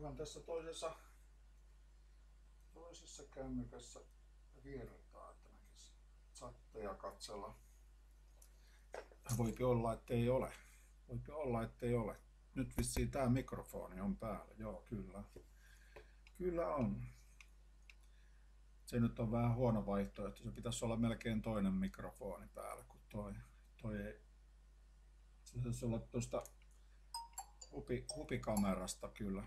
Koitan tässä toisessa kännykässä virtaa, että näkisi chatteja katsella. Voipi olla, ettei ole. Voipi olla, ettei ole. Nyt vissiin tää mikrofoni on päällä. Joo, kyllä. Kyllä on. Se nyt on vähän huono vaihtoehto. Se pitäisi olla melkein toinen mikrofoni päällä, kun toi ei. Se pitäisi olla tuosta hupikamerasta kyllä.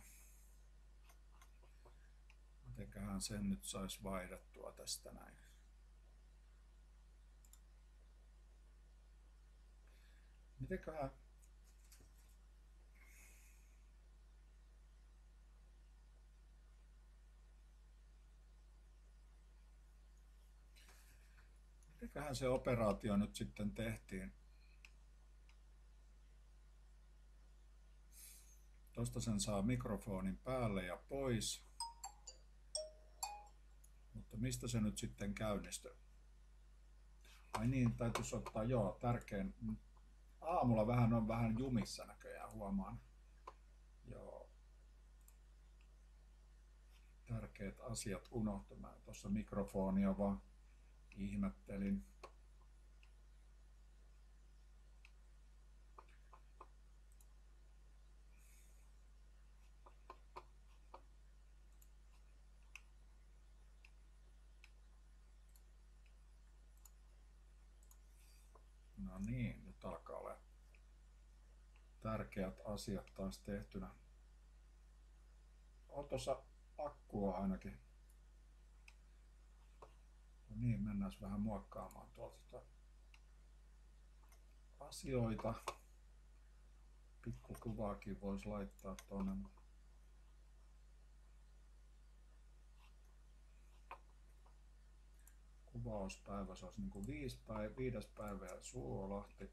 Mitenköhän sen nyt saisi vaihdettua tästä näin. Mitenköhän se operaatio nyt sitten tehtiin? Tuosta sen saa mikrofonin päälle ja pois. Mutta mistä se nyt sitten käynnistyi? Ai niin, täytyisi ottaa, joo, tärkein. Aamulla on vähän jumissa näköjään, huomaan. Joo. Tärkeät asiat unohtumaan. Tuossa mikrofonia vaan ihmettelin. No niin, nyt alkaa olla tärkeät asiat taas tehtynä. On tuossa akkua ainakin. No niin, mennään vähän muokkaamaan tuolta asioita. Pikkukuvaakin voisi laittaa tuonne. Kuvauspäivä, se olisi niin kuin 5. päivä ja Suolahti.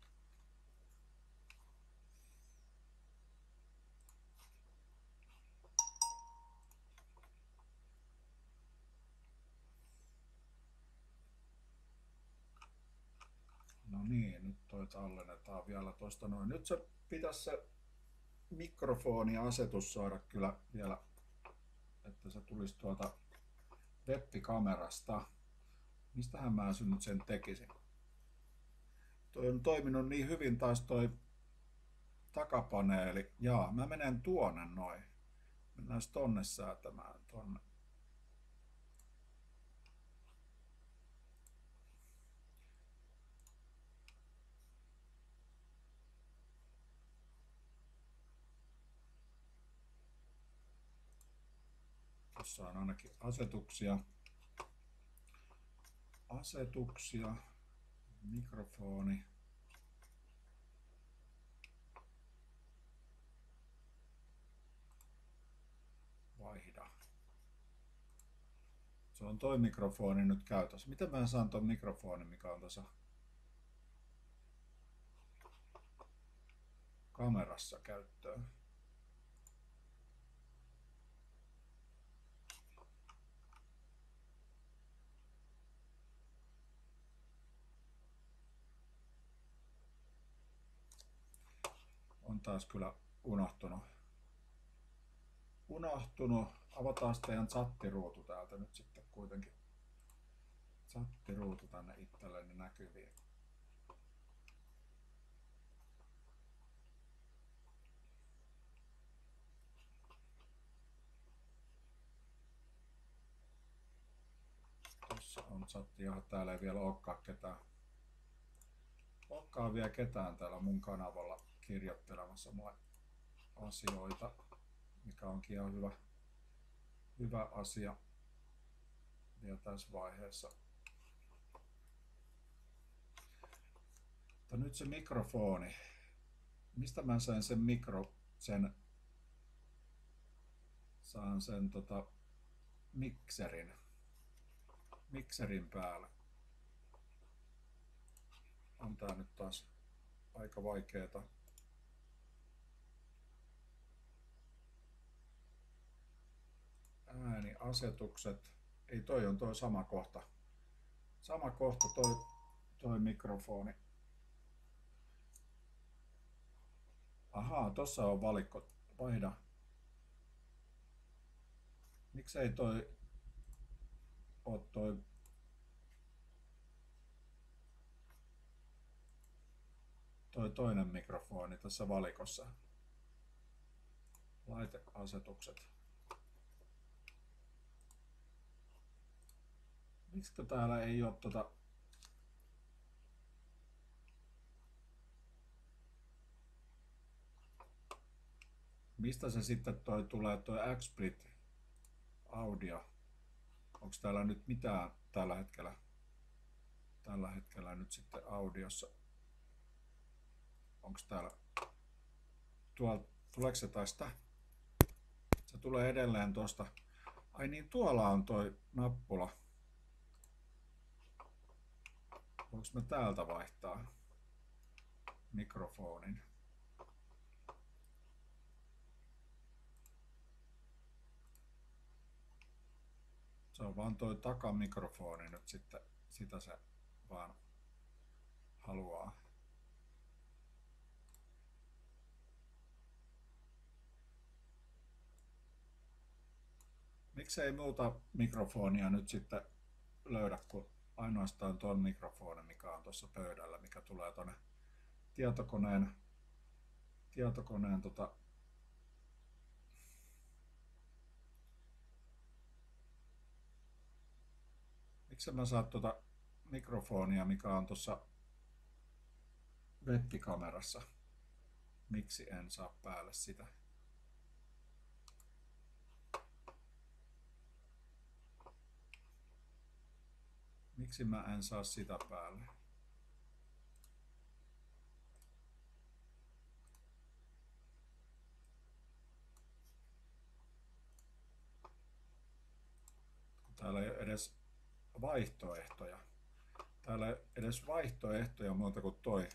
No niin, nyt toi tallennetaan vielä tuosta noin. Nyt se pitäisi se mikrofoniasetus saada kyllä vielä, että se tulisi tuolta web-kamerasta. Mistähän mä nyt sen tekisin? Toi on toiminut niin hyvin taas toi takapaneeli. Jaa, mä menen tuonne noin. Mennään tonne säätämään tonne. Tuossa on ainakin asetuksia, mikrofoni. Vaihda. Se on toi mikrofoni nyt käytössä. Miten mä saan ton mikrofonin, mikä on tuossa kamerassa käyttöön? On taas kyllä unohtunut. Avataan teidän chattiruutu täältä nyt sitten kuitenkin. Chattiruutu tänne itselleni näkyviin. Tuossa on chatti, ja täällä ei vielä olekaan ketään. Olekaan vielä ketään täällä mun kanavalla kirjoittelemassa mulle asioita, mikä onkin ihan hyvä asia vielä tässä vaiheessa. Mutta nyt se mikrofoni. Mistä mä sain sen mikserin päälle? On tää nyt taas aika vaikeeta. Ääniasetukset. Ei, toi on toi sama kohta. Sama kohta toi mikrofoni. Ahaa, tossa on valikko. Vaihda Miksei toi oo toi toinen mikrofoni tässä valikossa? Laiteasetukset. Miksikö täällä ei oo mistä se sitten tulee toi XSplit audio? Onks täällä nyt mitään tällä hetkellä nyt sitten audiossa? Onks täällä tuleeko se tästä? Se tulee edelleen tosta. Ai niin, tuolla on toi nappula. Voinko mä täältä vaihtaa mikrofonin? Se on vaan toi takamikrofoni nyt sitten, sitä se vaan haluaa. Miksei muuta mikrofonia nyt sitten löydä kuin ainoastaan ton mikrofonin, mikä on tuossa pöydällä, mikä tulee tonne tietokoneen miksi mä saa mikrofonia, mikä on tuossa webbikamerassa? Miksi en saa päälle sitä? Miksi mä en saa sitä päälle? Täällä ei ole edes vaihtoehtoja. Täällä ei ole edes vaihtoehtoja muuta kuin toi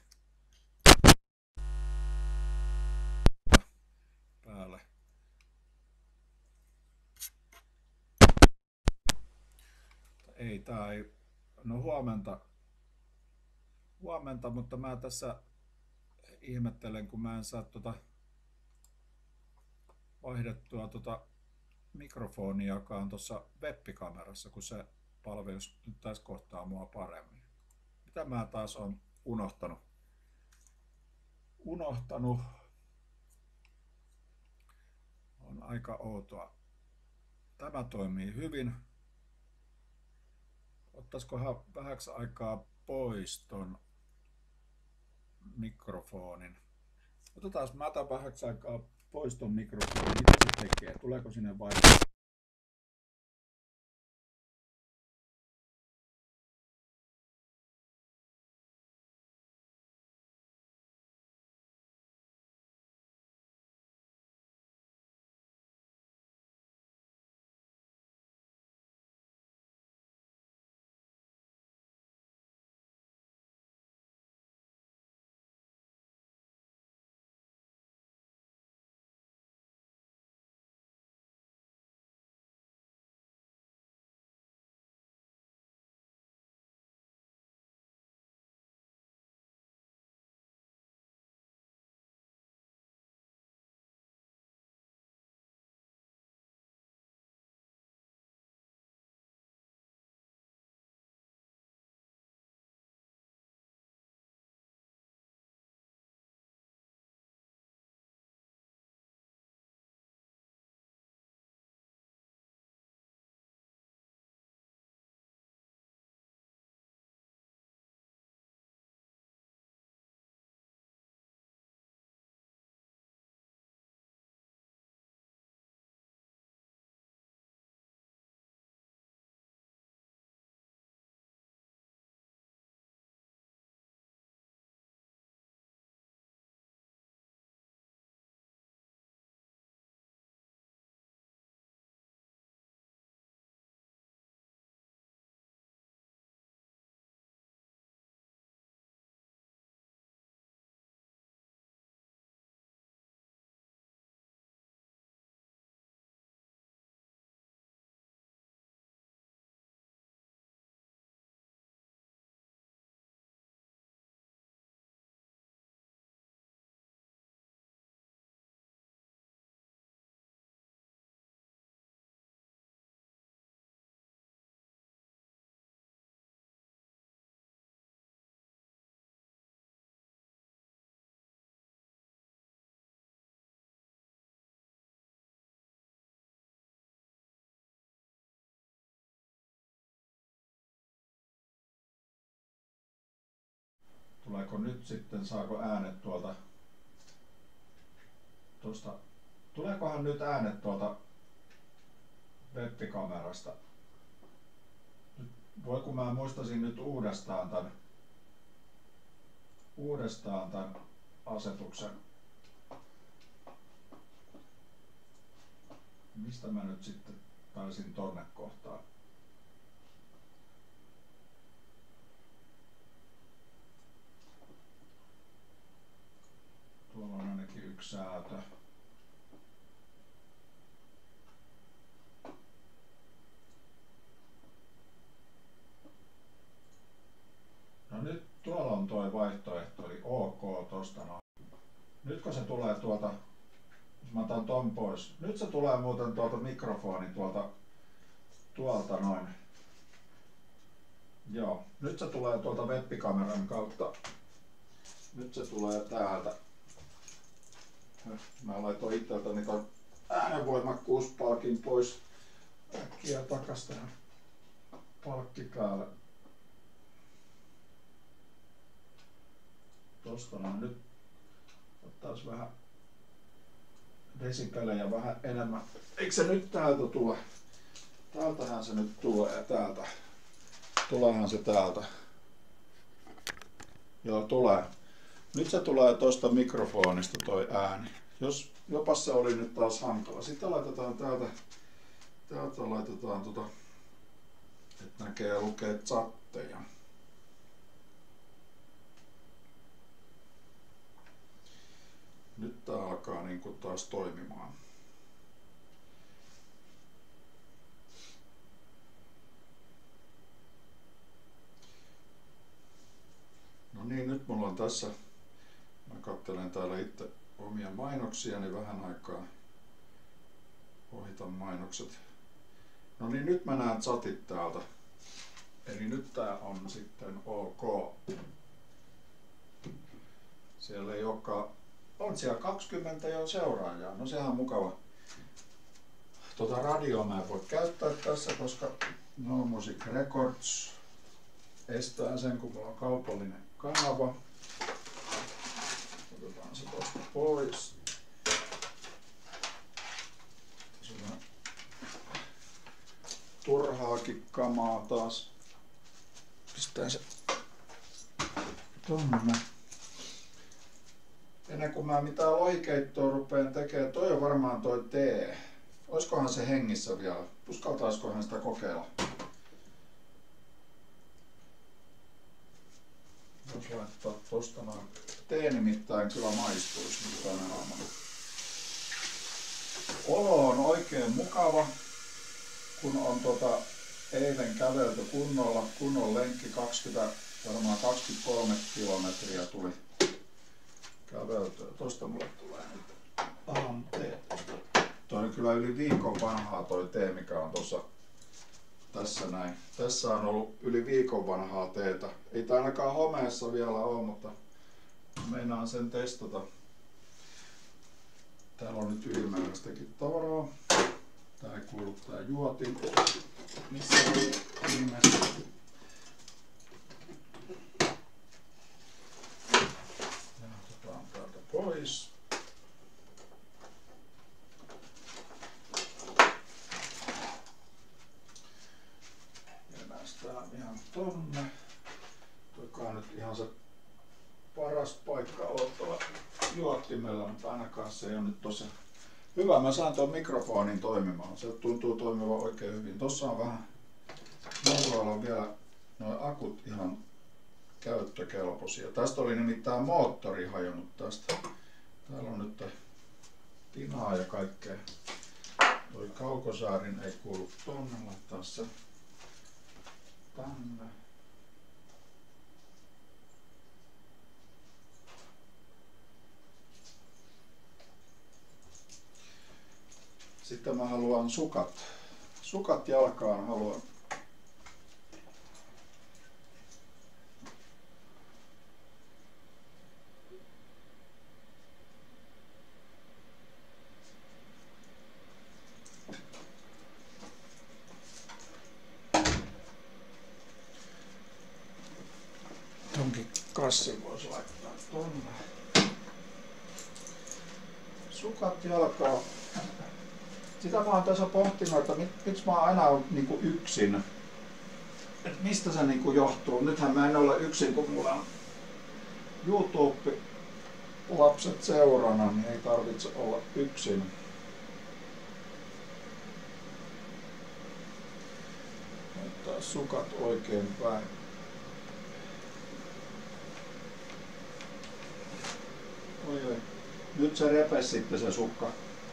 päälle. Ei, tää ei. No huomenta, mutta mä tässä ihmettelen, kun mä en saa vaihdettua mikrofonia, joka on tuossa webbikamerassa, kun se palvelus nyt tässä kohtaa mua paremmin. Mitä mä taas on unohtanut? On aika outoa. Tämä toimii hyvin. Ottaiskohan vähäksi aikaa pois ton mikrofonin. Mä otan vähäksi aikaa pois ton mikrofonin. Mitä se tekee? Tuleeko sinne vai? nyt sitten, saako äänet tuosta, tuleekohan nyt äänet tuolta webbikamerasta? Voi kun mä muistasin nyt uudestaan tämän asetuksen. Mistä mä nyt sitten pääsin tonne kohtaan? Tuolla on ainakin yksi säätö. No nyt tuolla on toi vaihtoehto, eli OK tosta noin. Nyt kun se tulee tuolta, jos mä otan ton pois, nyt se tulee muuten tuolta mikrofoni tuolta noin. Joo, nyt se tulee tuolta webbikameran kautta. Nyt se tulee täältä. Mä laitoin itseltäni ton äänenvoimakkuuspalkin pois. Äkkiä takas tähän palkki päälle. Tosta noin. Nyt ottaisi vähän desibelejä vähän enemmän. Eikö se nyt täältä tule? Täältähän se nyt tulee, täältä. Tuleehan se täältä. Joo, tulee. Nyt se tulee tuosta mikrofonista toi ääni. Jopa se oli nyt taas hankala. Sitten laitetaan täältä laitetaan että näkee ja lukee chatteja. Nyt tää alkaa niinku taas toimimaan. No niin, nyt mulla on tässä, mä katselen täällä itse omia mainoksiani vähän aikaa. Ohitan mainokset. No niin, nyt mä näen chatit täältä. Eli nyt tää on sitten OK. Siellä ei olekaan, on siellä 20 jo seuraajaa. No sehän on mukava. Radioa mä en voi käyttää tässä, koska No Music Records estää sen, kun mulla on kaupallinen kanava. Otetaan se tuosta pois. Tässä on turhaakin kamaa taas. Pistää se tonne. Ennen kuin mä mitään lohikeittoa rupeen tekemään, toi on varmaan toi tee. Oiskohan se hengissä vielä? Uskaltaiskohan sitä kokeilla? Jos laittaa tosta noin. Tee nimittäin kyllä maistuisi nyt tänä aamuna. Olo on oikein mukava, kun on eilen kävelty kunnon lenkki 23 kilometriä tuli käveltyä. Tosta mulle tulee nyt tee. Toi on kyllä yli viikon vanhaa toi tee, mikä on tässä näin. Tässä on ollut yli viikon vanhaa teetä. Ei tää ainakaan homeessa vielä ole, mutta meinaan sen testata. Täällä on nyt ylimääräistäkin tavaraa. Tää ei kuulu tää juotin. Missä on viimeistä? Otetaan täältä pois. Tää ihan tonne. Toikaan nyt ihan se paras paikka on tuolla juottimella, mutta ainakaan se ei ole nyt tosi hyvä. Mä saan tuon mikrofonin toimimaan. Se tuntuu toimivan oikein hyvin. Tossa on vähän, mulla on vielä nuo akut ihan käyttökelpoisia. Tästä oli nimittäin moottori hajonnut tästä. Täällä on nyt tinaa ja kaikkea. Toi kaukosäärin ei kuulu tonne, laittaa se tänne. Sitten mä haluan sukat jalkaan haluan. tämänkin kassin voisi laittaa tonne. Sukat jalkaa. Sitä mä oon tässä pohtinut, että miksi mä oon aina ollut niinku yksin. Et mistä se niinku johtuu? Nythän mä en ole yksin, kun mulla on YouTube-lapset seurana, niin ei tarvitse olla yksin. Ottaa sukat oikein päin. Oi. Nyt se repesi sitten se sukka.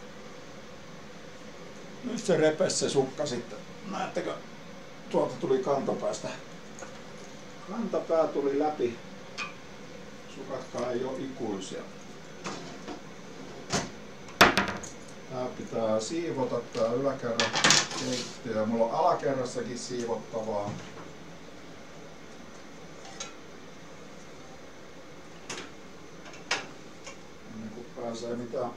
Nyt se repesi se sukka sitten. Näettekö? Tuolta tuli kantapäästä. Kantapää tuli läpi. Sukatkaan ei ole ikuisia. Tää pitää siivota tää yläkerran keittiö. Mulla on alakerrassakin siivottavaa. Ennen kuin pääsee mitään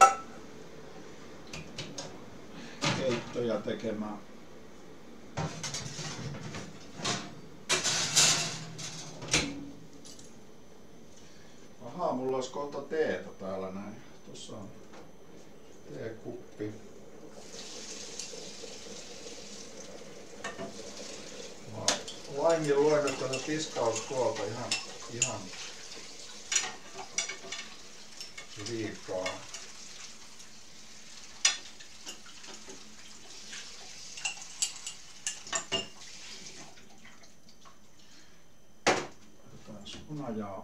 keittoja tekemään. Ahaa, mulla olisi kohta teetä täällä näin. Tuossa on teekuppi. Mä lainkin luen nyt tätä tiskauskoolta ihan liikaa. Otetaan hunajaa.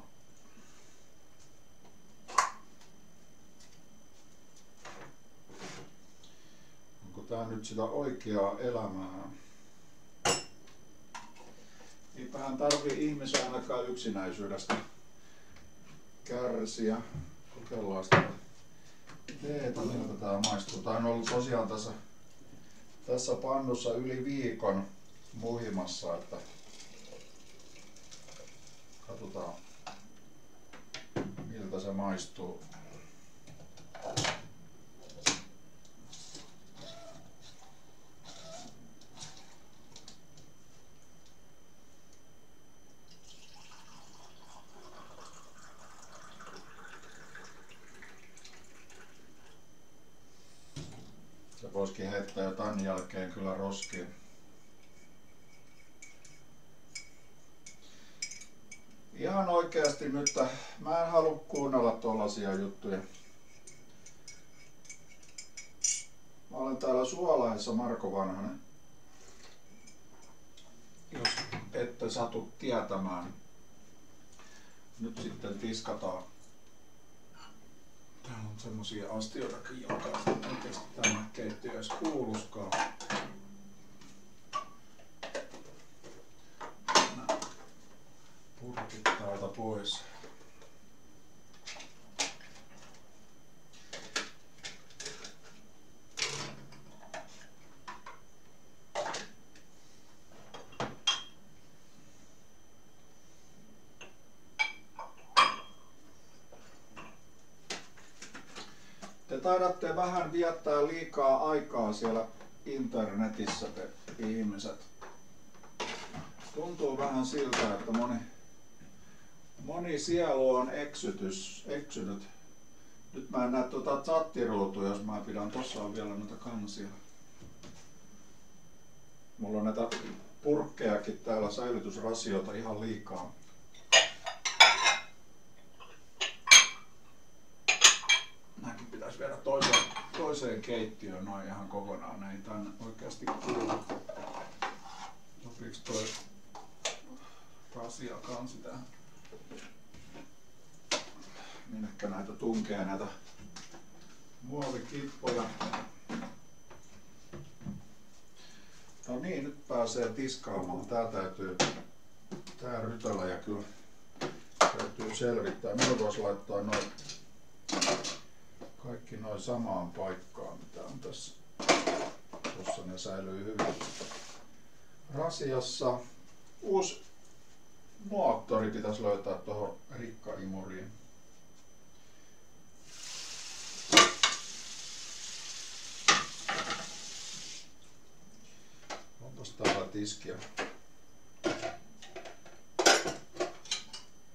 Onko tää nyt sitä oikeaa elämää? Eipähän tarvii ihmisen ainakaan yksinäisyydestä kärsiä. Kokeillaan sitä teetä, miltä tää maistuu. Tää on ollut tosiaan tässä pannussa yli viikon muhimassa, että katsotaan miltä se maistuu. Se voisikin heittää jo tän jälkeen kyllä roskiin. Ihan oikeasti nyt, mä en halua kuunnella tollasia juttuja. Mä olen täällä Suolahdessa Marko Vanhanen. Jos ette satu tietämään. Nyt sitten tiskataan. Täällä on semmosia astioitakin, jotka oikeesti tämä keittiö edes kuuluskaan. Purkit täältä pois. Te taidatte vähän viettää liikaa aikaa siellä internetissä, te ihmiset. Tuntuu vähän siltä, että moni sielu on eksynyt. Nyt mä en näe tuota chattiruutua, jos mä pidän. Tossa on vielä noita kansia. Mulla on näitä purkkejakin täällä, säilytysrasiota ihan liikaa. Nämäkin pitäisi viedä toiseen keittiöön noin ihan kokonaan. Ne ei tänne oikeasti kuulu. Sopiiks toi rasia kansi tähän? Minnekä näitä tunkee näitä muovikippoja. No niin, nyt pääsee tiskaamaan. Tää rytälä ja kyllä täytyy selvittää. Minun voisi laittaa kaikki noin samaan paikkaan, mitä on tässä. Tuossa ne säilyy hyvin. Rasiassa uusi moottori pitäisi löytää tuohon rikkaimuriin. Onpas täällä tiskiä.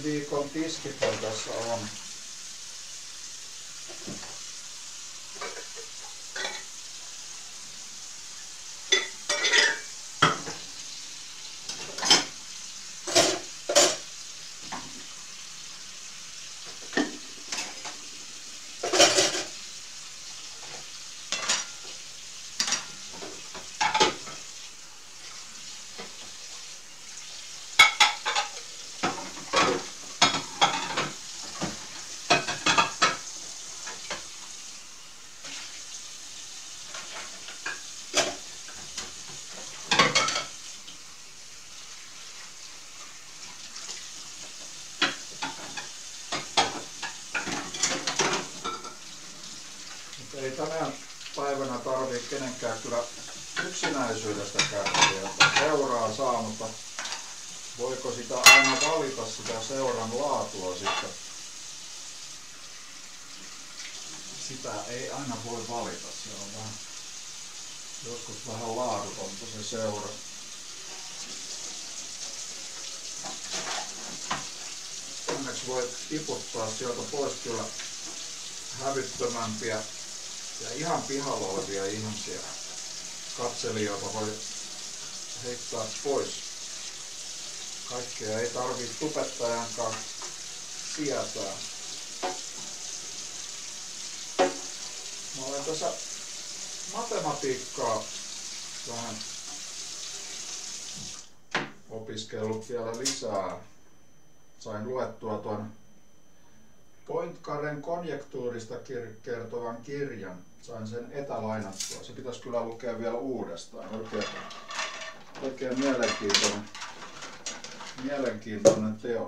viikon tiskithän tässä on. Ei tänä päivänä tarvitse kenenkään kyllä yksinäisyydestä kärsiä, että seuraa saa, mutta voiko sitä aina valita sitä seuran laatua sitten? Sitä ei aina voi valita, se on vähän, joskus vähän laadutonta se seura. Onneksi voi tiputtaa sieltä pois kyllä hävyttömämpiä ja ihan pihalla olevia ihmisiä, katselijoita voi heittää pois. Kaikkea ei tarvitse tubettajankaan sietää. Mä olen tässä matematiikkaa vähän opiskellut vielä lisää. Sain luettua tuon Poincarén konjektuurista kertovan kirjan. Sain sen etälainattua. Se pitäisi kyllä lukea vielä uudestaan. Oikein mielenkiintoinen teos.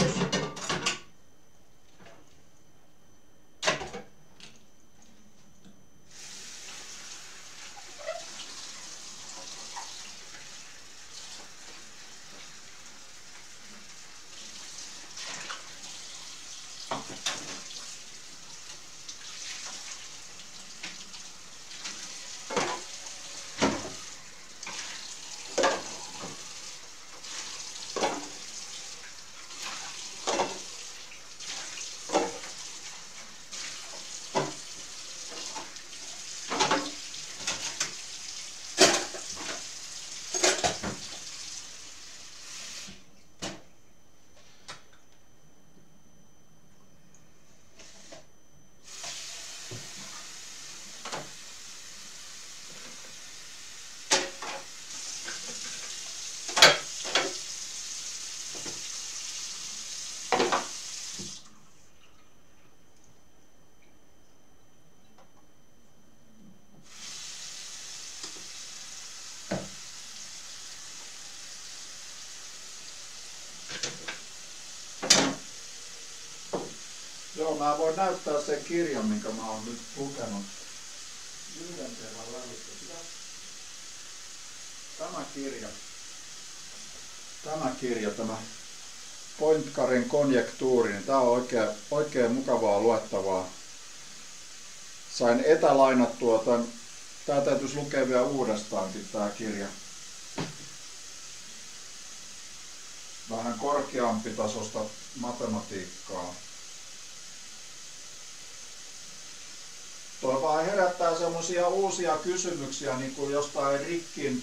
Joo, mä voin näyttää sen kirjan, minkä mä oon nyt lukenut yhden kerran lävitse. Tämä Poincarén konjektuuri, niin tää on oikein mukavaa luettavaa. Sain etälainattua tän. Tää täytyisi lukea vielä uudestaankin tää kirja. Vähän korkeampi tasosta matematiikkaa. Tuo vaan herättää semmosia uusia kysymyksiä niin kuin jostain Rickin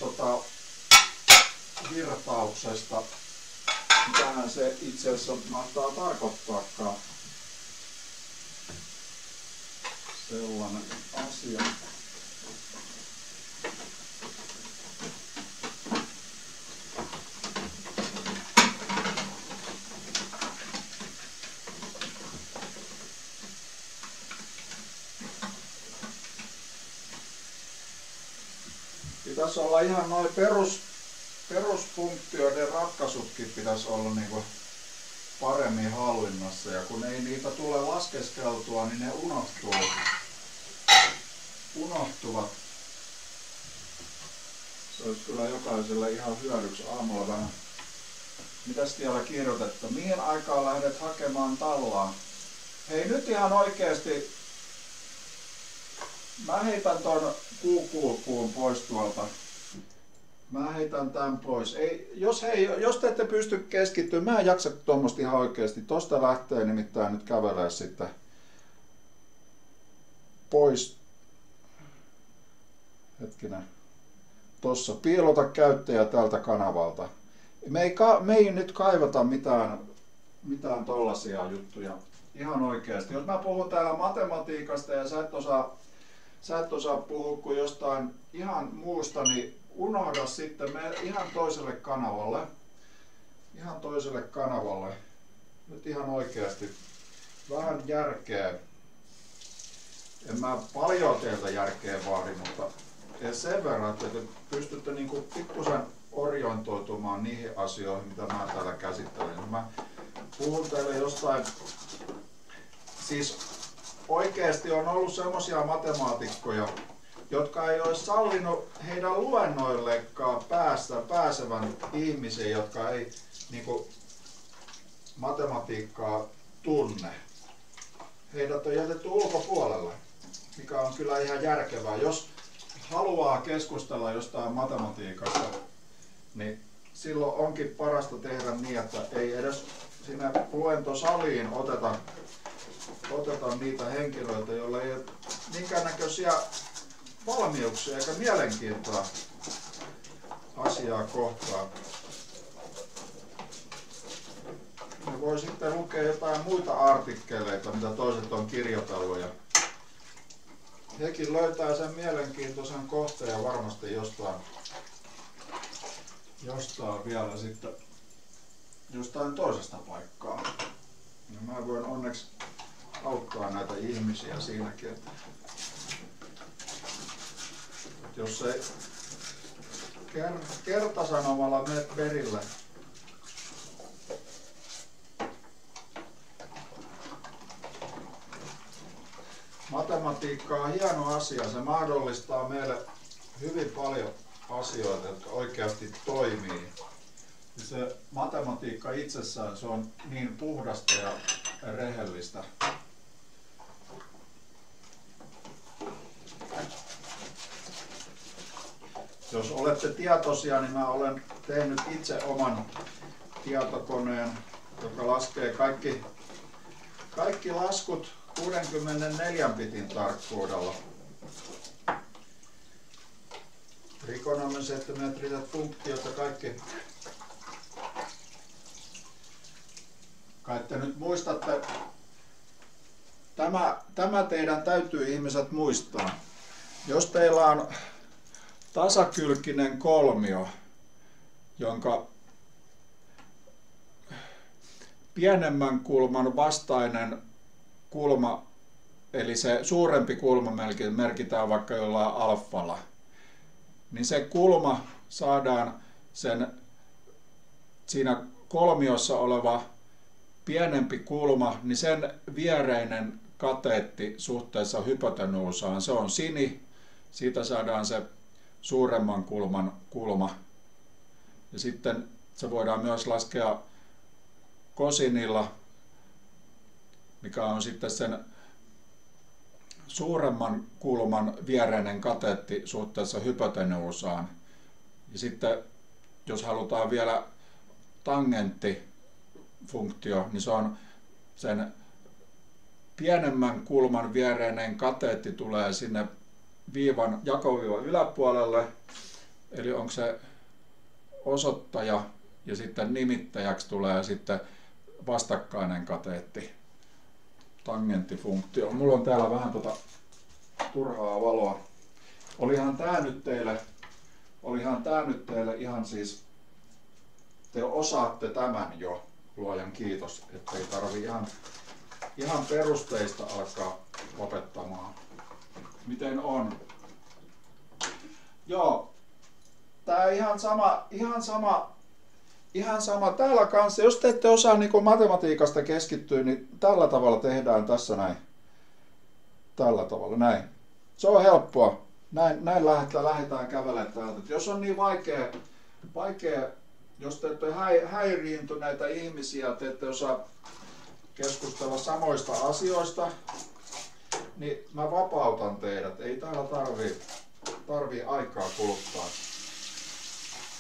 virtauksesta. Mitähän se itse asiassa mahtaa tarkoittaakaan. Sellainen asia. Pitäisi olla ihan noin perusfunktioiden ratkaisutkin pitäisi olla niinku paremmin hallinnassa, ja kun ei niitä tule laskeskeltua, niin ne unohtuvat. Se olisi kyllä jokaiselle ihan hyödyksi aamulla vähän. Mitäs siellä kirjoitetta? Mihin aikaan lähdet hakemaan tallaa? Hei, nyt ihan oikeesti. Mä heitän ton kuukuupuun pois tuolta. Mä heitän tämän pois. Jos te ette pysty keskittymään, mä en jaksa tuommoista ihan oikeesti. Tosta lähtee nimittäin nyt kävelee sitten pois. Hetkinen. Tossa. Piilota käyttäjä tältä kanavalta. Me ei nyt kaivata mitään tollasia juttuja. Ihan oikeesti. Jos mä puhun täällä matematiikasta ja sä et osaa puhua kuin jostain ihan muusta, niin unohda sitten, mene ihan toiselle kanavalle. Ihan toiselle kanavalle. Nyt ihan oikeasti. Vähän järkeä. En mä paljon teiltä järkeä vaadi, mutta sen verran, että pystytte niinku pikkusen orientoitumaan niihin asioihin, mitä mä täällä käsittelen. Mä puhun teille jostain, siis oikeesti on ollut semmosia matemaatikkoja, jotka ei olisi sallinut heidän luennoillekaan pääsevän ihmisiä, jotka ei niinku matematiikkaa tunne. Heidät on jätetty ulkopuolelle, mikä on kyllä ihan järkevää. Jos haluaa keskustella jostain matematiikasta, niin silloin onkin parasta tehdä niin, että ei edes sinne luentosaliin oteta niitä henkilöitä, joilla ei ole minkäännäköisiä valmiuksia eikä mielenkiintoa asiaa kohtaan. Ne voi sitten lukea jotain muita artikkeleita, mitä toiset on kirjoitellut, ja hekin löytää sen mielenkiintoisen kohteen varmasti jostain vielä sitten jostain toisesta paikkaa. Ja mä voin onneksi auttaa näitä ihmisiä siinäkin, että jos ei kertasanomalla mene perille, matematiikka on hieno asia. Se mahdollistaa meille hyvin paljon asioita, jotka oikeasti toimii. Ja se matematiikka itsessään, se on niin puhdasta ja rehellistä. Jos olette tietoisia, niin mä olen tehnyt itse oman tietokoneen, joka laskee kaikki laskut 64 bitin tarkkuudella. Trigonomiset, metriset funktiot ja kaikki. Kai te nyt muistatte, tämä teidän täytyy ihmiset muistaa. Jos teillä on tasakylkinen kolmio, jonka pienemmän kulman vastainen kulma, eli se suurempi kulma merkitään vaikka jollain alfalla, niin se kulma saadaan siinä kolmiossa oleva pienempi kulma, niin sen viereinen kateetti suhteessa hypotenuusaan, se on sini, siitä saadaan se suuremman kulman kulma. Ja sitten se voidaan myös laskea kosinilla, mikä on sitten sen suuremman kulman viereinen kateetti suhteessa hypotenuusaan. Ja sitten jos halutaan vielä tangenttifunktio, niin se on sen pienemmän kulman viereinen kateetti tulee sinne jakoviivan yläpuolelle, eli onko se osoittaja ja sitten nimittäjäksi tulee sitten vastakkainen kateetti, tangenttifunktio. Mulla on täällä vähän turhaa valoa. Olihan tää nyt teille ihan siis, te osaatte tämän jo, luojan kiitos, ettei tarvi ihan perusteista alkaa opettamaan. Miten on? Joo, tää ihan sama täällä kanssa. Jos te ette osaa niin matematiikasta keskittyä, niin tällä tavalla tehdään tässä näin. Tällä tavalla, näin. Se on helppoa. Näin lähdetään kävelemään täältä. Jos on niin vaikea, jos te ette häiriintyneitä ihmisiä, te ette osaa keskustella samoista asioista, niin mä vapautan teidät. Ei täällä tarvii aikaa kuluttaa.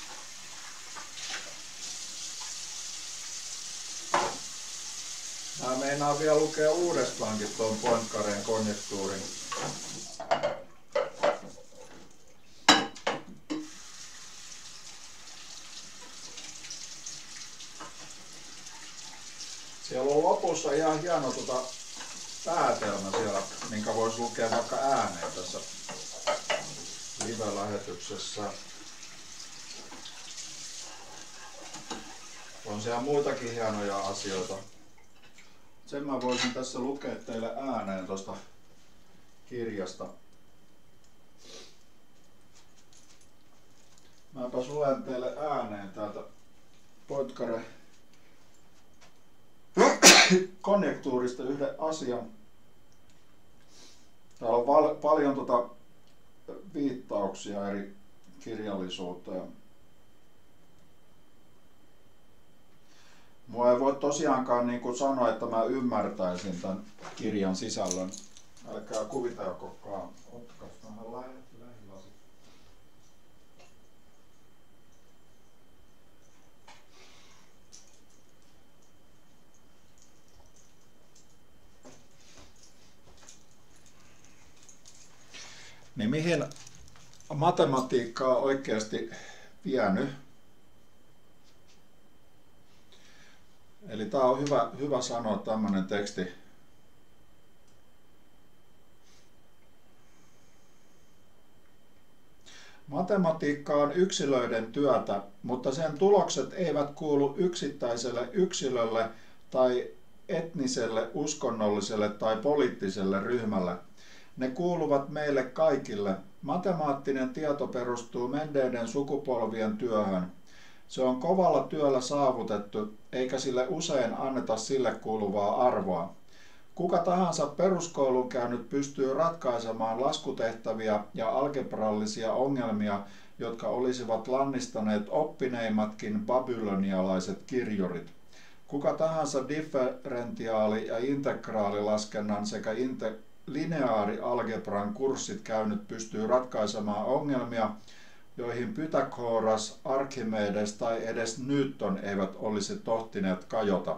Mä meinaan vielä lukea uudestaankin tuon Poincarén konjektuurin. Siellä on lopussa ihan hieno päätelmä siellä, minkä voisi lukea vaikka ääneen tässä live-lähetyksessä. On siellä muitakin hienoja asioita. Sen mä voisin tässä lukea teille ääneen tuosta kirjasta. Mäpäs luen teille ääneen täältä Poincaré konjektuurista yhden asian. Täällä on paljon viittauksia eri kirjallisuuteen. Mua ei voi tosiaankaan niin kuin sanoa, että mä ymmärtäisin tämän kirjan sisällön. Älkää kuvitelkokaan. Ottakaa vähän lähilasit. Niin mihin matematiikka on oikeasti vienyt? Eli tää on hyvä sanoa tämmönen teksti. Matematiikka on yksilöiden työtä, mutta sen tulokset eivät kuulu yksittäiselle yksilölle tai etniselle, uskonnolliselle tai poliittiselle ryhmälle. Ne kuuluvat meille kaikille. Matemaattinen tieto perustuu menneiden sukupolvien työhön. Se on kovalla työllä saavutettu, eikä sille usein anneta sille kuuluvaa arvoa. Kuka tahansa peruskoulun käynyt pystyy ratkaisemaan laskutehtäviä ja algebrallisia ongelmia, jotka olisivat lannistaneet oppineimmatkin babylonialaiset kirjurit. Kuka tahansa differentiaali- ja integraalilaskennan sekä lineaarialgebran kurssit käynyt pystyy ratkaisemaan ongelmia, joihin Pythagoras, Archimedes tai edes Newton eivät olisi tohtineet kajota.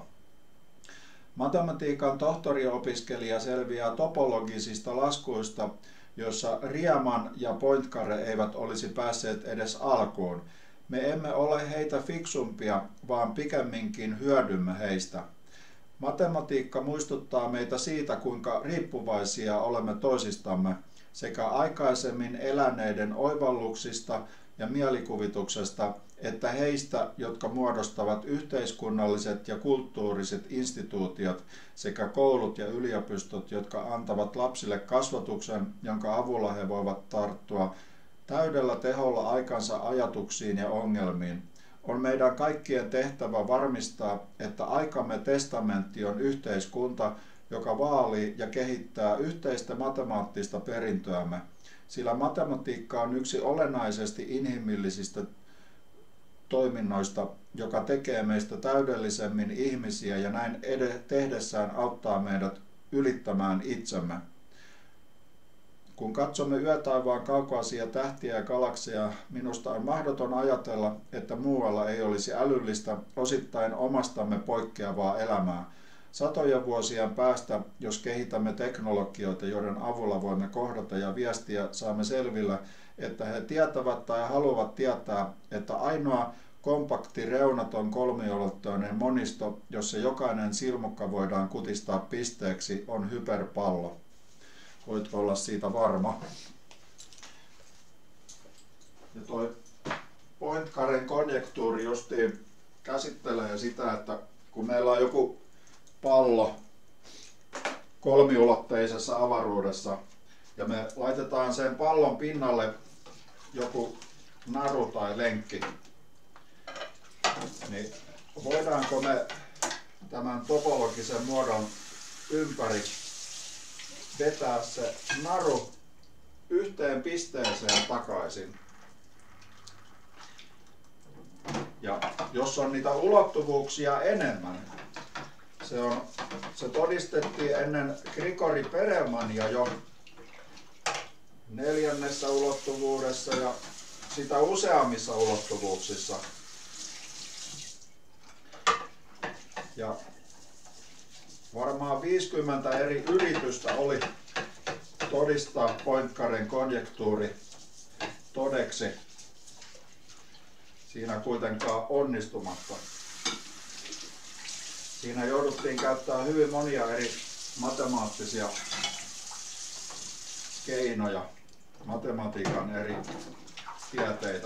Matematiikan tohtoriopiskelija selviää topologisista laskuista, joissa Riemann ja Poincaré eivät olisi päässeet edes alkuun. Me emme ole heitä fiksumpia, vaan pikemminkin hyödymme heistä. Matematiikka muistuttaa meitä siitä, kuinka riippuvaisia olemme toisistamme, sekä aikaisemmin eläneiden oivalluksista ja mielikuvituksesta, että heistä, jotka muodostavat yhteiskunnalliset ja kulttuuriset instituutiot sekä koulut ja yliopistot, jotka antavat lapsille kasvatuksen, jonka avulla he voivat tarttua täydellä teholla aikansa ajatuksiin ja ongelmiin. On meidän kaikkien tehtävä varmistaa, että aikamme testamentti on yhteiskunta, joka vaalii ja kehittää yhteistä matemaattista perintöämme, sillä matematiikka on yksi olennaisesti inhimillisistä toiminnoista, joka tekee meistä täydellisemmin ihmisiä ja näin tehdessään auttaa meidät ylittämään itsemme. Kun katsomme yötaivaan kaukaisia tähtiä ja galakseja, minusta on mahdoton ajatella, että muualla ei olisi älyllistä, osittain omastamme poikkeavaa elämää. Satojen vuosien päästä, jos kehitämme teknologioita, joiden avulla voimme kohdata ja viestiä, saamme selvillä, että he tietävät tai haluavat tietää, että ainoa kompakti reunaton kolmiulotteinen monisto, jossa jokainen silmukka voidaan kutistaa pisteeksi, on hyperpallo. Voit olla siitä varma. Ja toi Poincarén konjektuuri justiin käsittelee sitä, että kun meillä on joku pallo kolmiulotteisessa avaruudessa ja me laitetaan sen pallon pinnalle joku naru tai lenkki, niin voidaanko me tämän topologisen muodon ympäri vetää se naru yhteen pisteeseen takaisin. Ja jos on niitä ulottuvuuksia enemmän, se todistettiin ennen Grigori Perelmania jo 4. ulottuvuudessa ja sitä useammissa ulottuvuuksissa. Ja varmaan 50 eri yritystä oli todistaa Poincarén konjektuuri todeksi. Siinä kuitenkaan onnistumatta. Siinä jouduttiin käyttämään hyvin monia eri matemaattisia keinoja, matematiikan eri tieteitä.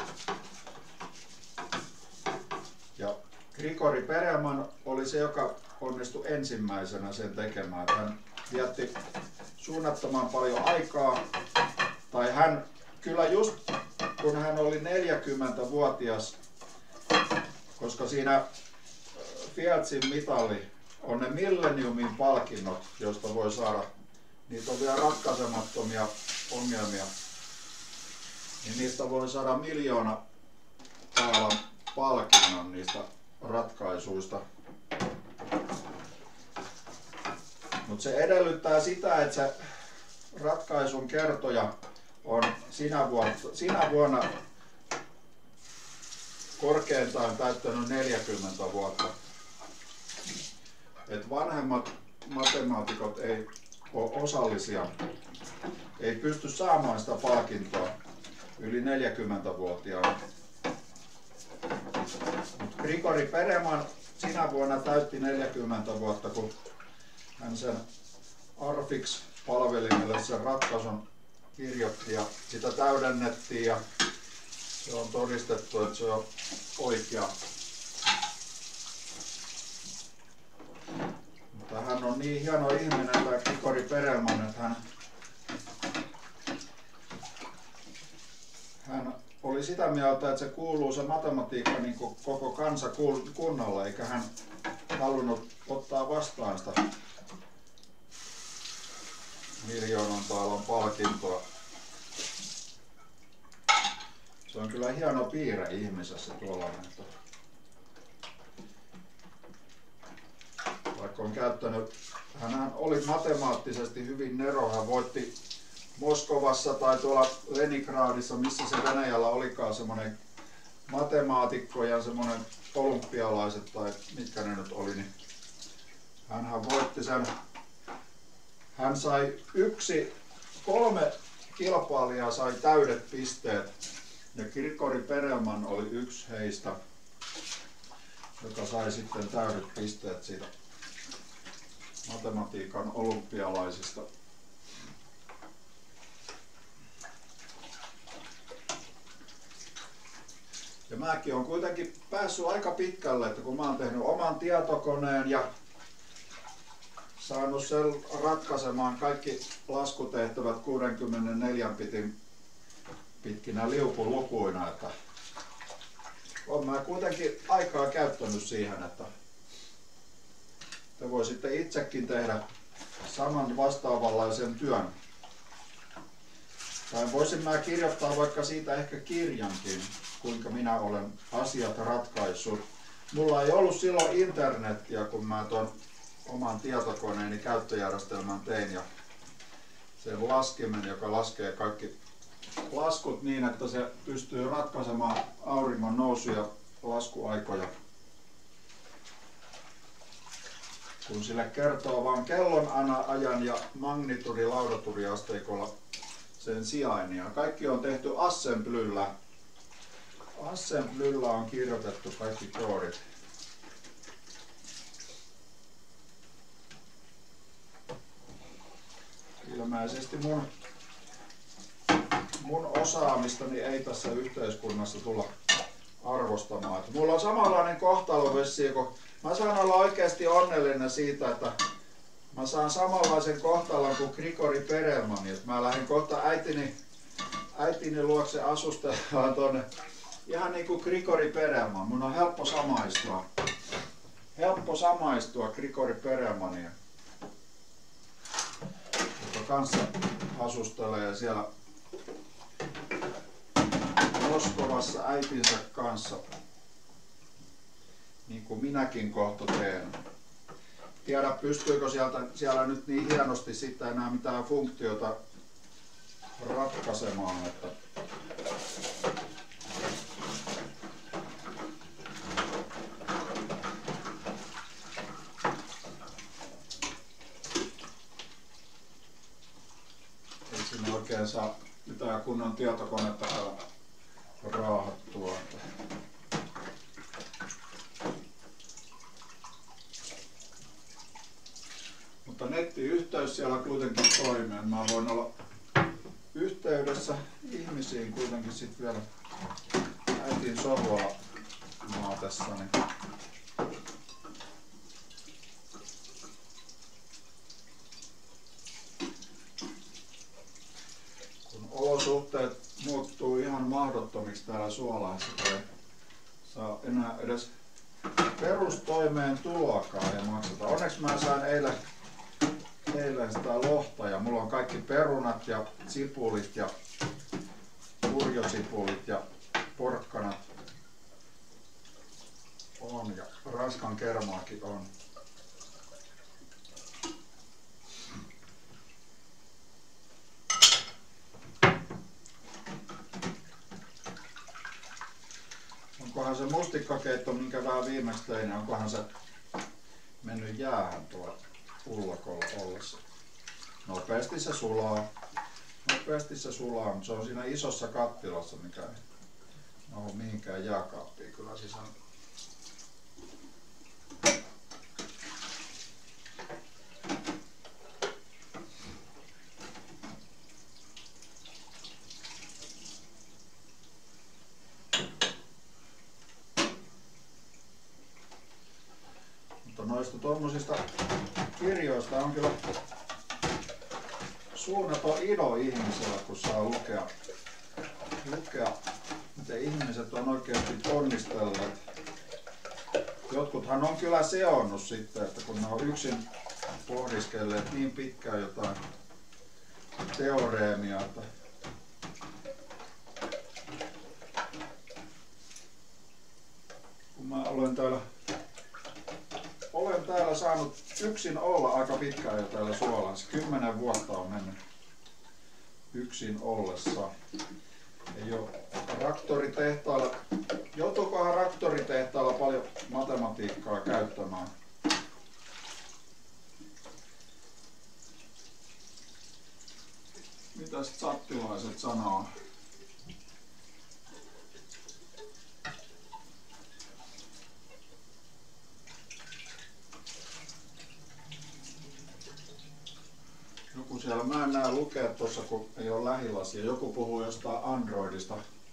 Ja Grigori Perelman oli se, joka onnistui ensimmäisenä sen tekemään. Hän vietti suunnattoman paljon aikaa, tai hän kyllä just kun hän oli 40-vuotias, koska siinä Fieldsin mitali on ne Millenniumin palkinnot, joista voi saada, niitä on vielä ratkaisemattomia ongelmia, niin niistä voi saada 1 miljoona taalan palkinnon niistä ratkaisuista. Mutta se edellyttää sitä, että se ratkaisun kertoja on sinä vuonna korkeintaan täyttänyt 40 vuotta. Et vanhemmat matemaatikot ei ole osallisia, ei pysty saamaan sitä palkintoa yli 40-vuotiaana. Mutta Grigori Perelman sinä vuonna täytti 40 vuotta, kun hän sen Arfix-palvelimelle sen ratkaisun kirjoitti ja sitä täydennettiin ja se on todistettu, että se on oikea. Mutta hän on niin hieno ihminen, tämä Grigori Perelman, että hän oli sitä mieltä, että se kuuluu se matematiikka niin kuin koko kansakunnalle, eikä hän halunnut ottaa vastaan sitä 1 miljoonan taalan palkintoa. Se on kyllä hieno piirre ihmisessä tuollainen. Vaikka on käyttänyt, hän oli matemaattisesti hyvin nero, hän voitti Moskovassa tai tuolla Leningradissa, missä se Venäjällä olikaan semmoinen matemaatikko ja semmoinen olympialaiset tai mitkä ne nyt oli, niin hänhän voitti sen. Hän sai 3 kilpailijaa sai täydet pisteet ja Grigori Perelman oli yksi heistä, joka sai sitten täydet pisteet siitä matematiikan olympialaisista. Ja mäkin olen kuitenkin päässyt aika pitkälle, että kun mä oon tehnyt oman tietokoneen ja saanut sen ratkaisemaan kaikki laskutehtävät 64 bitin pitkinä liukulukuina, että olen mä kuitenkin aikaa käyttänyt siihen, että te voisitte itsekin tehdä saman vastaavanlaisen työn. Tai voisin mä kirjoittaa vaikka siitä ehkä kirjankin, kuinka minä olen asiat ratkaissut. Mulla ei ollut silloin internetiä, kun mä tuon oman tietokoneeni käyttöjärjestelmän tein ja sen laskimen, joka laskee kaikki laskut niin, että se pystyy ratkaisemaan auringon nousu- ja laskuaikoja. Kun sille kertoo vain kellon ajan ja magnitudi-laudaturiasteikolla sen sijainnin. Ja kaikki on tehty assemblyllä. Assemblyllä on kirjoitettu kaikki koodit. Ilmeisesti mun osaamistani ei tässä yhteiskunnassa tulla arvostamaan. Että mulla on samanlainen kohtalo vissiin, kun mä saan olla oikeasti onnellinen siitä, että mä saan samanlaisen kohtalon kuin Grigori Perelman. Että mä lähden kohta äitini luokse asustelemaan tonne ihan niin kuin Grigori Perelman. Mun on helppo samaistua Grigori Perelmaniin, joka kanssa asustelee siellä Moskovassa äitinsä kanssa, niin kuin minäkin kohta teen. Tiedä, pystyykö siellä nyt niin hienosti sitten enää mitään funktiota ratkaisemaan, että saa mitään kunnon tietokonettakaan raahattua. Mutta nettiyhteys siellä kuitenkin toimii. Mä voin olla yhteydessä ihmisiin kuitenkin sit vielä äitin sohvalla maatessani. Kun olosuhteet muuttuu ihan mahdottomiksi täällä Suolahdessa, ei saa enää edes perustoimeentuloakaan ja makseta. Onneksi mä sain eilen sitä lohta ja mulla on kaikki perunat ja sipulit ja purjosipulit ja porkkanat on ja raskan kermaakin on. Onkohan se mustikkakeitto, minkä vähän viimeksi tein, onkohan se mennyt jäähän tuolla pullakolla ollessa? Nopeasti se sulaa, mutta se on siinä isossa kattilassa, mikä ei ole mihinkään jääkaappiin kyllä sisään. Mutta noista tuommoisista kirjoista on kyllä suunnaton ilo ihmisellä, kun saa lukea, miten ihmiset on oikeasti ponnistelleet. Jotkuthan on kyllä seonnut sitten, että kun ne on yksin pohdiskelleet niin pitkään jotain teoreemia, että kun mä olen täällä saanut yksin olla aika pitkään jo täällä Suolahdessa. 10 vuotta on mennyt yksin ollessa. Ei ole traktoritehtailla. Joutuukohan traktoritehtailla paljon matematiikkaa käyttämään? Mitäs sattilaiset sanoo? Joku siellä, mä en näe lukea tuossa, kun ei ole lähilasia. Joku puhuu jostain Androidista.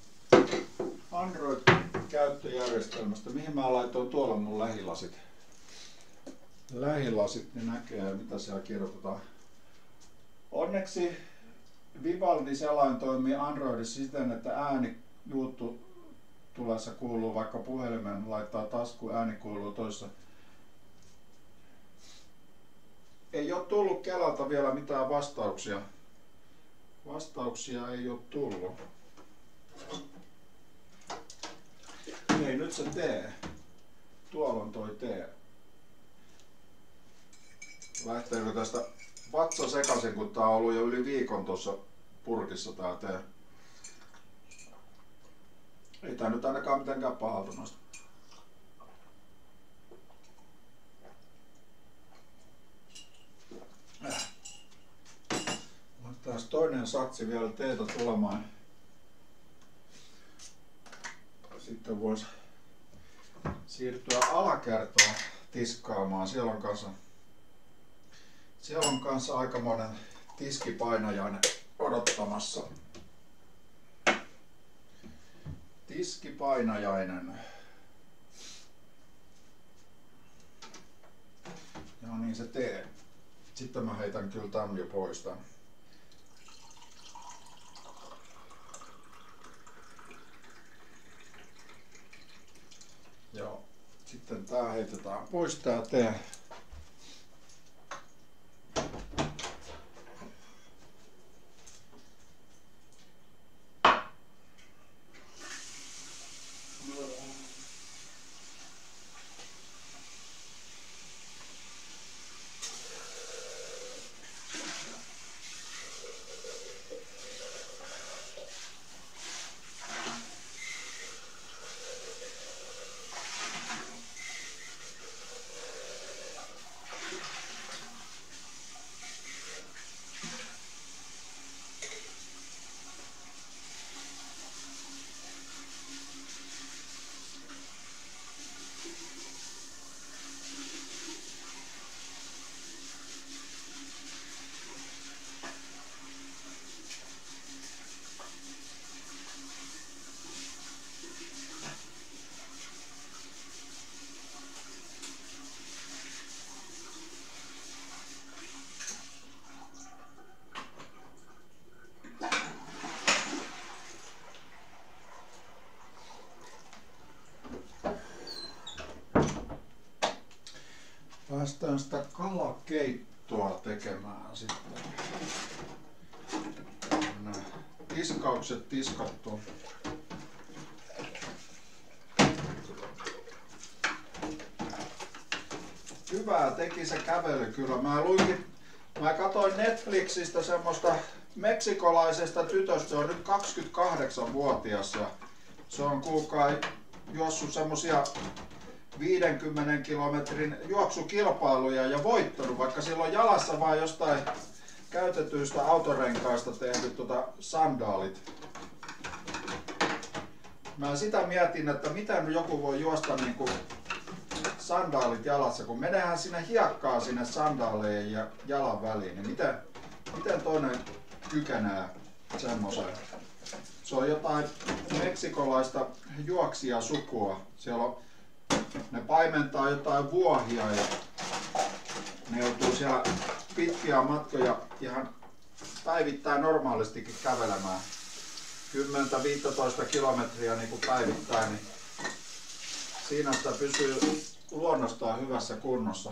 Android-käyttöjärjestelmästä. Mihin mä laitoin tuolla mun lähilasit? Lähilasit, niin näkee mitä siellä kirjoitetaan. Onneksi Vivaldi-selain toimii Androidissa siten, että ääni tulessa kuuluu, vaikka puhelimen laittaa taskuun, ääni kuuluu toisessa. Ei ole tullut Kelalta vielä mitään vastauksia. Vastauksia ei ole tullut. Ei nyt se tee. Tuolla on toi tee. Lähteekö tästä vatsa sekaisin, kun tää on ollut jo yli viikon tuossa purkissa tää tee. Ei tää nyt ainakaan mitenkään pahalta noista. Taas toinen satsi vielä teetä tulemaan. Sitten voisi siirtyä alakertaan tiskaamaan. Siellä on kanssa aikamoinen tiskipainajainen odottamassa. Tiskipainajainen. Ja niin se tee. Sitten mä heitän kyllä tämän jo pois tän. Joo. Sitten tää heitetään pois tää tee. lähdetään sitä kalakeittoa tekemään sitten. Tiskaukset tiskattu. Hyvää teki se kävely kyllä. Mä katsoin Netflixistä semmoista meksikolaisesta tytöstä, se on nyt 28-vuotias ja se on kuulkaa juossut semmosia 50 kilometrin juoksukilpailuja ja voittanut, vaikka sillä on jalassa vaan jostain käytetyistä autorenkaista tehdyt sandaalit. Mä sitä mietin, että miten joku voi juosta niinku sandaalit jalassa, kun menehän sinne hiekkaa sinne sandaalejen ja jalan väliin, niin miten toinen kykenee semmoiseen? Se on jotain meksikolaista juoksijasukua. Siellä on, ne paimentaa jotain vuohia ja ne joutuu siellä pitkiä matkoja ihan päivittäin normaalistikin kävelemään. 10-15 kilometriä niin kuin päivittäin, niin siinä sitä pysyy luonnostaan hyvässä kunnossa.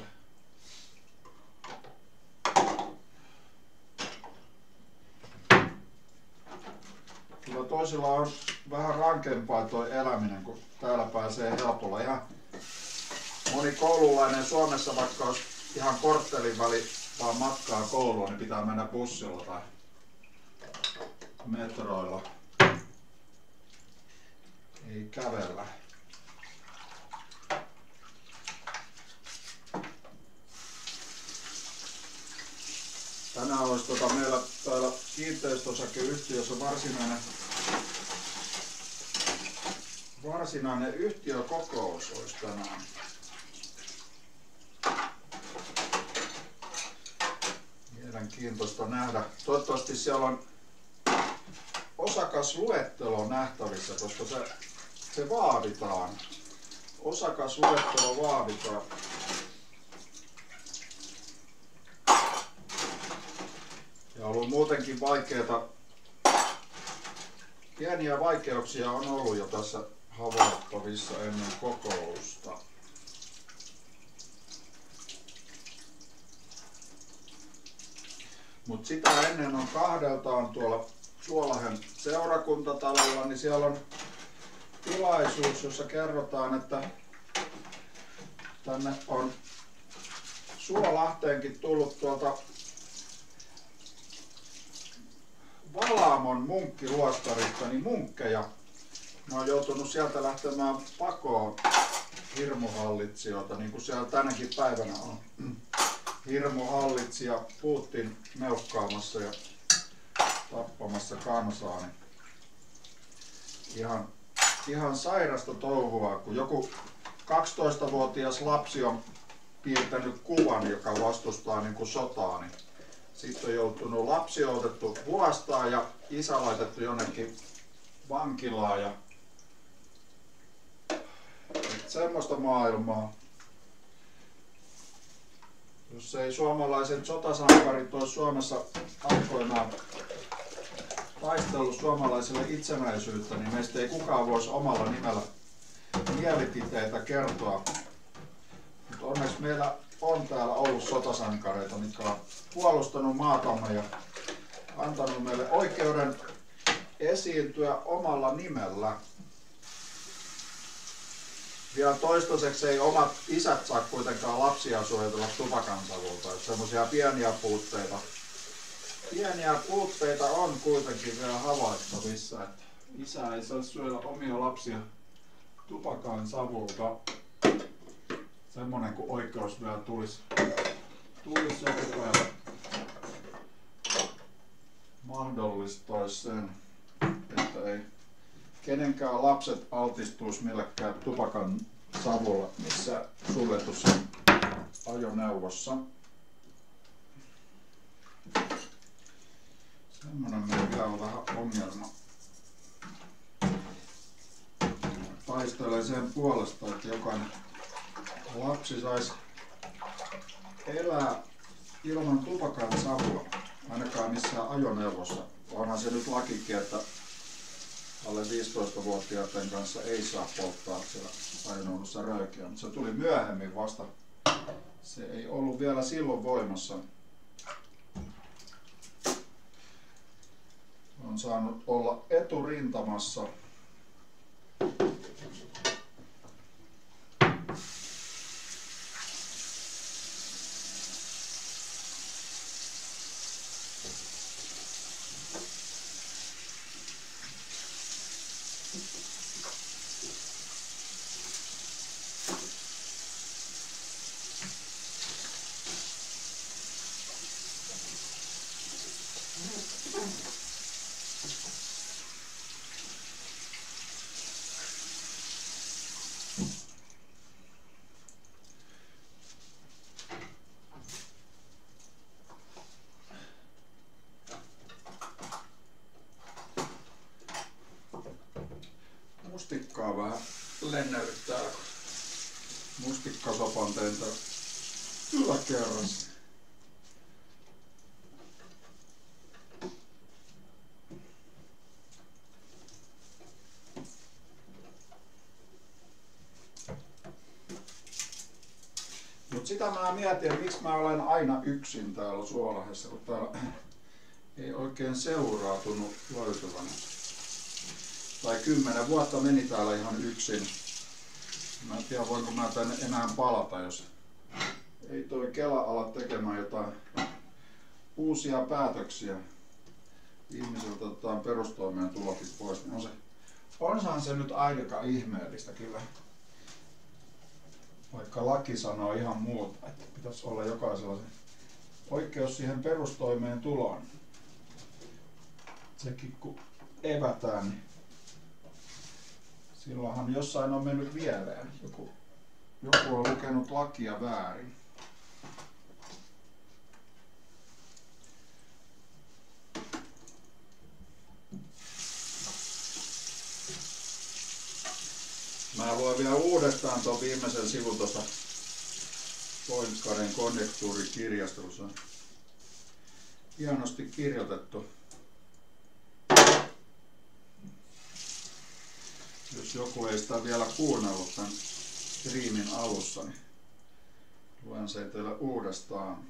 Kyllä toisilla on vähän rankempaa tuo eläminen, kun täällä pääsee helpolla. Ihan moni koululainen Suomessa, vaikka olisi ihan korttelin väli vaan matkaa kouluun, niin pitää mennä bussilla tai metroilla. Ei kävellä. Tänään olisi meillä täällä kiinteistöosakeyhtiössä varsinainen yhtiökokous olisi tänään. Mielenkiintoista nähdä. Toivottavasti siellä on osakasluettelo nähtävissä, koska se vaaditaan. Osakasluettelo vaaditaan. Ja on ollut muutenkin vaikeita, pieniä vaikeuksia on ollut jo tässä havaittavissa ennen kokousta. Mutta sitä ennen on kahdeltaan tuolla Suolahden seurakuntatalolla, niin siellä on tilaisuus, jossa kerrotaan, että tänne on Suolahteenkin tullut tuolta Valaamon munkkiluostarista niin munkkeja. Ne on joutunut sieltä lähtemään pakoon hirmuhallitsijoita, niin kuin siellä tänäkin päivänä on hirmuhallitsija Putin meukkaamassa ja tappamassa kansaa. Niin ihan sairasta touhua, kun joku 12-vuotias lapsi on piirtänyt kuvan, joka vastustaa niin kuin sotaa. Niin sitten on joutunut lapsi otettu huostaan ja isä laitettu jonnekin vankilaan. Ja semmoista maailmaa. Jos ei suomalaiset sotasankarit olisi Suomessa aikoinaan taistellut suomalaiselle itsenäisyyttä, niin meistä ei kukaan voisi omalla nimellä mielipiteitä kertoa. Mutta onneksi meillä on täällä ollut sotasankareita, mitkä on puolustanut maatamme ja antanut meille oikeuden esiintyä omalla nimellä. Vielä toistaiseksi ei omat isät saa kuitenkaan lapsia suojella tupakansavulta. Semmoisia pieniä puutteita on kuitenkin vielä havaittavissa, että isä ei saa suojella omia lapsia tupakansavulta. Semmonen kun oikeus vielä tulisi joku päivä mahdollistaisi sen, että ei kenenkään lapset altistuisi millekään tupakan savulla missä suljetussa ajoneuvossa. Semmonen meillä vielä on vähän ongelma. Taistelen sen puolesta, että jokainen lapsi saisi elää ilman tupakan savua, ainakaan missään ajoneuvossa. Onhan se nyt lakikin, että alle 15-vuotiaiden kanssa ei saa polttaa siellä ajoneuvossa röökiä, mutta se tuli myöhemmin vasta Se ei ollut vielä silloin voimassa. On saanut olla eturintamassa. Mustikkaa vähän lennäyttää, kun mustikkasopan tein yläkerrassa. Mut sitä mä mietin, että miksi mä olen aina yksin täällä Suolahdessa, kun täällä ei oikein seuraa tunnu löytyvän. Tai 10 vuotta meni täällä ihan yksin. Mä en tiedä, voinko mä tänne enää palata, jos ei toi Kela ala tekemään jotain uusia päätöksiä. Ihmisiltä otetaan perustoimeentulokin pois. Niin onhan se nyt aika ihmeellistä kyllä. Vaikka laki sanoo ihan muuta, että pitäisi olla jokaisella se oikeus siihen perustoimeentuloon. Sekin kun evätään, niin silloinhan jossain on mennyt pieleen. Joku on lukenut lakia väärin. Mä luen vielä uudestaan tuon viimeisen sivun tuosta Poinkarin konjektuurikirjastelussa. Hienosti kirjoitettu. Jos joku ei sitä vielä kuunnellut tämän striimin alussa, niin luen sen teille uudestaan.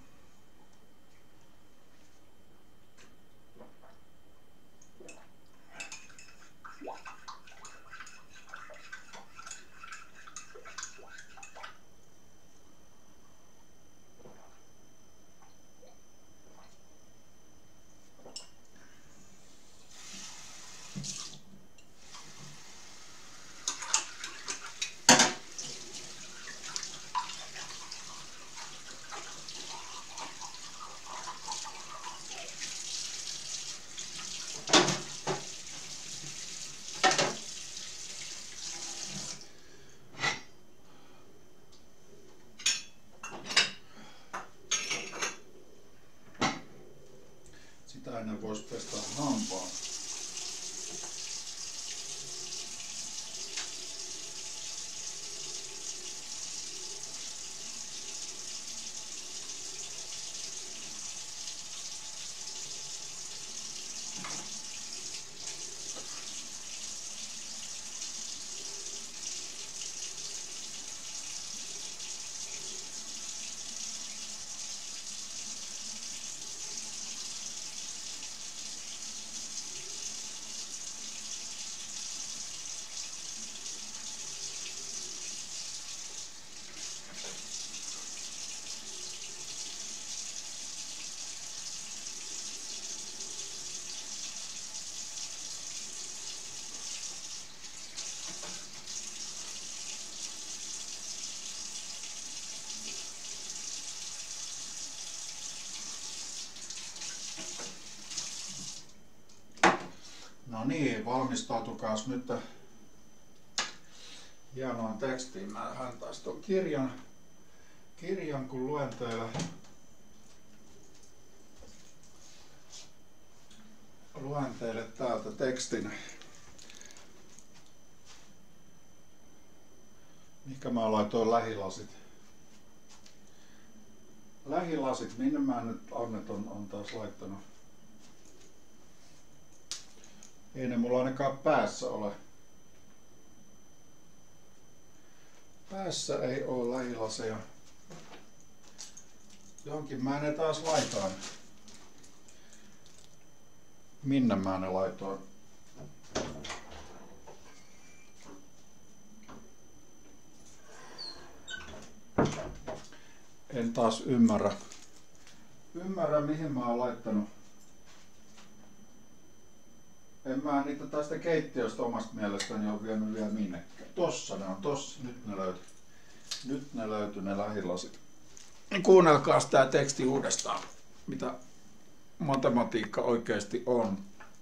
Sitä ennen voisi pestä hampaan. No niin, valmistautukaas nyt hienoon tekstiin. Mä häntäis ton kirjan kun luen teille täältä tekstin. Mihinkä mä laitoin lähilasit? Lähilasit, minne mä nyt Annet on taas laittanut? Ei ne mulla ainakaan päässä ole. Päässä ei ole lähilaseja. Johonkin mä ne taas laitoin. Minne mä ne laitoin? En taas ymmärrä mihin mä oon laittanut. En mä niitä tästä keittiöstä omasta mielestäni ole vienyt vielä minnekään. Tossa ne on, tossa. Nyt ne löytyi ne lähilasit. Kuunnelkaas tää teksti uudestaan, mitä matematiikka oikeasti on.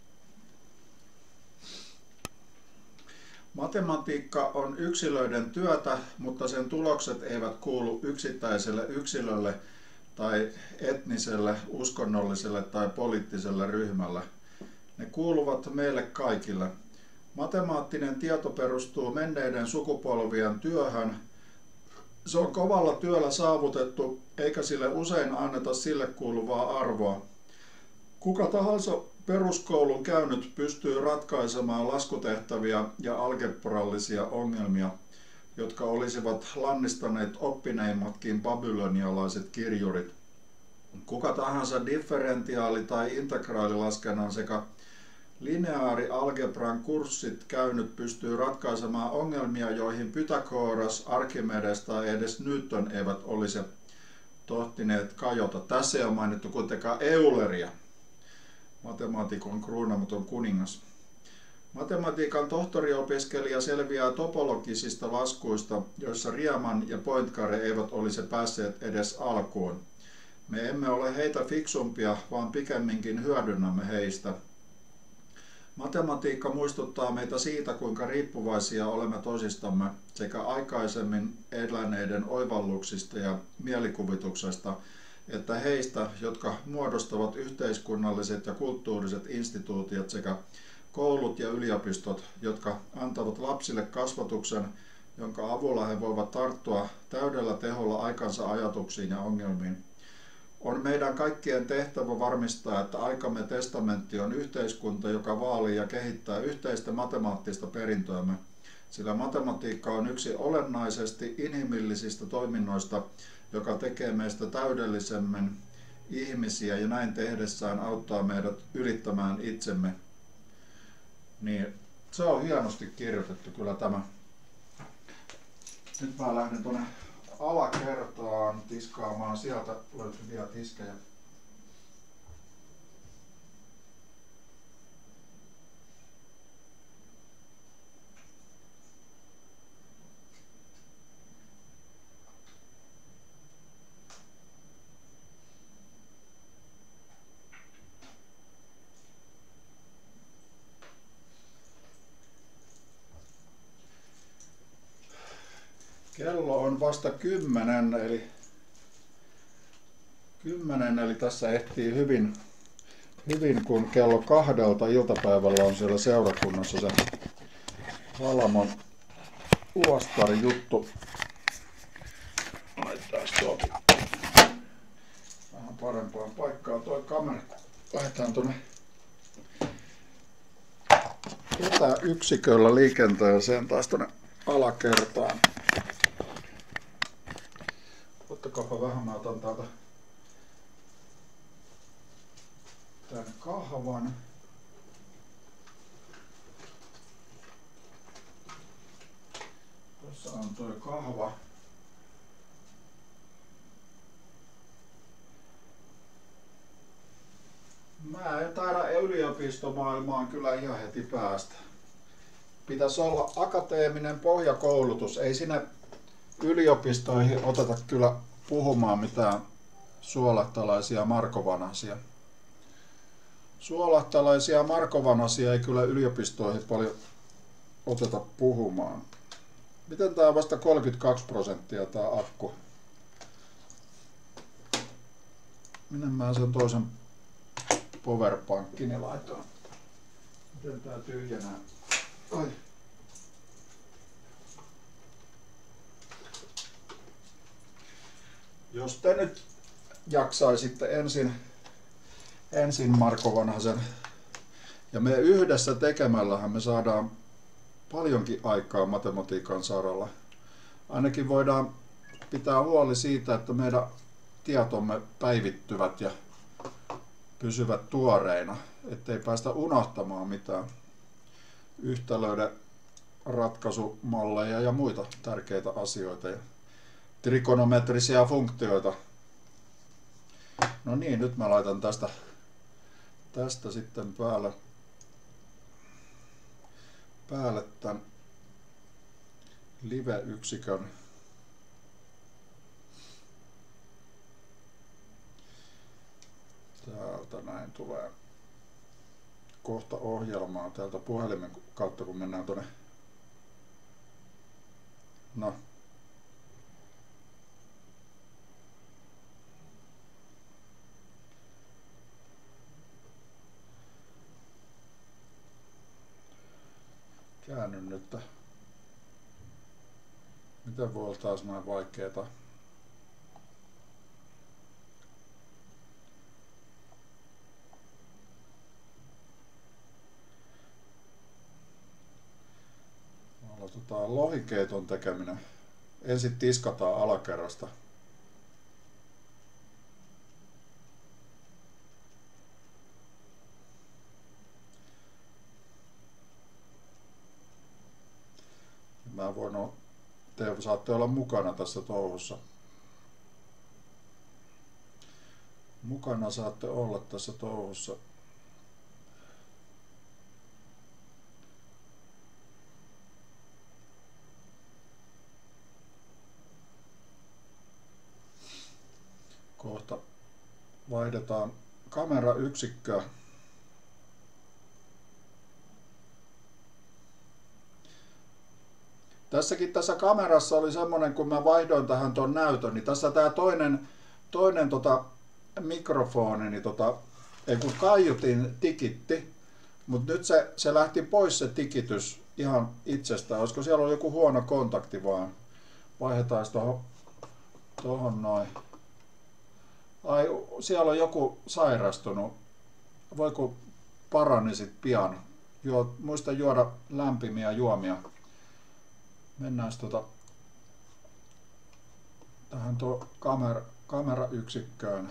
Matematiikka on yksilöiden työtä, mutta sen tulokset eivät kuulu yksittäiselle yksilölle tai etniselle, uskonnolliselle tai poliittiselle ryhmälle. Ne kuuluvat meille kaikille. Matemaattinen tieto perustuu menneiden sukupolvien työhön. Se on kovalla työllä saavutettu, eikä sille usein anneta sille kuuluvaa arvoa. Kuka tahansa peruskoulun käynyt pystyy ratkaisemaan laskutehtäviä ja algebrallisia ongelmia, jotka olisivat lannistaneet oppineimmatkin babylonialaiset kirjurit. Kuka tahansa differentiaali- tai integraalilaskennan sekä lineaarialgebran kurssit käynyt pystyy ratkaisemaan ongelmia, joihin Pythagoras, Archimedes tai edes Newton eivät olisi tohtineet kajota. Tässä ei ole mainittu kuitenkaan Euleria, matemaatikon kruunamaton kuningas. Matematiikan tohtoriopiskelija selviää topologisista laskuista, joissa Riemann ja Poincaré eivät olisi päässeet edes alkuun. Me emme ole heitä fiksumpia, vaan pikemminkin hyödynnämme heistä. Matematiikka muistuttaa meitä siitä, kuinka riippuvaisia olemme toisistamme sekä aikaisemmin eläneiden oivalluksista ja mielikuvituksesta, että heistä, jotka muodostavat yhteiskunnalliset ja kulttuuriset instituutiot sekä koulut ja yliopistot, jotka antavat lapsille kasvatuksen, jonka avulla he voivat tarttua täydellä teholla aikansa ajatuksiin ja ongelmiin. On meidän kaikkien tehtävä varmistaa, että aikamme testamentti on yhteiskunta, joka vaalii ja kehittää yhteistä matemaattista perintöämme, sillä matematiikka on yksi olennaisesti inhimillisistä toiminnoista, joka tekee meistä täydellisemmän ihmisiä ja näin tehdessään auttaa meidät ylittämään itsemme. Niin, se on hienosti kirjoitettu kyllä tämä. Nyt mä lähden tuonne alakertaan tiskaamaan, sieltä löytyviä tiskejä. Kello on vasta 10, eli tässä ehtii hyvin kun kello 2 iltapäivällä on siellä seurakunnassa se Valamon luostarin juttu. Laitetaan tuolta vähän parempaan paikkaan toi kamera. Lähdetään tuonne etäyksiköllä liikenteeseen taas tuonne alakertaan. Ottakaapa vähän, mä otan täältä tän kahvan. Tuossa on toi kahva. Mä en taida yliopistomaailmaan kyllä ihan heti päästä. Pitäisi olla akateeminen pohjakoulutus, ei sinne yliopistoihin oteta kyllä puhumaan mitään suolahtalaisia markovanasia. Suolahtalaisia markovanasia ei kyllä yliopistoihin paljon oteta puhumaan. Miten tää on vasta 32% tää akku? Minne mä sen toisen powerpankkini laitoin? Miten tää tyhjänää? Ai. Jos te nyt jaksaisitte ensin Marko Vanhasen, ja me yhdessä tekemällähän me saadaan paljonkin aikaa matematiikan saralla. Ainakin voidaan pitää huoli siitä, että meidän tietomme päivittyvät ja pysyvät tuoreina, ettei päästä unohtamaan mitään yhtälöiden ratkaisumalleja ja muita tärkeitä asioita ja trigonometrisia funktioita. No niin, nyt mä laitan tästä sitten päälle tämän live-yksikön. Täältä näin tulee kohta ohjelmaa täältä puhelimen kautta, kun mennään tuonne. No. Käännyn nyt. Miten voi olla taas näin vaikeeta? Aloitetaan lohikeiton tekeminen. Ensin tiskataan alakerrasta. Te saatte olla mukana tässä touhussa. Mukana saatte olla tässä touhussa. Kohta vaihdetaan kamerayksikköä. Tässä kamerassa oli semmonen, kun mä vaihdoin tähän ton näytön, niin tässä tää toinen mikrofoni, niin ei kun kaiutin tikitti, mutta nyt se lähti pois se tikitys ihan itsestään. Olisiko siellä ollut joku huono kontakti vaan? Vaihdetaan tohon noin. Ai, siellä on joku sairastunut. Voiko paranisit pian? Muista juoda lämpimiä juomia. Mennään tähän kamerayksikköön.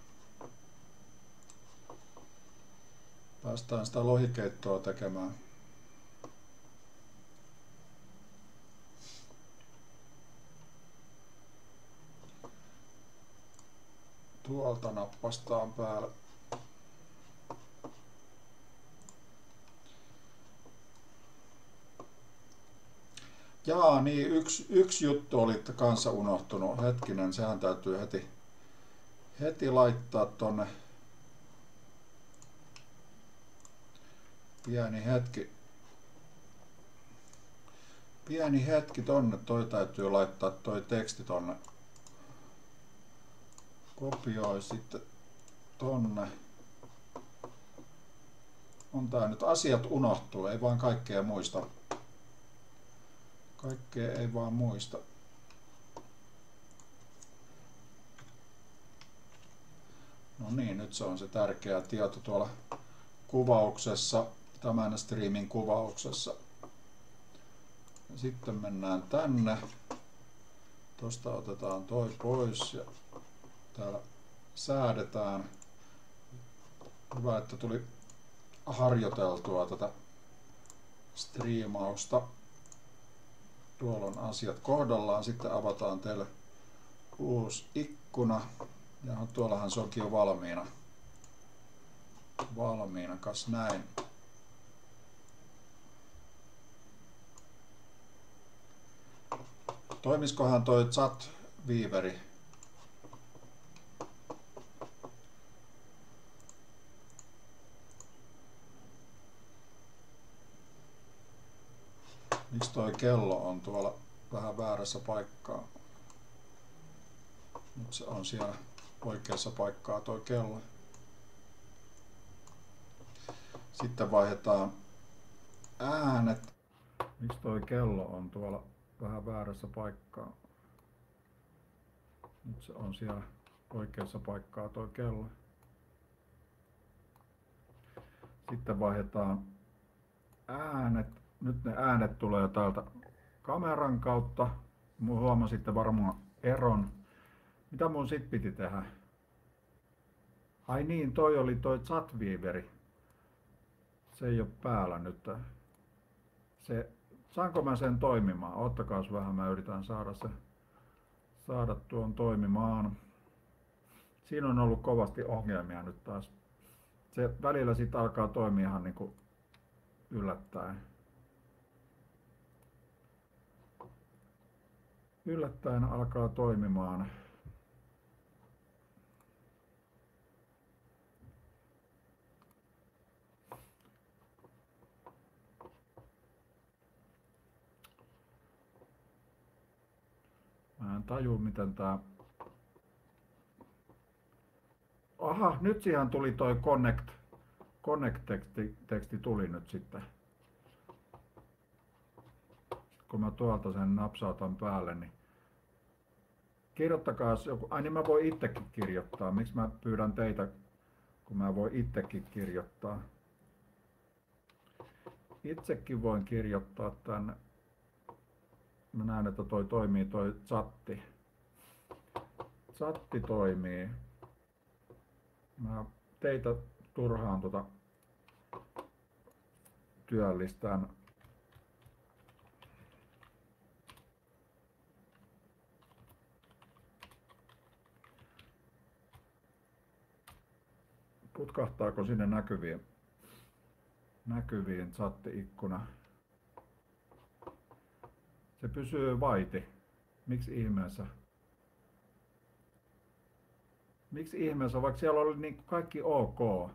Päästään sitä lohikeittoa tekemään. Tuolta nappastaan päälle. Jaa, niin yksi juttu oli kanssa unohtunut. Hetkinen, sehän täytyy heti laittaa tonne. Pieni hetki tonne. Toi täytyy laittaa toi teksti tonne. Kopioi sitten tonne. On tää nyt asiat unohtuu, ei vaan kaikkea muista. Kaikkea ei vaan muista. No niin, nyt se on se tärkeä tieto tuolla kuvauksessa, tämän streamin kuvauksessa. Ja sitten mennään tänne. Tosta otetaan toi pois ja täällä säädetään. Hyvä, että tuli harjoiteltua tätä striimausta. Tuolla on asiat kohdallaan. Sitten avataan teille uusi ikkuna. Ja tuollahan se onkin jo valmiina. Kas näin. Toimiskohan toi chat-viiveri? Miksi toi kello on tuolla vähän väärässä paikkaa? Nyt se on siellä oikeassa paikkaa toi kello. Sitten vaihdetaan äänet. Miksi toi kello on tuolla vähän väärässä paikkaa? Nyt se on siellä oikeassa paikkaa toi kello. Sitten vaihdetaan äänet. Nyt ne äänet tulee täältä kameran kautta. Huomasitte varmaan eron. Mitä mun sit piti tehdä? Ai niin, toi oli toi chat-viiveri. Se ei oo päällä nyt. Saanko mä sen toimimaan? Ottakaas vähän, mä yritän saada tuon toimimaan. Siinä on ollut kovasti ongelmia nyt taas. Se välillä sit alkaa toimia ihan niinku yllättäen. Yllättäen alkaa toimimaan. Mä en taju miten tää... Aha, nyt siihen tuli toi Connect-teksti tuli nyt sitten. Kun mä tuolta sen napsautan päälle, niin kirjoittakaa joku. Ai niin mä voin itsekin kirjoittaa. Miksi mä pyydän teitä, kun mä voin itsekin kirjoittaa? Itsekin voin kirjoittaa tänne. Mä näen, että toi toimii toi chatti. Chatti toimii. Mä teitä turhaan työllistän. Putkahtaako sinne näkyviin chatti-ikkuna? Se pysyy vaiti. Miksi ihmeessä? Miksi ihmeessä, vaikka siellä oli niin kaikki ok?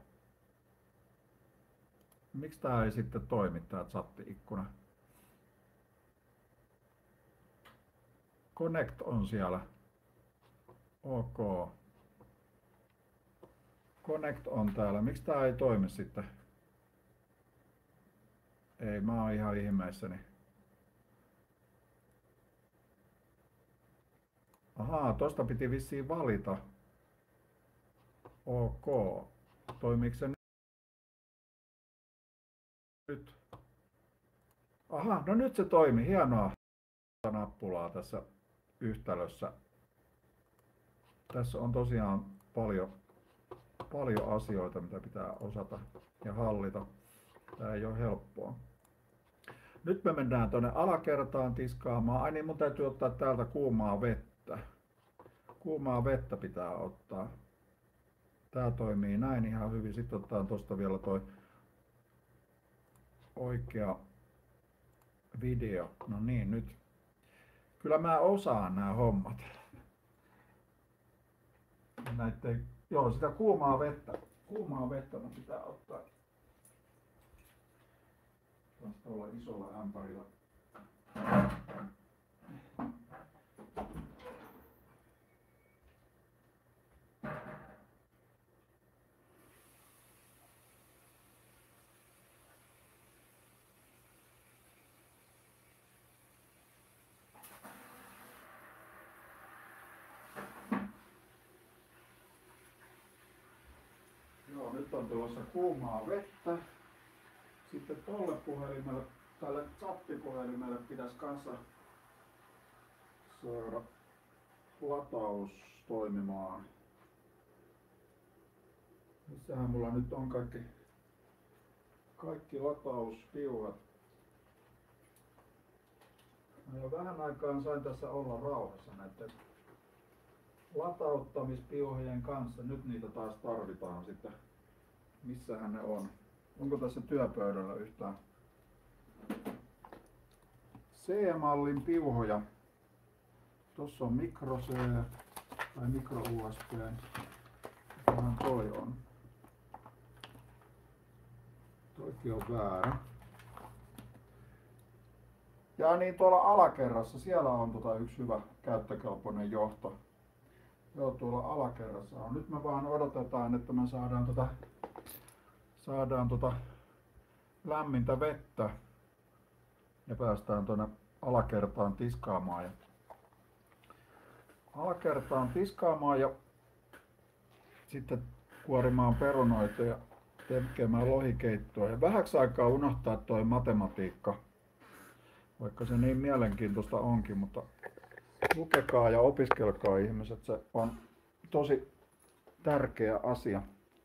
Miksi tää ei sitten toimi tää chatti-ikkuna? Connect on siellä. Ok. Connect on täällä. Miksi tää ei toimi sitten? Ei, mä oon ihan ihmeissäni. Ahaa, tosta piti vissiin valita. Ok. Toimiiko se nyt? Aha, no nyt se toimi. Hienoa nappulaa tässä yhtälössä. Tässä on tosiaan paljon asioita, mitä pitää osata ja hallita. Tää ei ole helppoa. Nyt me mennään tuonne alakertaan tiskaamaan. Ai niin, mun täytyy ottaa täältä kuumaa vettä. Kuumaa vettä pitää ottaa. Tää toimii näin ihan hyvin. Sitten otetaan tosta vielä toi oikea video. No niin, nyt. Kyllä mä osaan nämä hommat. Joo, sitä kuumaa vettä mun pitää ottaa. Tästä olla isolla ämpärillä. Joo, nyt on tulossa kuumaa vettä. Sitten tälle chattipuhelimelle pitäisi kanssa saada lataus toimimaan. Missähän mulla nyt on kaikki latauspiuhat. Mä jo vähän aikaan sain tässä olla rauhassa näiden latauttamispiuhojen kanssa. Nyt niitä taas tarvitaan sitten. Missähän ne on? Onko tässä työpöydällä yhtään C-mallin piuhoja? Tossa on micro C tai micro USB. Mikähän toi on? Toikin on väärä. Ja niin tuolla alakerrassa, siellä on yksi hyvä käyttökelpoinen johto. Joo, tuolla alakerrassa on. Nyt me vaan odotetaan, että me saadaan lämmintä vettä ja päästään tuonne alakertaan tiskaamaan ja sitten kuorimaan perunoita ja tekemään lohikeittoa. Ja vähäksi aikaa unohtaa toi matematiikka, vaikka se niin mielenkiintoista onkin, mutta Lukekaa ja opiskelkaa ihmiset, se on tosi tärkeä asia.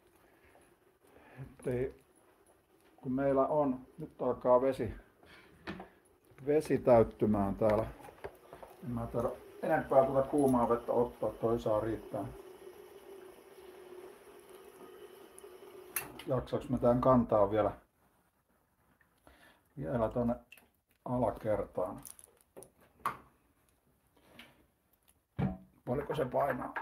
Ettei, kun meillä on, nyt alkaa vesi täyttymään täällä. En mä tiedä enempää tuota kuumaa vettä ottaa, toi saa riittää. Jaksaks mä tän kantaa vielä tonne alakertaan. Paljonko se painaa?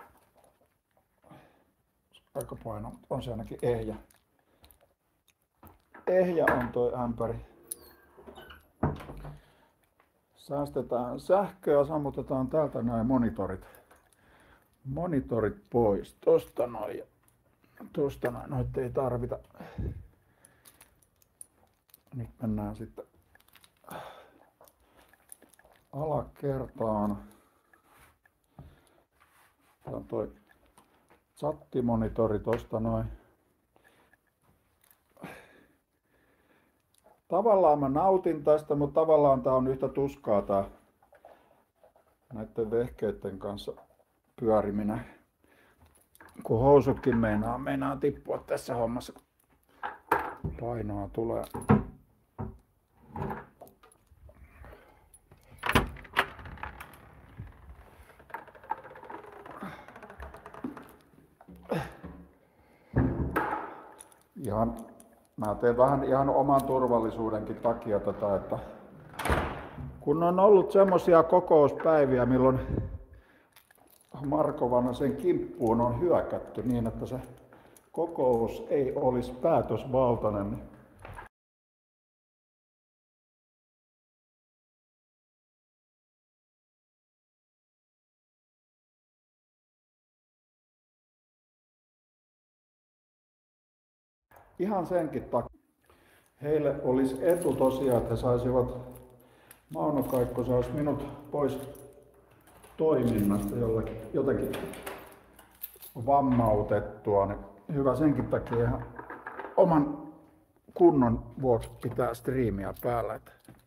Aika painaa, mutta on se ainakin ehjä. Ehjä on toi ämpäri. Säästetään sähköä, sammutetaan täältä nämä monitorit pois. Tosta noin ja tosta noin, noita ei tarvita. Nyt mennään sitten alakertaan. Tää on toi chattimonitori tosta noin. Tavallaan mä nautin tästä, mutta tavallaan tää on yhtä tuskaa tää näiden vehkeiden kanssa pyöriminen. Kun housutkin meinaa tippua tässä hommassa, kun painoa tulee. Mä teen vähän ihan oman turvallisuudenkin takia tätä, että kun on ollut semmosia kokouspäiviä, milloin Marko Vanhasen kimppuun on hyökätty niin, että se kokous ei olisi päätösvaltainen, niin ihan senkin takia heille olisi etu tosiaan, että he saisivat, Mauno Kaikko saisi minut pois toiminnasta jotenkin vammautettua. Niin hyvä senkin takia ihan oman kunnon vuoksi pitää striimiä päällä.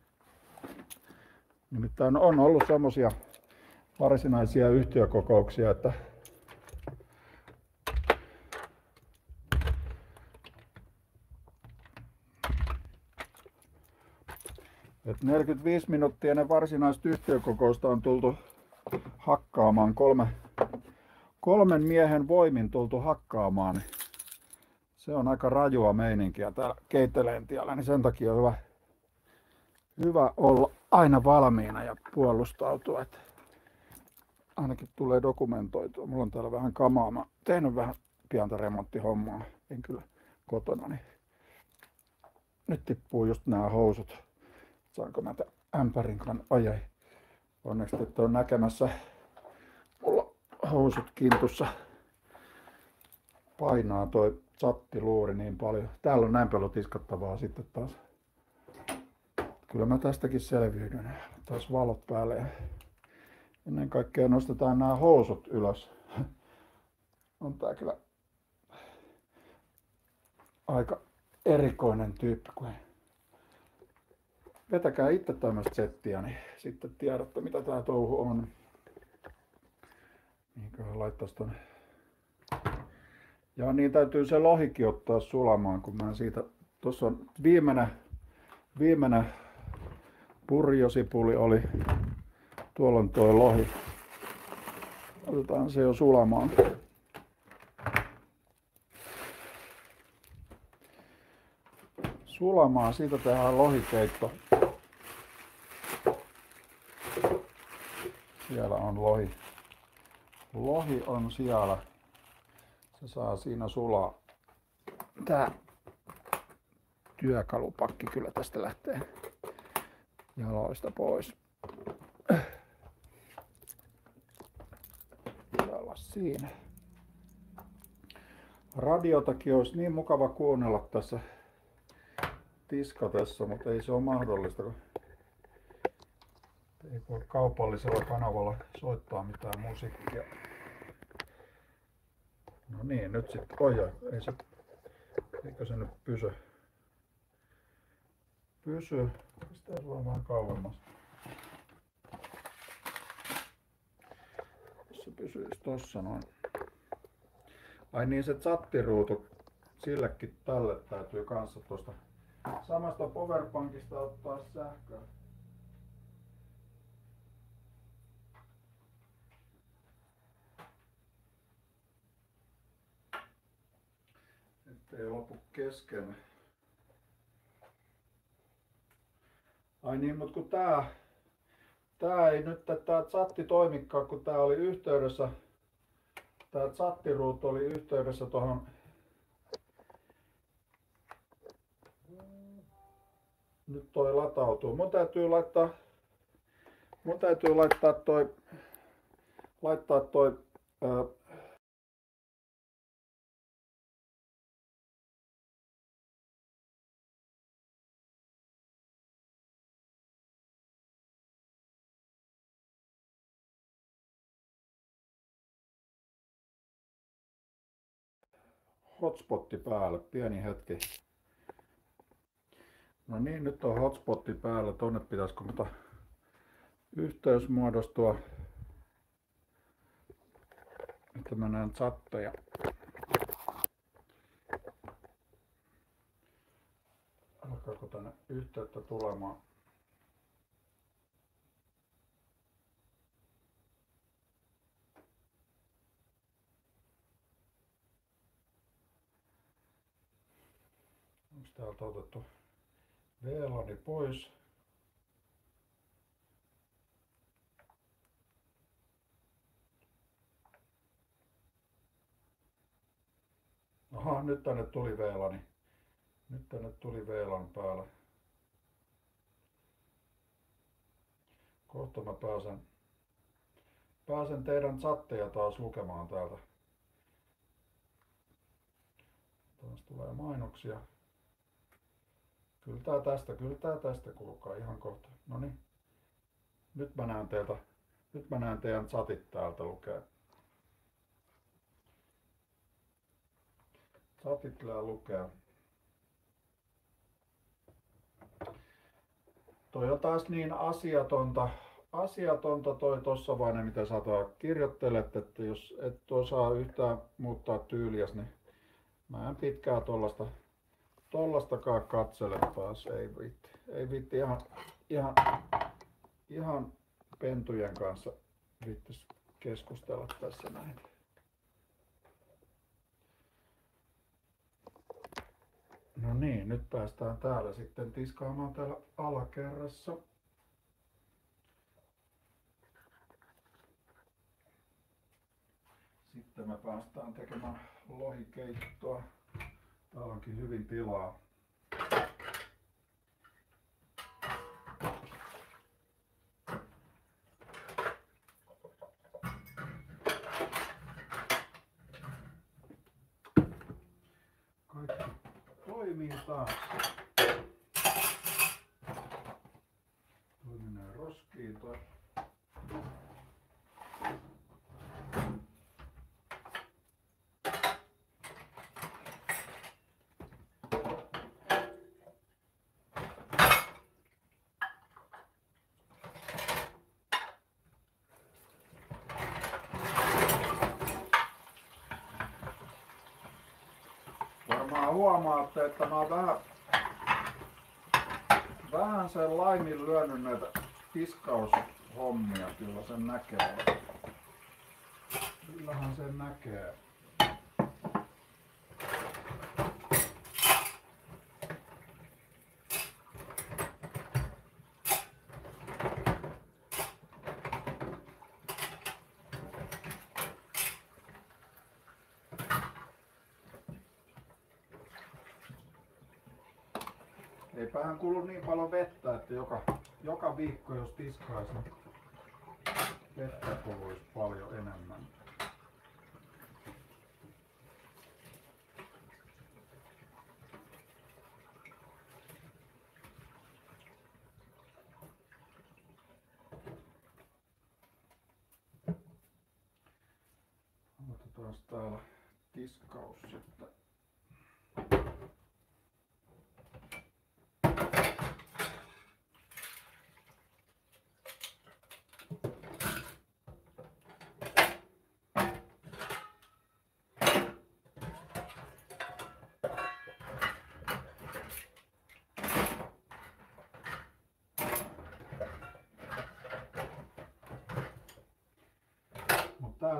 Nimittäin on ollut semmosia varsinaisia yhtiökokouksia, että Et 45 minuuttia ennen varsinaista yhtiökokousta on tultu hakkaamaan, kolmen miehen voimin tultu hakkaamaan. Niin se on aika rajua meininkiä täällä Keiteleentiellä, niin sen takia on hyvä olla aina valmiina ja puolustautua. Et ainakin tulee dokumentoitua. Mulla on täällä vähän kamaa. Mä tehnyt vähän pientä remonttihommaa. En kyllä kotona. Niin nyt tippuu just nämä housut. Saanko mä tämän ämpärin kanssa? Ai. Onneksi te on näkemässä. Mulla housut kintussa. Painaa toi chattiluuri niin paljon. Täällä on näin paljon tiskattavaa sitten taas. Kyllä mä tästäkin selviydyn. Taas valot päälle. Ja ennen kaikkea nostetaan nämä housut ylös. On tää kyllä aika erikoinen tyyppi. Vetäkää itse tämmöistä settiä, niin sitten tiedätte mitä tää touhu on. Niinköhän laittaisi ton. Ja niin täytyy se lohikin ottaa sulamaan, kun mä siitä. Tuossa on viimeinen purjosipuli oli. Tuolla on toi lohi. Otetaan se jo sulamaan. Sulamaan, siitä tehdään lohikeitto. Siellä on lohi. Lohi on siellä. Se saa siinä sulaa. Tää työkalupakki kyllä tästä lähtee jaloista pois. Olla siinä. Radiotakin olisi niin mukava kuunnella tässä tiskatessa, mutta ei se ole mahdollista, kun ei voi kaupallisella kanavalla soittaa mitään musiikkia. No niin, nyt sitten. Oi, eikö se nyt pysy? Pysy. Pistää sulla vähän kauemmas. pysyis tossa noin. Ai niin, se chattiruutu, sillekin tälle täytyy kanssa tuosta samasta powerbankista ottaa sähköä. Ettei lopu kesken. Ai niin, mut kun tää ei nyt tää chatti toimikaan, kun tää oli yhteydessä, tää chattiruutu oli yhteydessä tohon. Nyt toi latautuu. Mun täytyy laittaa toi hotspotti päälle, pieni hetki. No niin, nyt on hotspotti päällä. Tonne pitäisi kohta yhteys muodostua, että mä näen chatteja. Alkaako tänne yhteyttä tulemaan? Onko täältä otettu VLANi pois? Aha, nyt tänne tuli VLANi. Nyt tänne tuli VLAN päälle. Kohta mä pääsen teidän chatteja taas lukemaan täältä. Taas tulee mainoksia. Kyllä tää tästä kuulkaa ihan kohta. Noniin. Nyt mä näen teidän chatit täältä lukee. Chatit lukee. Toi on taas niin asiatonta toi tossa vain, mitä sä kirjoittelet, että jos et osaa yhtään muuttaa tyyliäs, niin mä en pitkää tollastakaan katsele taas, ei viitti ihan pentujen kanssa viittis keskustella tässä näin. No niin, nyt päästään täällä sitten tiskaamaan täällä alakerrassa. Sitten me päästään tekemään lohikeittoa. Täällä onkin hyvin tilaa. Kaikki toimii taas. Toi menee roskiin toi. Varmaan huomaatte, että mä oon vähän sen laiminlyönyt näitä tiskaushommia, kyllä sen näkee. Kyllähän sen näkee. Eipähän kulu niin paljon vettä, että joka viikko jos tiskaisi, niin vettä kuluisi paljon enemmän. Otetaan täällä tiskaus sitten.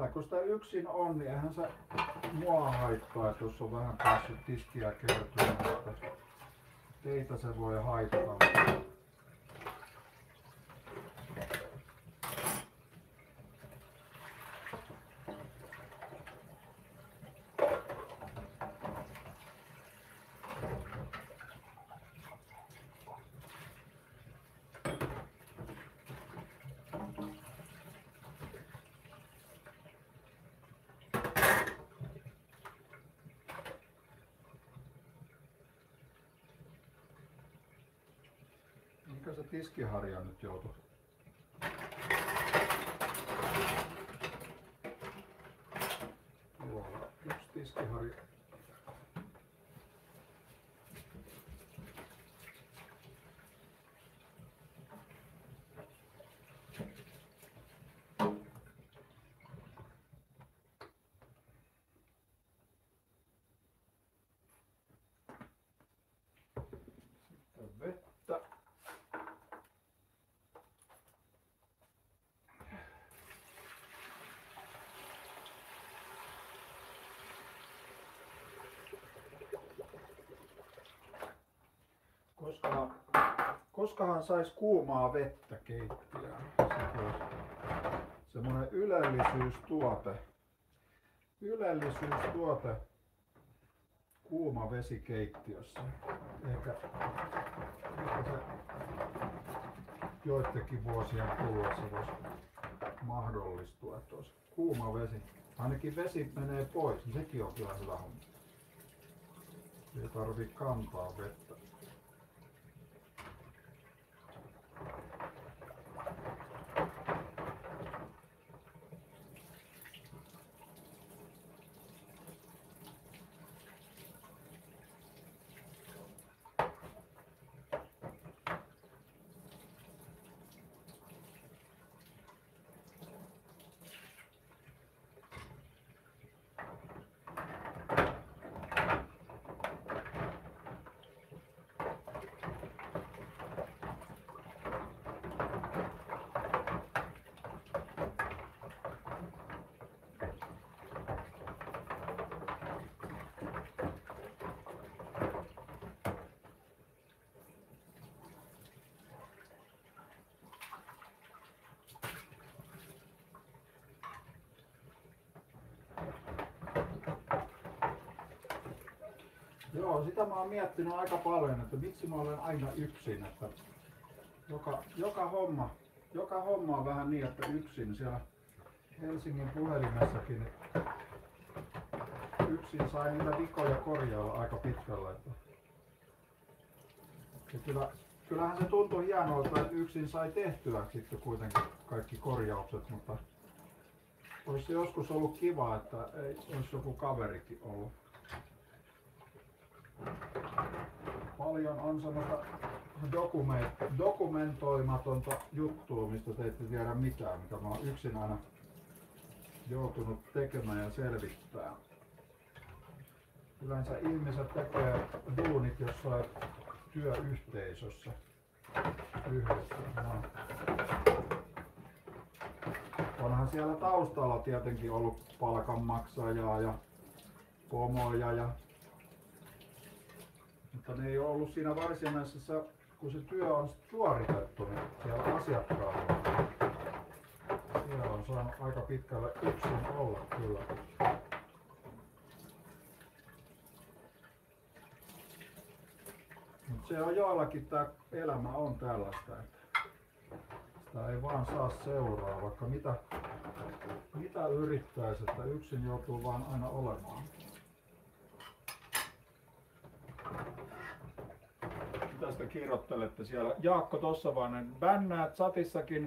siellä kun sitä yksin on, niin eihän se mua haittaa, että jos on vähän päässyt tiskiä kertyä, mutta teitä se voi haittaa. Mikä se tiskiharja nyt joutui? Tuolla yksi tiskiharja. Sitten vettä. Koskahan sais kuumaa vettä keittiöön? Semmonen ylellisyystuote. Ylellisyystuote kuuma vesi keittiössä. Ehkä se joidenkin vuosien kuluessa voisi mahdollistua, että olisi kuuma vesi. Ainakin vesi menee pois, niin sekin on kyllä hyvä homma. Ei tarvii kantaa vettä. Joo, sitä mä oon miettinyt aika paljon, että miksi mä olen aina yksin, että joka homma on vähän niin, että yksin siellä Helsingin puhelimessakin yksin sai niitä vikoja korjailla aika pitkällä. Että kyllähän se tuntui hienolta, että yksin sai tehtyä sitten kuitenkin kaikki korjaukset, mutta olisi joskus ollut kiva, että ei olisi joku kaverikin ollut. Paljon on semmoista dokumentoimatonta juttua, mistä te ette tiedä mitään, mitä mä oon yksin aina joutunut tekemään ja selvittämään. Yleensä ihmiset tekee duunit jossain työyhteisössä yhdessä. No. Onhan siellä taustalla tietenkin ollut palkanmaksajaa ja pomoja mutta ne ei ole ollut siinä varsinaisessa, kun se työ on suoritettu, niin siellä asiakkaalla. Siellä on saanut aika pitkälle yksin olla kyllä. Mutta se on joillakin, tämä elämä on tällaista, että sitä ei vaan saa seuraa, vaikka mitä yrittäisi, että yksin joutuu vaan aina olemaan. Tästä kirjoittelette siellä. Jaakko Tossavainen, bännää chatissakin.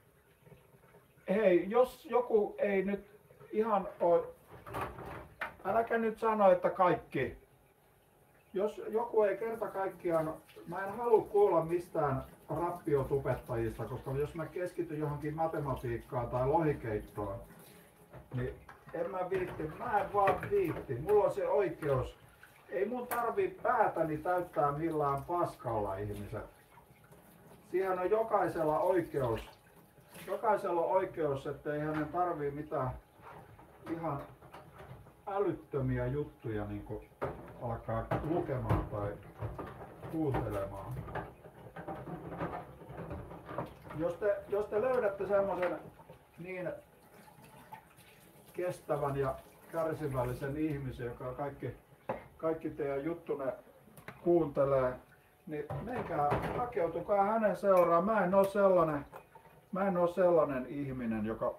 Hei, jos joku ei nyt ihan ole, äläkä nyt sano, että kaikki. Jos joku ei kerta kaikkiaan, mä en halua kuulla mistään rappiotupettajista, koska jos mä keskityn johonkin matematiikkaan tai lohikeittoon, niin en mä en vaan viitti. Mulla on se oikeus. Ei mun tarvii päätäni täyttää millään paskalla, ihmiset. Siihen on jokaisella oikeus, ettei hänen tarvii mitään ihan älyttömiä juttuja niin kun alkaa lukemaan tai kuuntelemaan. Jos te löydätte semmoisen niin kestävän ja kärsivällisen ihmisen, joka kaikki teidän juttunne kuuntelee, niin menkää, hakeutukaa hänen seuraan. Mä en oo sellainen ihminen, joka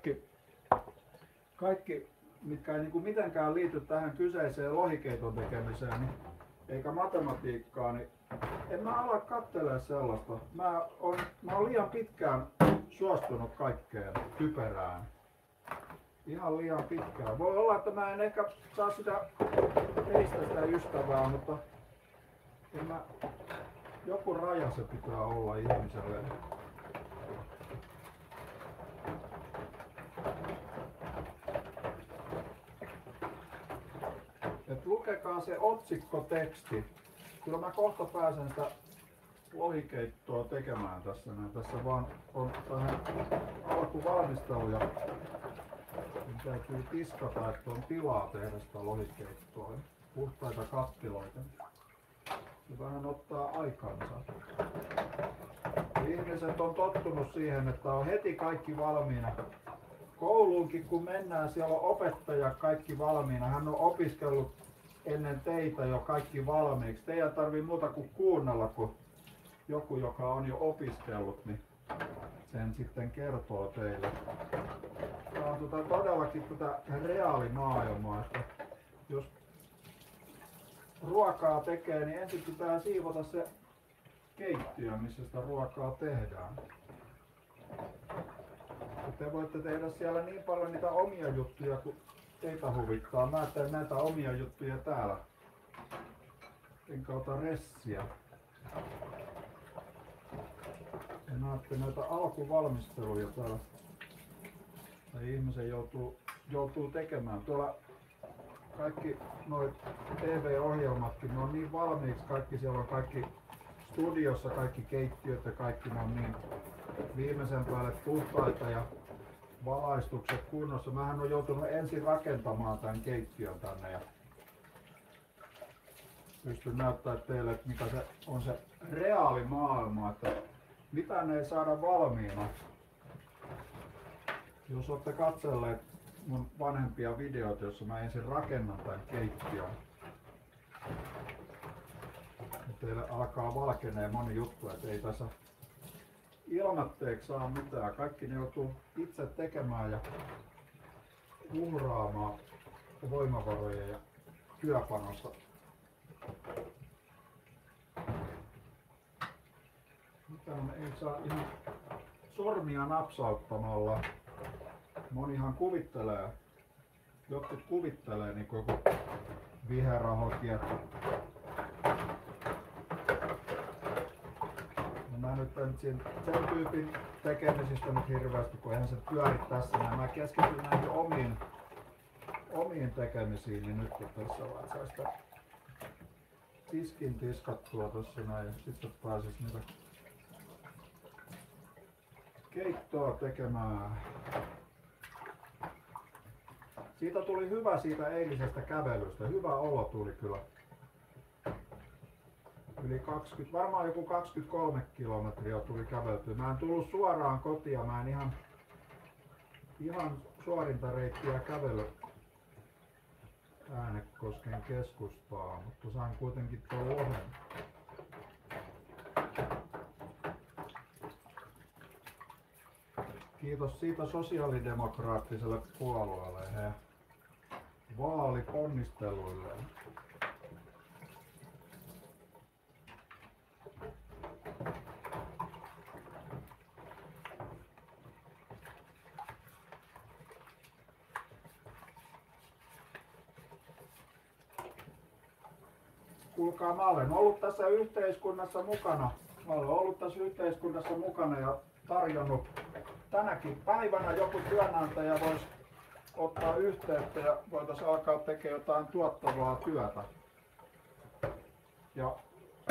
kaikki mitkä ei niinku mitenkään liity tähän kyseiseen lohikeiton tekemiseen, niin, eikä matematiikkaan, niin en mä ala kattelemaan sellaista. Mä oon liian pitkään suostunut kaikkeen typerään. Ihan liian pitkään. Voi olla, että mä en ehkä saa sitä ystävää, mutta joku raja se pitää olla ihmiselle. Et lukekaa se otsikkoteksti. Kyllä mä kohta pääsen sitä lohikeittoa tekemään tässä. Tässä vaan on tähän alkuvalmistelu ja täytyy tiskata, että on tilaa tehdä sitä lohikeittoa. Puhtaita kattiloita. Se vähän ottaa aikansa. Ihmiset on tottunut siihen, että on heti kaikki valmiina. Kouluunkin kun mennään, siellä on opettaja kaikki valmiina. Hän on opiskellut ennen teitä jo kaikki valmiiksi. Teidän tarvii muuta kuin kuunnella, kun joku, joka on jo opiskellut, niin sen sitten kertoo teille. Tämä on todellakin tätä reaalimaailmaa, että jos ruokaa tekee, niin ensin pitää siivota se keittiö, missä sitä ruokaa tehdään. Te voitte tehdä siellä niin paljon niitä omia juttuja, kun teitä huvittaa. Mä teen näitä omia juttuja täällä. Enkä ota ressiä. Ja näette näitä alkuvalmisteluja täällä. Tai ihmisen joutuu tekemään. Tuolla kaikki noi TV-ohjelmatkin, ne on niin valmiiksi. Kaikki siellä on kaikki studiossa, kaikki keittiöt ja kaikki ne on niin viimeisen päälle puhtaita ja valaistukset kunnossa. Mähän on joutunut ensin rakentamaan tämän keittiön tänne ja pystyn näyttämään teille, että mikä se on se reaalimaailma, että mitä ne ei saada valmiina. Jos olette katselleet mun vanhempia videoita, joissa mä ensin rakennan tämän keittiön, teille alkaa valkenee moni juttu, että ei tässä ilmatteeksi saa mitään. Kaikki ne joutuu itse tekemään ja uhraamaan voimavaroja ja työpanosta. Mitään ei saa ihan sormia napsauttamalla. Monihan kuvittelee, jotkut kuvittelee niin kuin joku viherahokierto. Mä nyt en sen tyypin tekemisistä nyt hirveästi, kun eihän se pyöri tässä. Mä keskityn näihin omiin tekemisiin, niin nyt kun tässä vaan saa sitä tiskin tiskattua tossa näin ja sitten pääsis niitä keittoa tekemään. Siitä tuli hyvä siitä eilisestä kävelystä. Hyvä olo tuli kyllä. Yli 20, varmaan joku 23 kilometriä tuli käveltyä. Mä en tullut suoraan kotia, mä en ihan suorinta reittiä kävely Äänekosken keskustaan, mutta sain kuitenkin tuon lohen. Kiitos siitä sosiaalidemokraattiselle puolueelle ja vaaliponnisteluille. Kuulkaa, mä olen ollut tässä yhteiskunnassa mukana. Mä olen ollut tässä yhteiskunnassa mukana ja tarjonnut tänäkin päivänä joku työnantaja voisi ottaa yhteyttä ja voitaisiin alkaa tekemään jotain tuottavaa työtä. Ja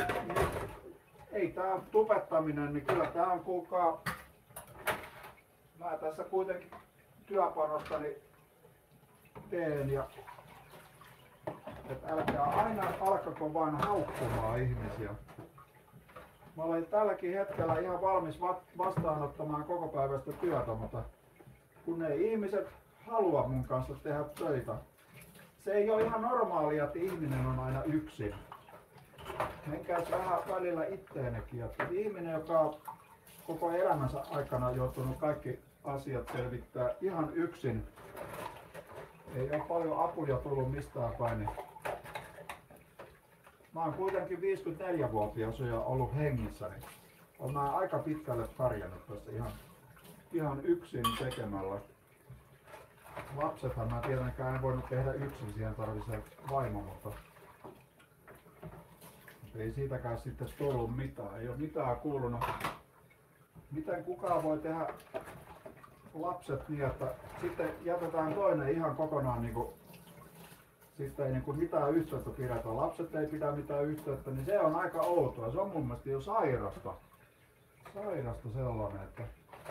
ei tää tupettaminen, niin kyllä tää on kuulkaa, mä tässä kuitenkin työpanostani teen ja että älkää aina alkako vain haukkumaan ihmisiä. Mä olen tälläkin hetkellä ihan valmis vastaanottamaan kokopäiväistä työtä, mutta kun ei ihmiset halua mun kanssa tehdä töitä. Se ei ole ihan normaalia, että ihminen on aina yksin. Menkääs vähän välillä itteenekin, että ihminen, joka on koko elämänsä aikana joutunut kaikki asiat selvittää ihan yksin, ei ole paljon apuja tullut mistään päin. Mä oon kuitenkin 54-vuotias ja ollut hengissä, niin olen mä aika pitkälle pärjännyt tässä ihan yksin tekemällä. Lapsethan mä tietenkään en voinut tehdä yksin, siihen tarvitsee vaimo, mutta ei siitäkään sitten tullut mitään. Ei ole mitään kuulunut. Miten kukaan voi tehdä lapset niin, että sitten jätetään toinen ihan kokonaan niinku, sitten ei niinku mitään yhteyttä pidetä. Lapset ei pidä mitään yhteyttä, niin se on aika outoa. Se on mun mielestä jo sairasta. Sairasta sellainen, että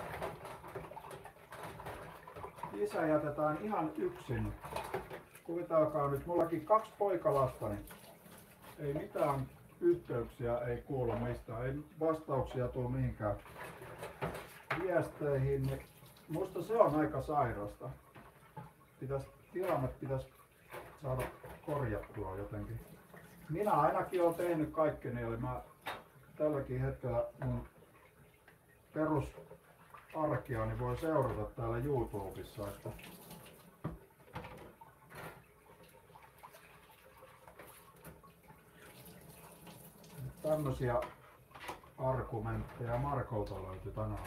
isä jätetään ihan yksin. Kuvitelkaa nyt, mullakin 2 poikalasta, niin ei mitään yhteyksiä ei kuulu mistään, ei vastauksia tule mihinkään viesteihin, niin musta se on aika sairasta. Tilanne pitäisi saada korjattua jotenkin. Minä ainakin olen tehnyt kaikkeni, eli mä tälläkin hetkellä mun perusarkeani voi seurata täällä YouTubessa. Että tämmöisiä argumentteja Markolta löytyi tänään.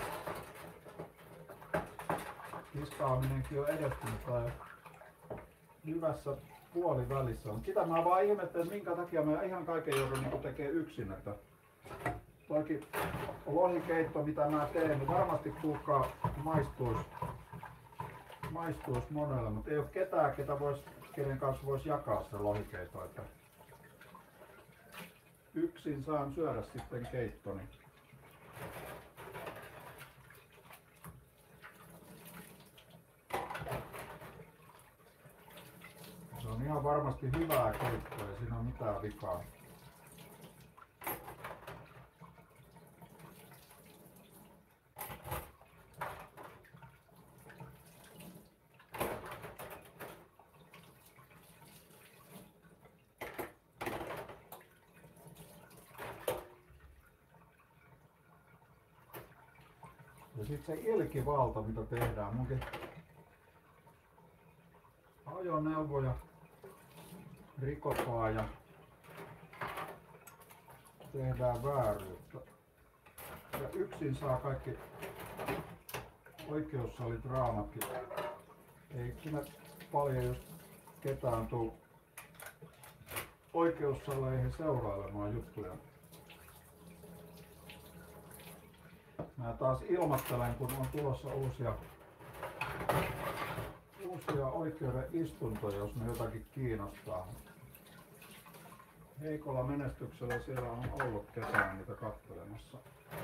Kiskaaminenkin on edistynyt tai hyvässä puolivälissä. Sitä mä vaan ihmettelen, minkä takia mä ihan kaiken joudun niin tekemään yksin. Että toikin lohikeitto mitä mä teen, niin varmasti kuulkaa maistuisi monelle, mutta ei ole ketään, kenen kanssa voisi jakaa se lohikeitto. Että yksin saan syödä sitten keittoni. Se on ihan varmasti hyvää keittoa, ei siinä ole mitään vikaa. Ja sitten se ilkivalta, mitä tehdään. Munkin ajoneuvoja rikotaan ja tehdään vääryyttä. Ja yksin saa kaikki oikeussalidraamatkin. Ei siinä paljon jos ketään tuu oikeussaleihin seurailemaan juttuja. Mä taas ilmoittelen, kun on tulossa uusia oikeuden istuntoja, jos ne jotakin kiinnostaa. Heikolla menestyksellä siellä on ollut kesään niitä katselemassa.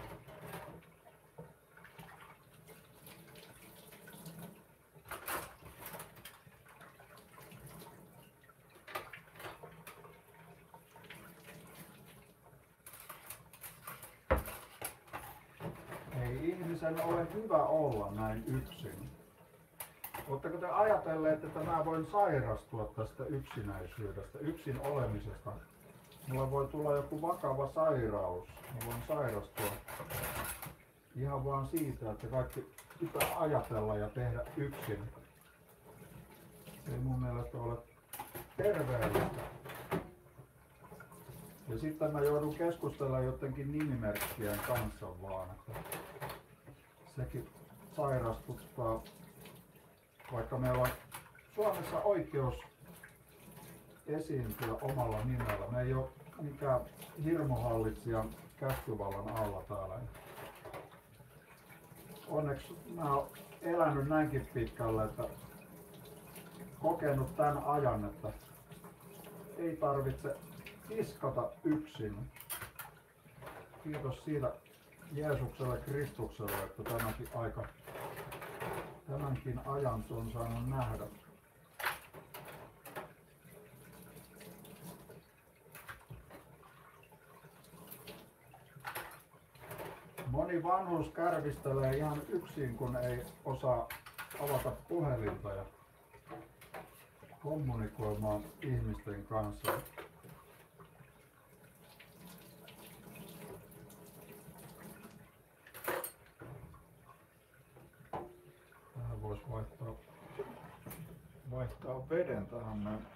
Ei ihmisen ole hyvä olla näin yksin. Oletteko te ajatelleet, että mä voin sairastua tästä yksinäisyydestä, yksin olemisesta? Mulla voi tulla joku vakava sairaus. Mä voin sairastua ihan vaan siitä, että kaikki pitää ajatella ja tehdä yksin. Se ei mun mielestä ole terveellistä. Ja sitten mä joudun keskustella jotenkin nimimerkkien kanssa vaan, että sekin sairastuttaa. Vaikka meillä on Suomessa oikeus esiintyä omalla nimellä. Me ei ole mikään hirmuhallitsijan käskyvallan alla täällä. Onneksi mä oon elänyt näinkin pitkälle, että kokenut tämän ajan, että ei tarvitse kiskata yksin. Kiitos siitä Jeesukselle Kristukselle, että tämänkin ajan se on saanut nähdä. Moni vanhus kärvistelee ihan yksin, kun ei osaa avata puhelinta ja kommunikoimaan ihmisten kanssa. Tähän voisi vaihtaa veden tähän näin.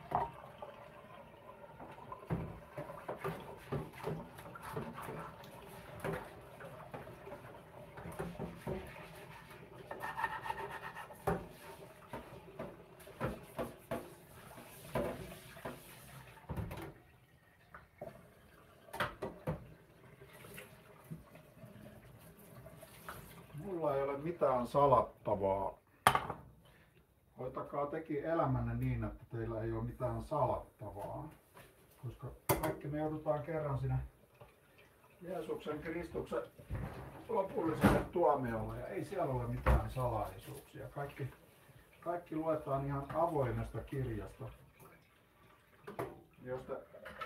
Mulla ei ole mitään salattavaa. Hoitakaa tekin elämänne niin, että teillä ei ole mitään salattavaa. Koska kaikki me joudutaan kerran sinne Jeesuksen Kristuksen lopulliselle tuomiolle ja ei siellä ole mitään salaisuuksia. Kaikki luetaan ihan avoimesta kirjasta. Jos te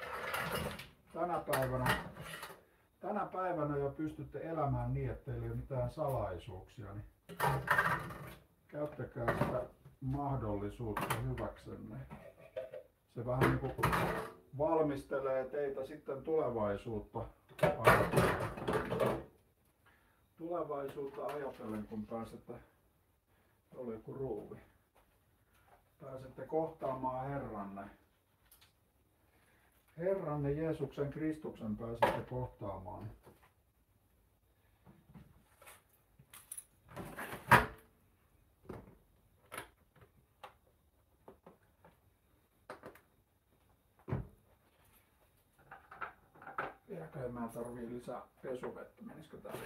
tänä päivänä jo pystytte elämään niin, että teillä ei ole mitään salaisuuksia, niin käyttäkää sitä mahdollisuutta hyväksenne. Se vähän niin kuin valmistelee teitä sitten tulevaisuutta ajatellen, kun pääsette, oli joku ruuvi, pääsette kohtaamaan Herranne Jeesuksen Kristuksen pääsette kohtaamaan. Vieläkö mä tarvii lisää pesuvettä? Menisikö tää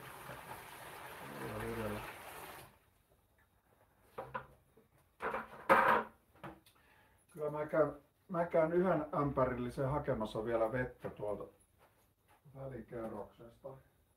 vielä? Kyllä mä käyn yhden ämpärillisen hakemassa vielä vettä tuolta välikerroksesta.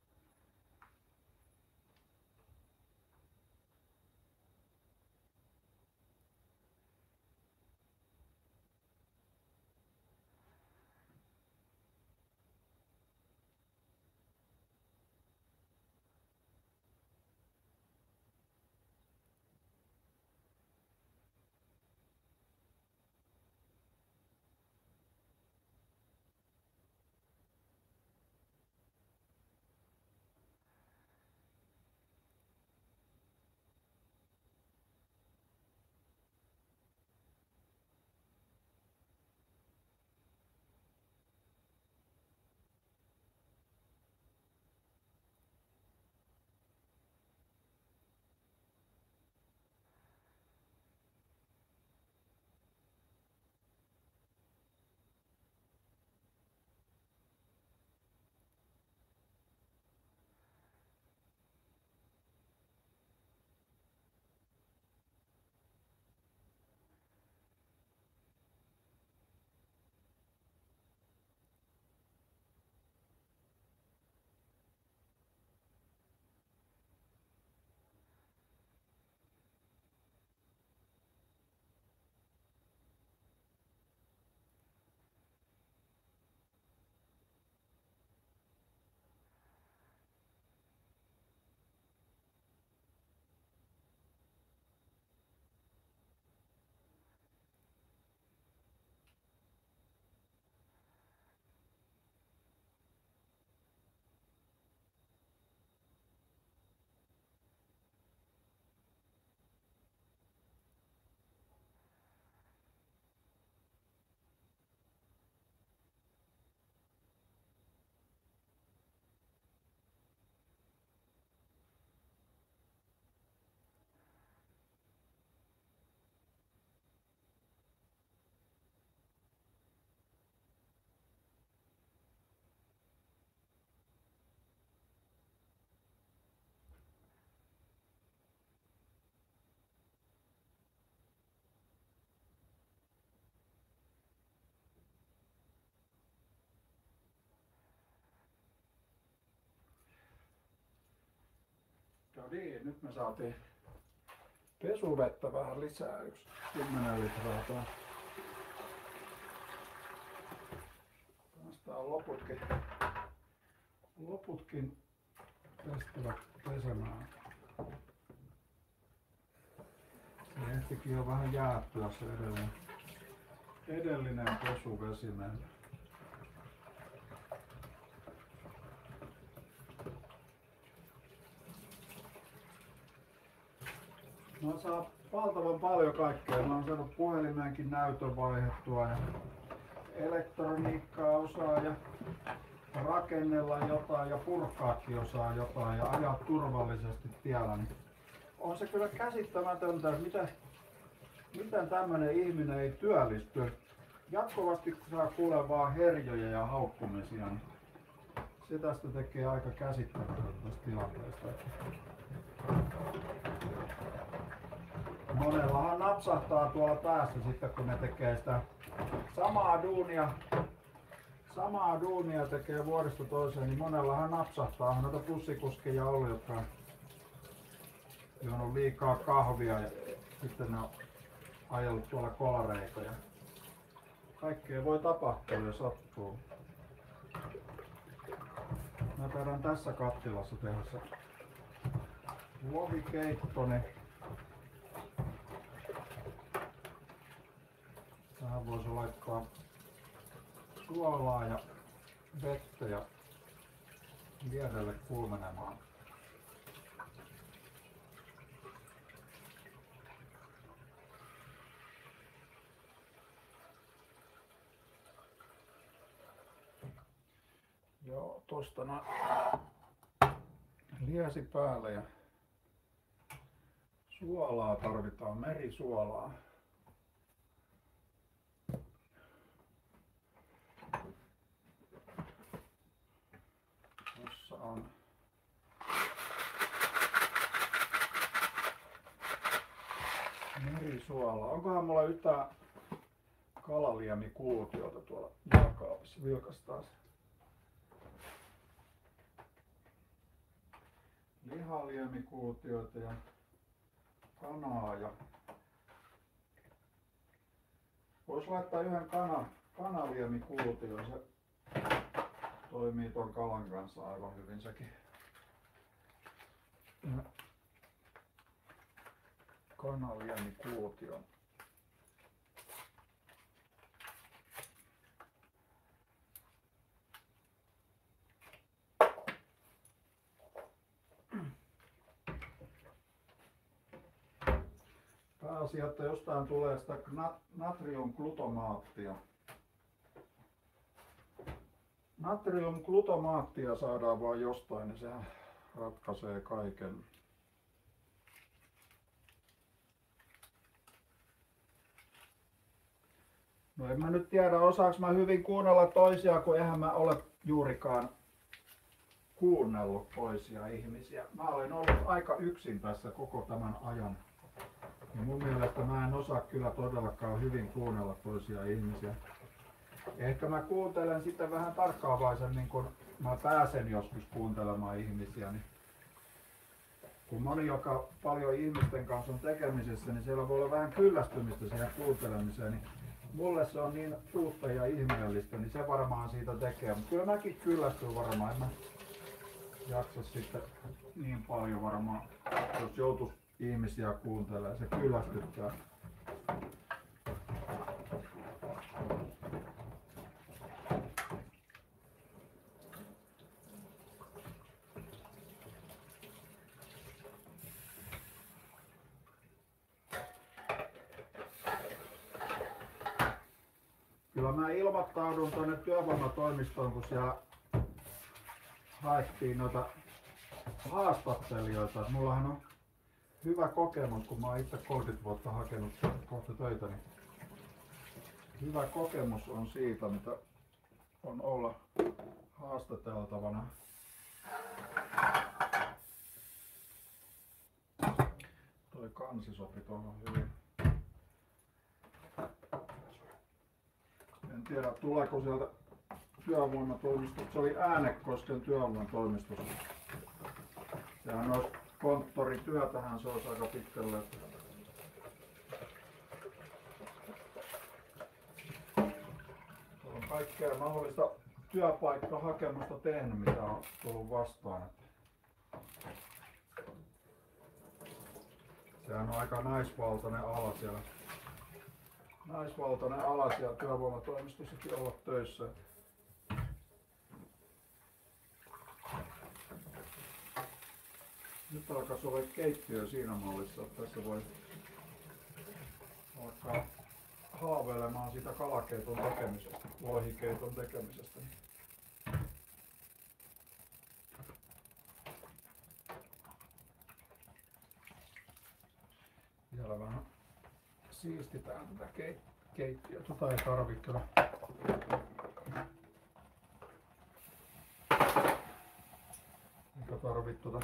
No niin, nyt me saatiin pesuvettä vähän lisää, 10 litraa tää. Päästään loputkin Kestävät pesemään. Se ehtikin jo vähän jäätyä se edellinen pesuvesi meillä. Mä saan valtavan paljon kaikkea. Mä oon saanut puhelimeenkin näytön vaihdettua ja elektroniikkaa osaa ja rakennella jotain ja purkaakin osaa jotain ja ajaa turvallisesti tiellä. Niin on se kyllä käsittämätöntä, että miten tämmönen ihminen ei työllisty. Jatkuvasti kun saa kuulla vaan herjoja ja haukkumisia, niin se tästä tekee aika käsittämätöntä tästä tilanteesta. Monellahan napsahtaa tuolla päässä sitten kun ne tekee sitä samaa duunia tekee vuodesta toiseen, niin monellahan napsahtaa. On noita bussikuskeja ollut, jotka on juonut liikaa kahvia ja sitten ne on ajellut tuolla kolareita. Kaikkea voi tapahtua ja sattuu. Mä taidan tässä kattilassa tehdä se lovikeittoni. Tähän voisi laittaa suolaa ja vettä ja vierelle kuumenemaan. Joo, tosta liesi päälle ja suolaa tarvitaan, merisuolaa. Tossa on merisuolaa. Onkohan mulla yhtään kalaliemikuutiota tuolla jääkaapissa? Vilkastaan se. Lihaliemikuutioita ja kanaa ja vois laittaa yhden kanaliemikuution, se toimii ton kalan kanssa aivan hyvin sekin. Ja kanaliemikuution. Pääasia, että jostain tulee sitä natriumglutomaattia. Natriumglutomaattia saadaan vaan jostain, niin sehän ratkaisee kaiken. No en mä nyt tiedä, osaaks mä hyvin kuunnella toisia, kun eihän mä ole juurikaan kuunnellut toisia ihmisiä. Mä olen ollut aika yksin tässä koko tämän ajan. Ja mun mielestä mä en osaa kyllä todellakaan hyvin kuunnella toisia ihmisiä. Ehkä mä kuuntelen sitten vähän tarkkaavaisemmin, kun mä pääsen joskus kuuntelemaan ihmisiä. Niin kun moni, joka paljon ihmisten kanssa on tekemisissä, niin siellä voi olla vähän kyllästymistä siihen kuuntelemiseen. Niin mulle se on niin uutta ja ihmeellistä, niin se varmaan siitä tekee. Mutta kyllä mäkin kyllästyn varmaan. En mä jaksa sitten niin paljon varmaan, jos joutuisi ihmisiä kuuntelemaan. Se kyllästyttää. Kyllä mä ilmoittaudun tuonne työvoimatoimistoon, kun siellä haettiin noita haastattelijoita. Mullahan on hyvä kokemus, kun mä oon itse 30 vuotta hakenut kohta töitä, niin hyvä kokemus on siitä, mitä on olla haastateltavana. Toi kansi sopi tuohon hyvin. En tiedä, tuleeko sieltä työvoimatoimistosta. Se oli Äänekosken työvoimatoimistossa. Sehän olisi konttorityötähän, se olisi aika pitkälle. On kaikkea mahdollista työpaikkahakemusta tehnyt, mitä on tullut vastaan. Sehän on aika naisvaltainen ala siellä. Naisvaltainen ala siellä työvoimatoimistossakin olla töissä. Nyt alkaisi olla keittiö siinä mallissa, että tässä voi alkaa haaveilemaan siitä kalakeiton tekemisestä, lohikeiton tekemisestä. Vielä vähän siistitään tätä keittiötä. Tota ei tarvitse kyllä. Eikä tarvitse tuota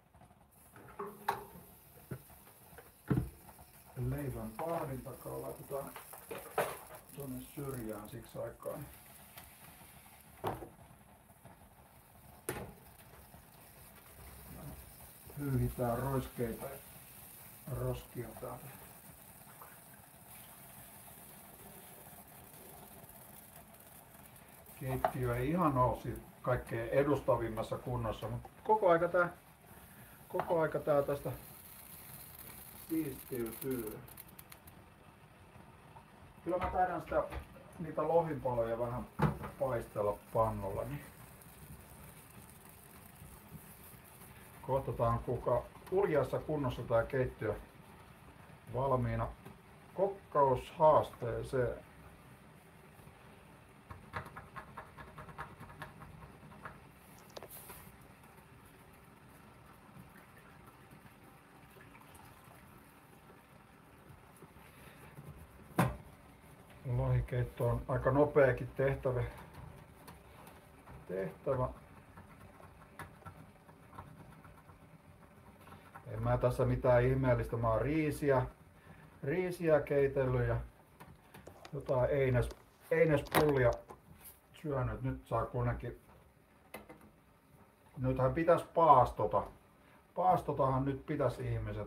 leivän pahdin takaa. Laitetaan tuonne syrjään siksi aikaa. Hyyhitään roiskeita ja roskia täältä. Keittiö ei ihan ole kaikkein edustavimmassa kunnossa, mutta koko aika tää tästä siistiytyy. Kyllä mä taidan niitä lohinpaloja vähän paistella pannulla. Niin kohtataan kuinka uljaassa kunnossa tää keittiö valmiina kokkaushaasteeseen. Lohikeitto on aika nopeakin tehtävä. En mä tässä mitään ihmeellistä, mä oon riisiä keitellyt ja jotain einespullia syönyt. Nyt saa kuitenkin. Nythän pitäisi paastota. Paastotahan nyt pitäisi ihmiset.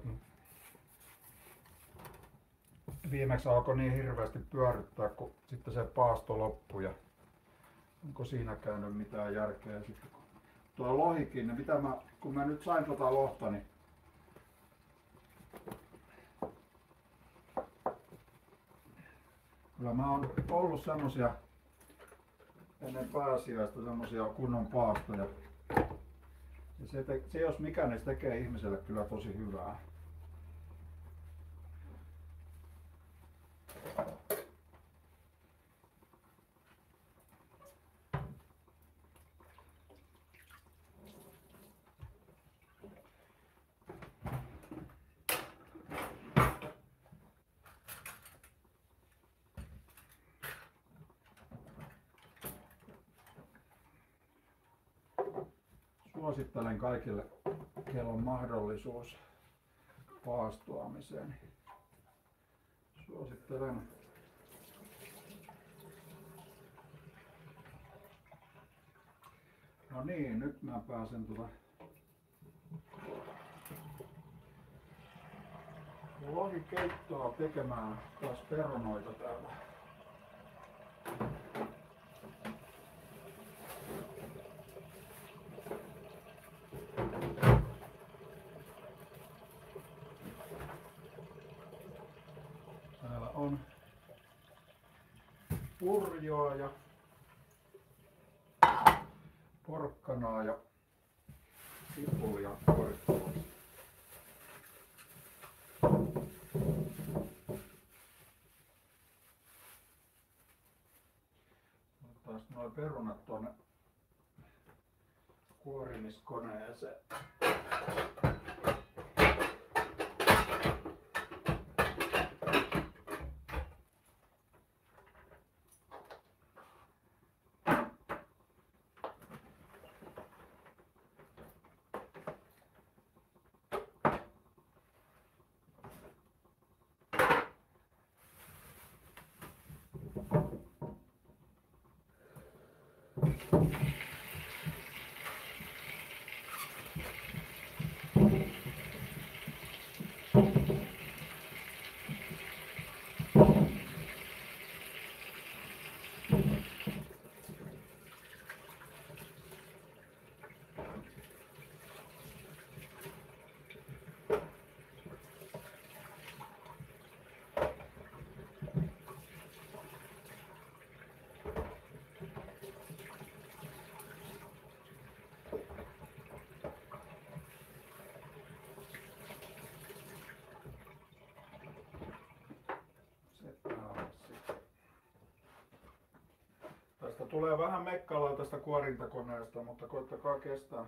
Viimeksi alkoi niin hirveästi pyörryttää, kun sitten se paasto loppui. Ja onko siinä käynyt mitään järkeä sitten? Tuo lohikin, niin kun mä nyt sain tota lohta, niin kyllä mä oon ollut semmosia ennen pääsiäistä semmosia kunnon paastoja. Ja se jos mikä, niin se tekee ihmiselle kyllä tosi hyvää. Suosittelen kaikille, keillä on mahdollisuus paastoamiseen. Suosittelen. No niin, nyt mä pääsen lohikeittoa tekemään taas perunoita täällä. Täällä on purjoa ja porkkanaa ja sipulia korttelua. Otetaan nuo perunat tuonne kuorimiskoneeseen. tulee vähän mekkalaa tästä kuorintakoneesta, mutta koittakaa kestää.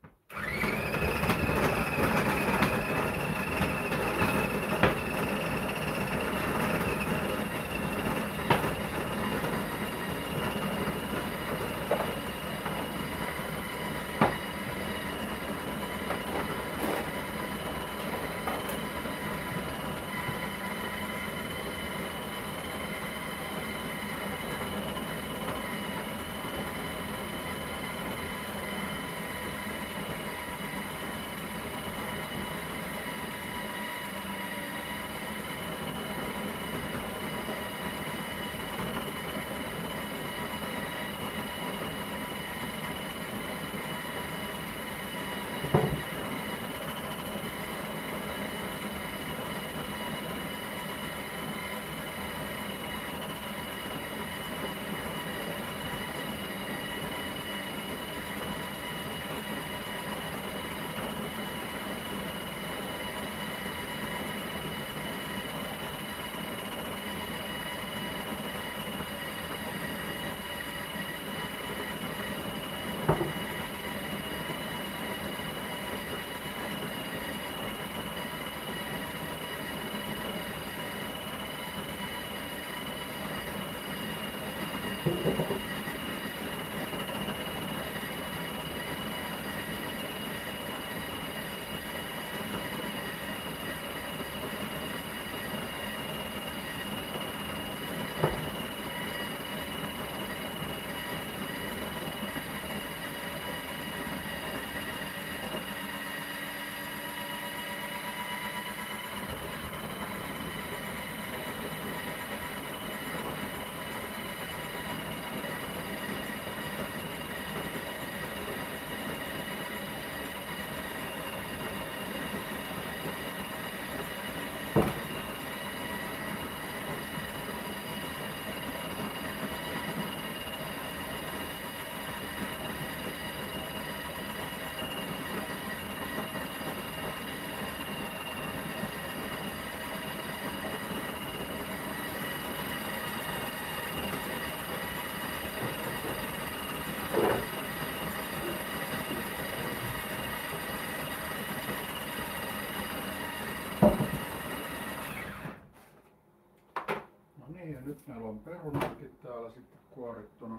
Ja nyt meillä on perunatkin täällä sitten kuorittuna.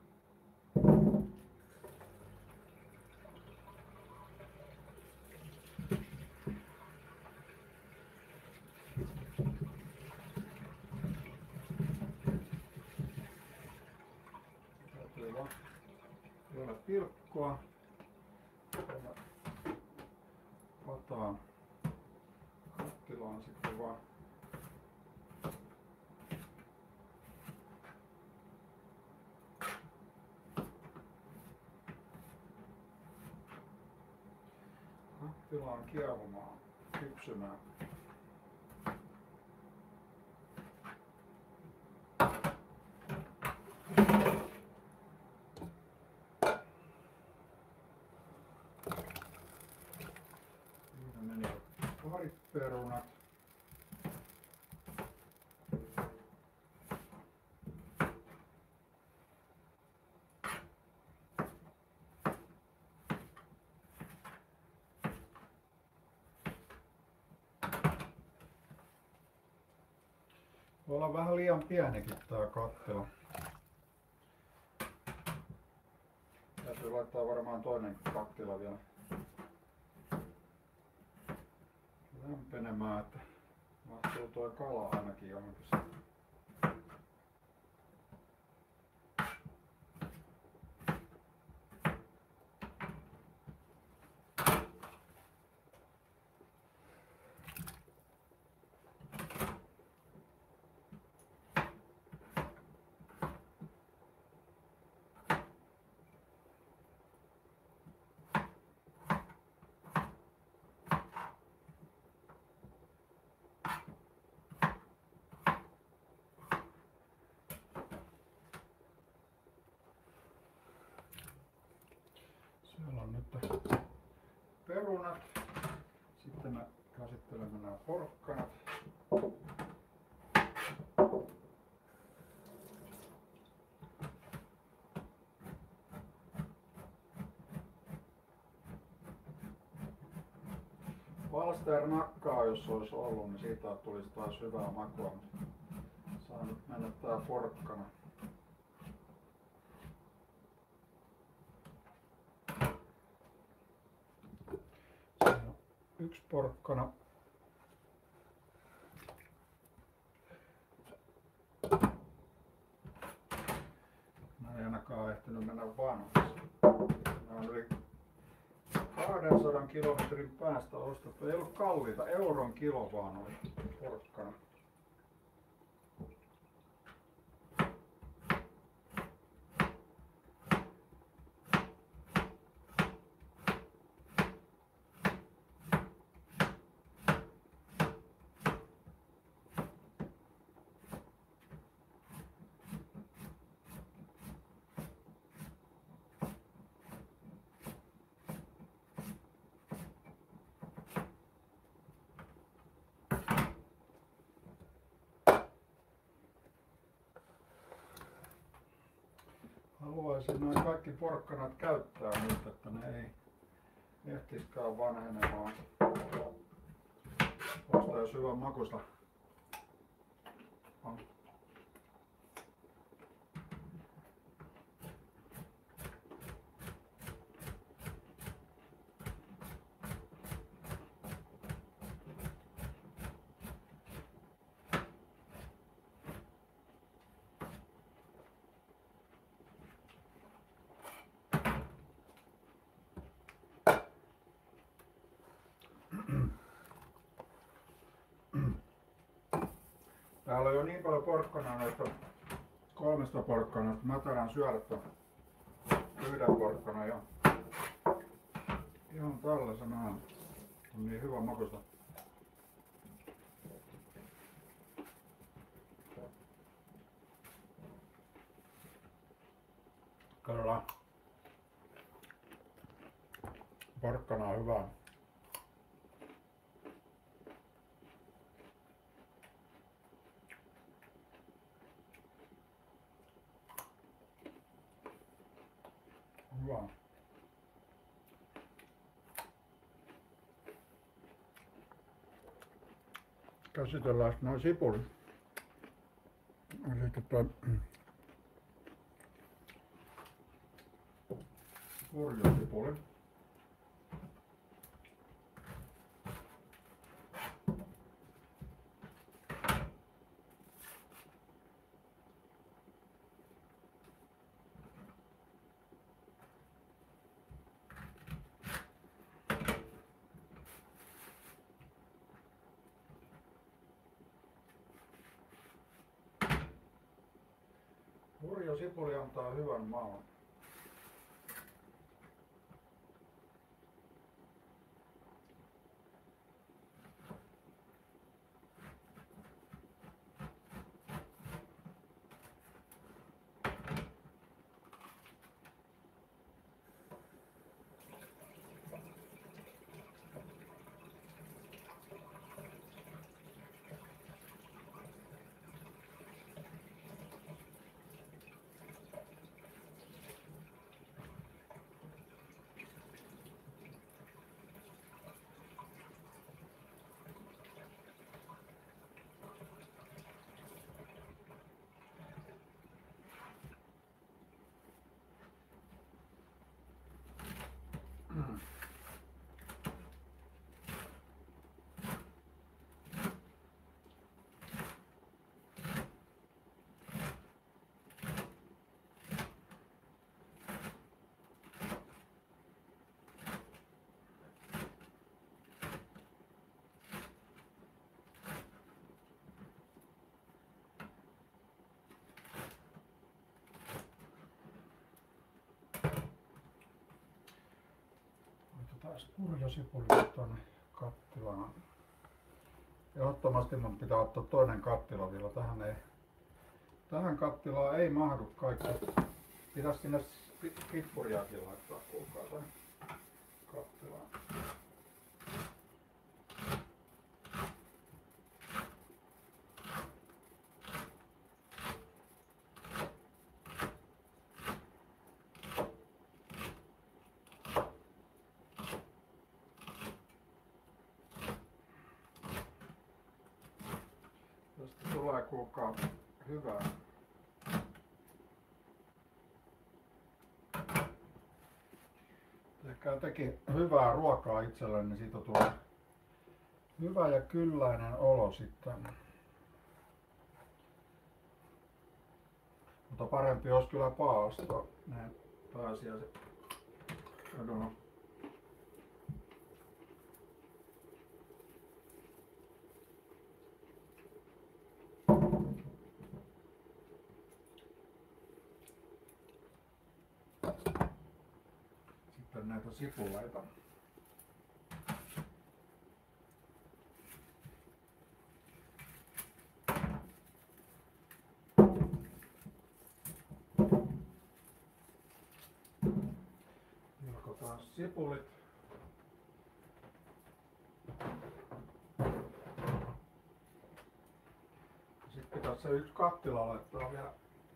Täytyy vaan vielä pilkkoa. Pataan kattilaan sitten vaan. Kattilaan kiehumaan, kypsymään. Siinä meni parit perunat. Voi olla vähän liian pienikin tää kattila. Täytyy laittaa varmaan toinen kattila vielä lämpenemään, että mahtuu toi kala ainakin johonkin. Siellä on nyt perunat. Sitten me käsittelemme nämä porkkanat. pasternakkaa jos olisi ollut, niin siitä tulisi taas hyvää makua. Saa nyt mennä tää porkkana. Siinä on yksi porkkana. Mä en ainakaan ehtinyt mennä vanhaksi. Mä on yli 200 kilometrin päästä ostettu. Ei ollut kalliita, euron kilo vaan oli porkkana. Haluaisin noin kaikki porkkanat käyttää nyt, että ne ei ehtiskään vanhenemaan. Osta jos hyvän makusta. Täällä on jo niin paljon porkkanaa noista 3 porkkanasta. Mä taidaan syödä ton 1 porkkana ja ihan tällaisenaan. On niin hyvä makusta. Kyllä. Porkkana on hyvä. Hyvä. Käsitellään noin sipulit. Eli purjosipuli. Purjosipuli antaa hyvän maun. Taas purjosipulit tuonne kattilaan. Ehdottomasti mun pitää ottaa toinen kattila vielä. Tähän kattilaan ei mahdu kaikki. Pitäisi sinne pippuriakin laittaa, kuulkaa tänne kattilaan. tulee kuulkaa hyvää. Tehkää tekin hyvää ruokaa itsellenne, niin siitä tulee hyvä ja kylläinen olo sitten. Mutta parempi olisi kyllä paastaa ne pääsiäiset. Sitten näitä sipuleita. Pilkotaan sipulit. Sitten pitäisi se yksi kattila laittaa vielä.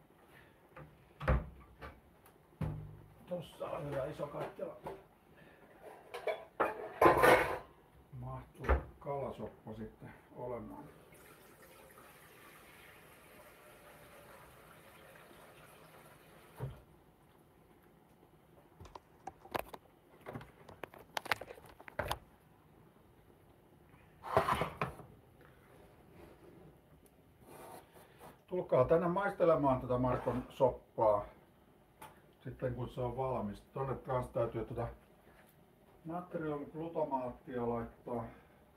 Tossa on hyvä iso kattila. Mahtuu kalasoppa sitten olemaan. Tulkaa tänne maistelemaan tätä Markon soppaa sitten kun se on valmis. Tonne kans täytyy tuota natriumglutamaattia laittaa.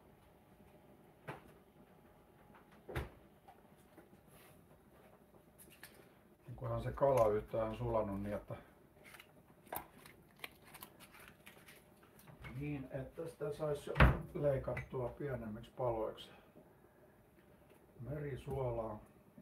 Onkohan se kala yhtään sulanut niin, että sitä saisi jo leikattua pienemmiksi paloiksi. Merisuolaa.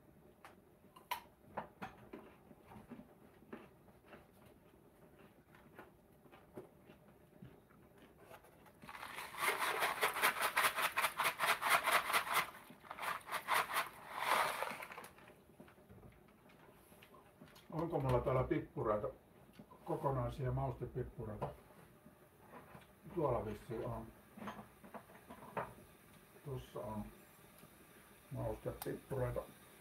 Onko mulla täällä pippureita? Kokonaisia maustepippureita. Tuolla vissiin on. Tuossa on maustepippureita.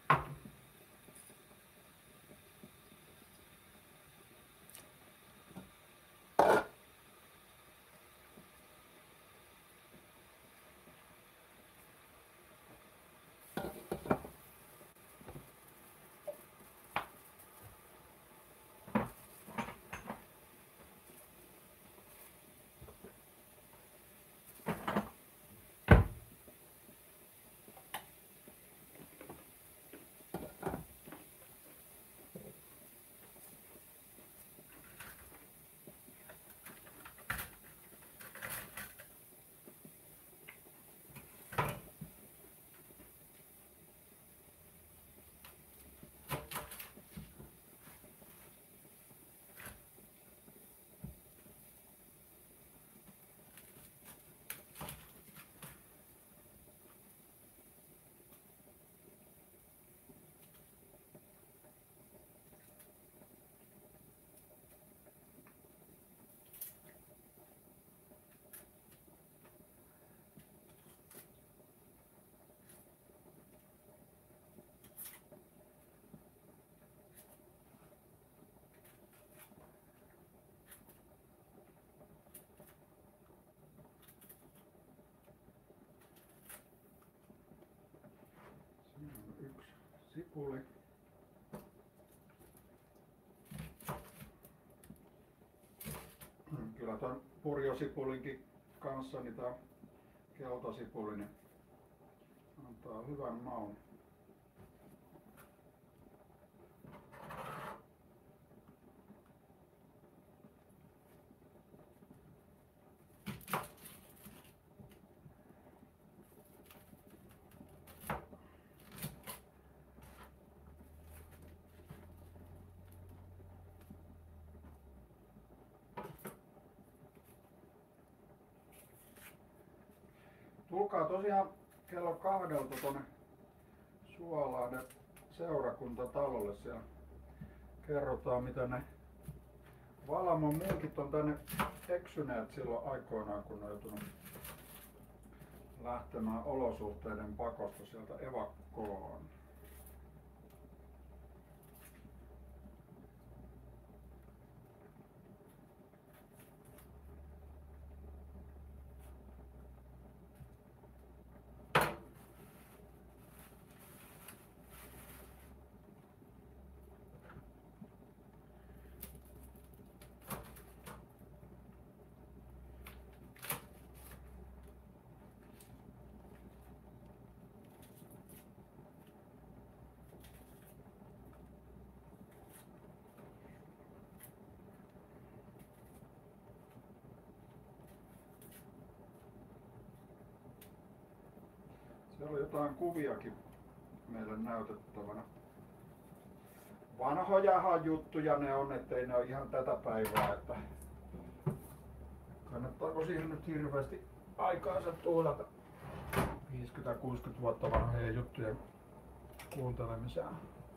Yksi sipuli. Kyllä ton purjosipulinkin kanssa niin tää keltasipuli niin antaa hyvän maun. Tulkaa tosiaan kello 2 tuonne Suolahden seurakuntatalolle. Siellä kerrotaan mitä ne Valamon munkit on tänne eksyneet silloin aikoinaan kun on joutunut lähtemään olosuhteiden pakosta sieltä evakkoon. Siellä oli jotain kuviakin meille näytettävänä. Vanhojahan juttuja ne on, ettei ne ole ihan tätä päivää, että kannattaako siihen nyt hirveästi aikaansa tuhlata 50-60 vuotta vanhojen juttujen kuuntelemiseen.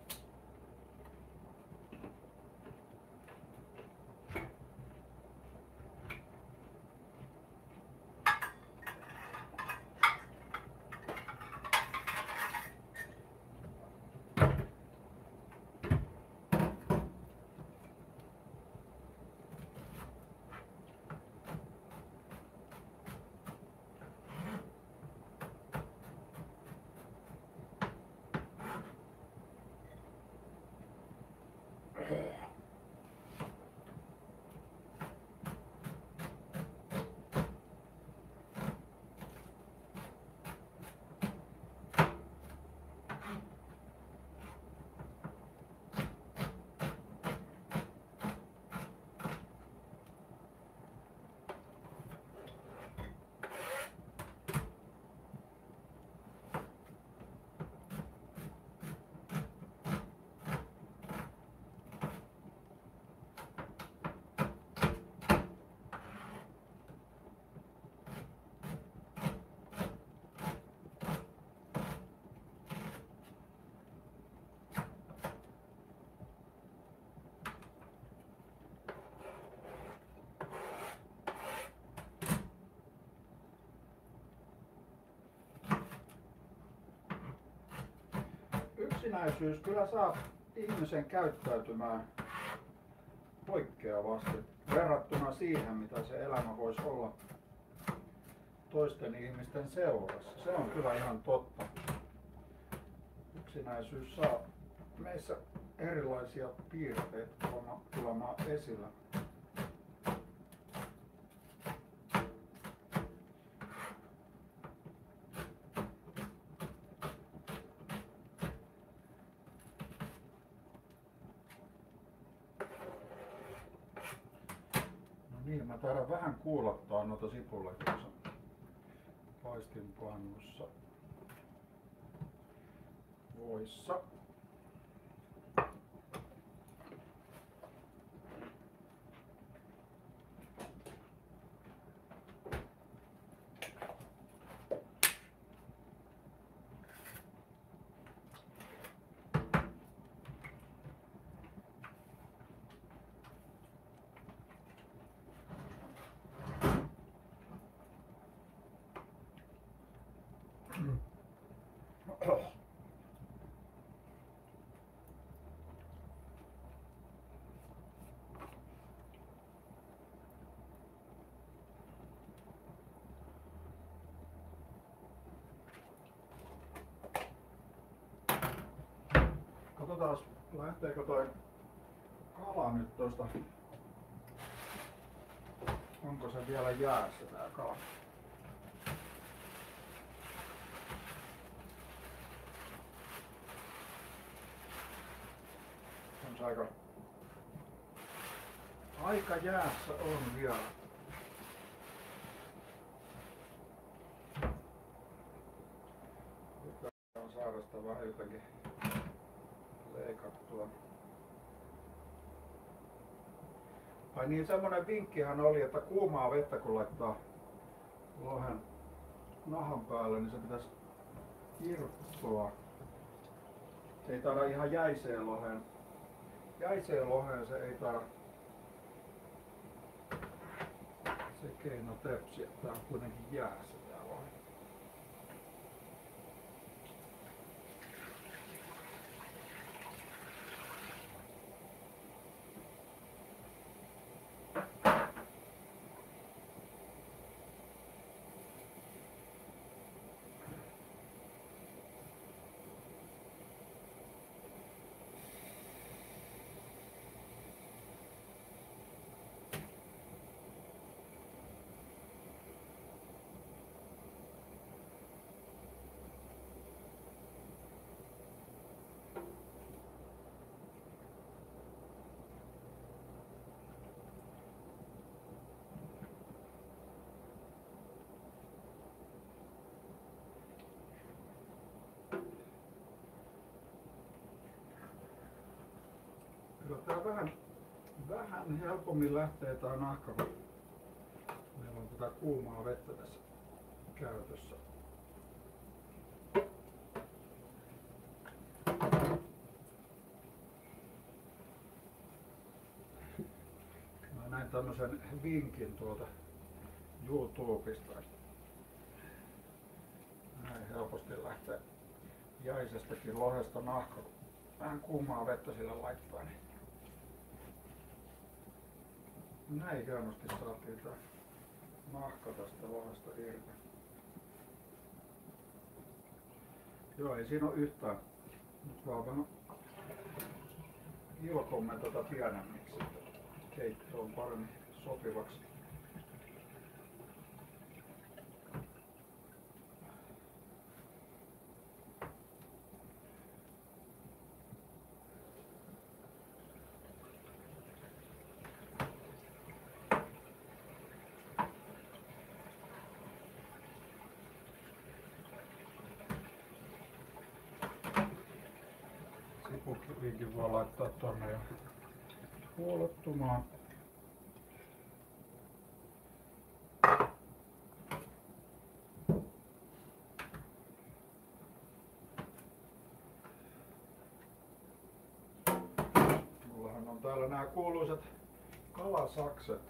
Yksinäisyys kyllä saa ihmisen käyttäytymään poikkeavasti verrattuna siihen, mitä se elämä voisi olla toisten ihmisten seurassa. Se on kyllä ihan totta. Yksinäisyys saa meissä erilaisia piirteitä tulemaan esille. Niin, mä taidan vähän kuulottaa noita sipuleita tuossa paistinpannussa. Voissa. Katsotaan, lähteekö toi kala nyt tosta. Onko se vielä jäässä tää kala? On se aika jäässä on vielä. Pitää saada sitä vähän jotenkin leikattua. Ai niin, semmonen vinkkihän oli, että kuumaa vettä kun laittaa lohen nahan päälle, niin se pitäisi irtoa. Se ei taida ihan jäiseen loheen. Jäiseen loheen se ei taida se keino tepsiä. Tää on kuitenkin jäässä tää lohe. Kyllä tää vähän helpommin lähtee tää nahka, kun meillä on tätä kuumaa vettä tässä käytössä. Mä näin tämmösen vinkin tuolta YouTubesta. Näin helposti lähtee jäisestäkin lohesta nahka, kun vähän kuumaa vettä sillä laittaa. Niin näin hienosti saatiin tää nahka tästä lohesta irti. Joo, ei siinä oo yhtään. Nyt vaan vähän ilkomme tätä pienemmiksi, että keitto on paremmin sopivaksi. Sipukkivinkin voi laittaa tonne jo puolottumaan. Mullahan on täällä nämä kuuluisat kalasakset.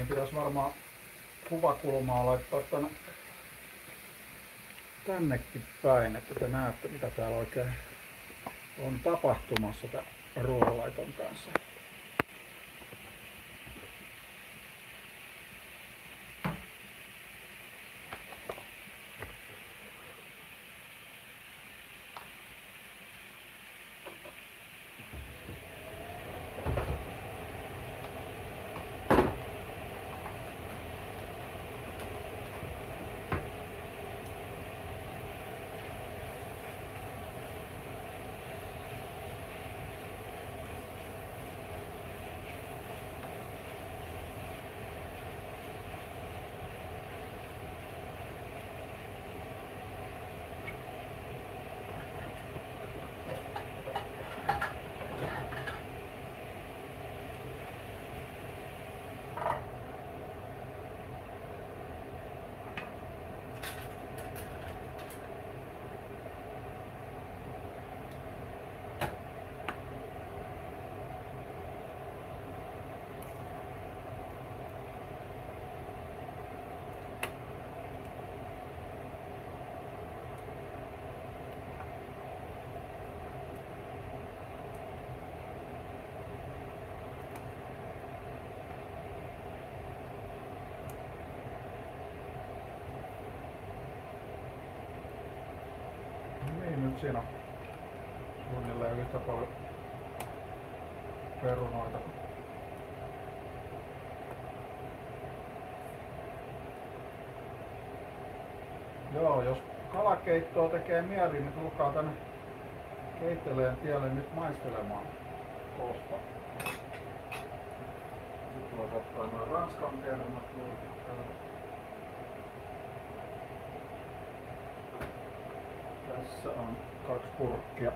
niin pitäisi varmaan kuvakulmaa laittaa tännekin päin, että te näette mitä täällä oikein on tapahtumassa tämän ruoanlaiton kanssa. Niin, nyt siinä on suunnilleen yhtä paljon perunoita. Joo, jos kalakeittoa tekee mieli, niin tulkaa tänne Keitteleen tielle nyt maistelemaan kohta. Nyt voi ottaa noin ranskan kermat. Tässä on 2 purkkia.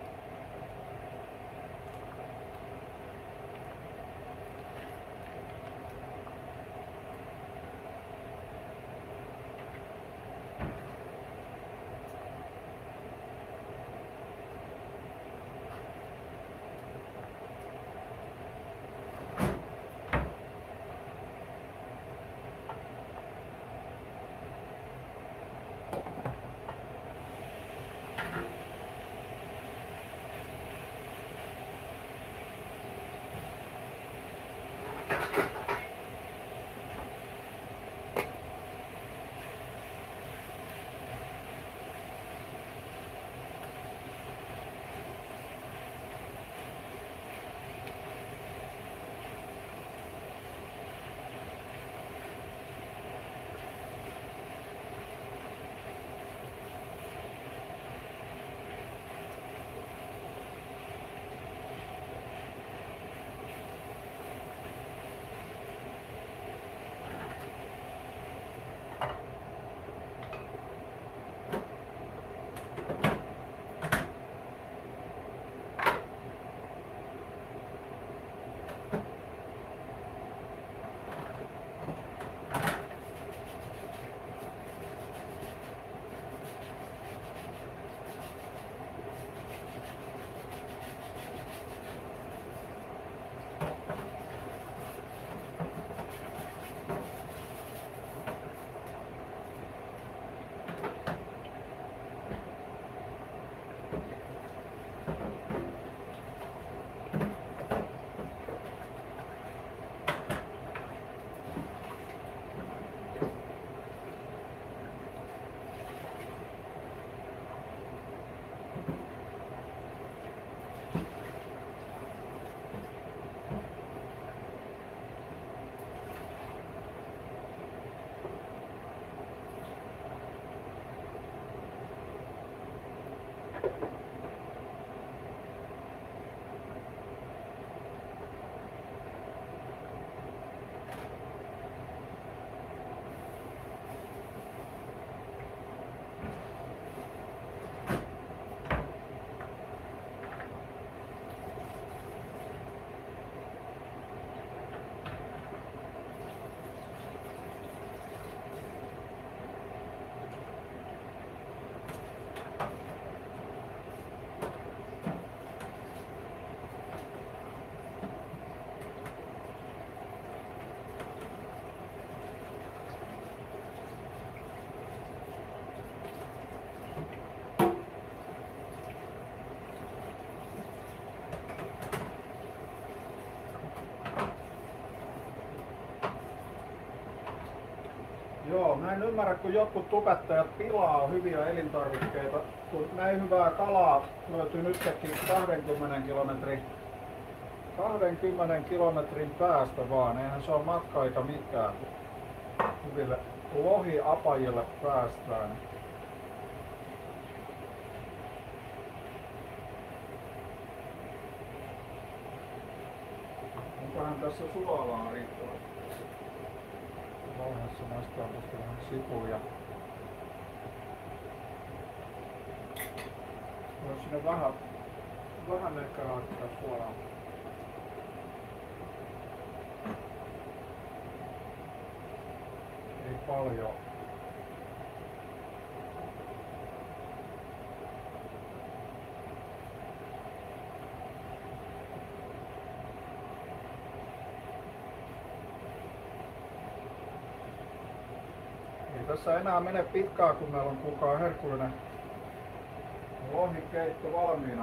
Joo, mä en ymmärrä, kun jotkut tubettajat pilaa hyviä elintarvikkeita, kun näin hyvää kalaa löytyy nytkin 20 kilometrin päästä vaan. Eihän se ole matka-aika mikään, hyville lohiapajille päästään. Onkohan tässä suolaa riittävä? Vaiheessa maistaa tästä vähän sipulia. Jos sinne vähän ehkä laittaa suolaa. Ei paljon. Ei tässä enää mene pitkään, kun meillä on kukaan herkullinen lohikeitto valmiina.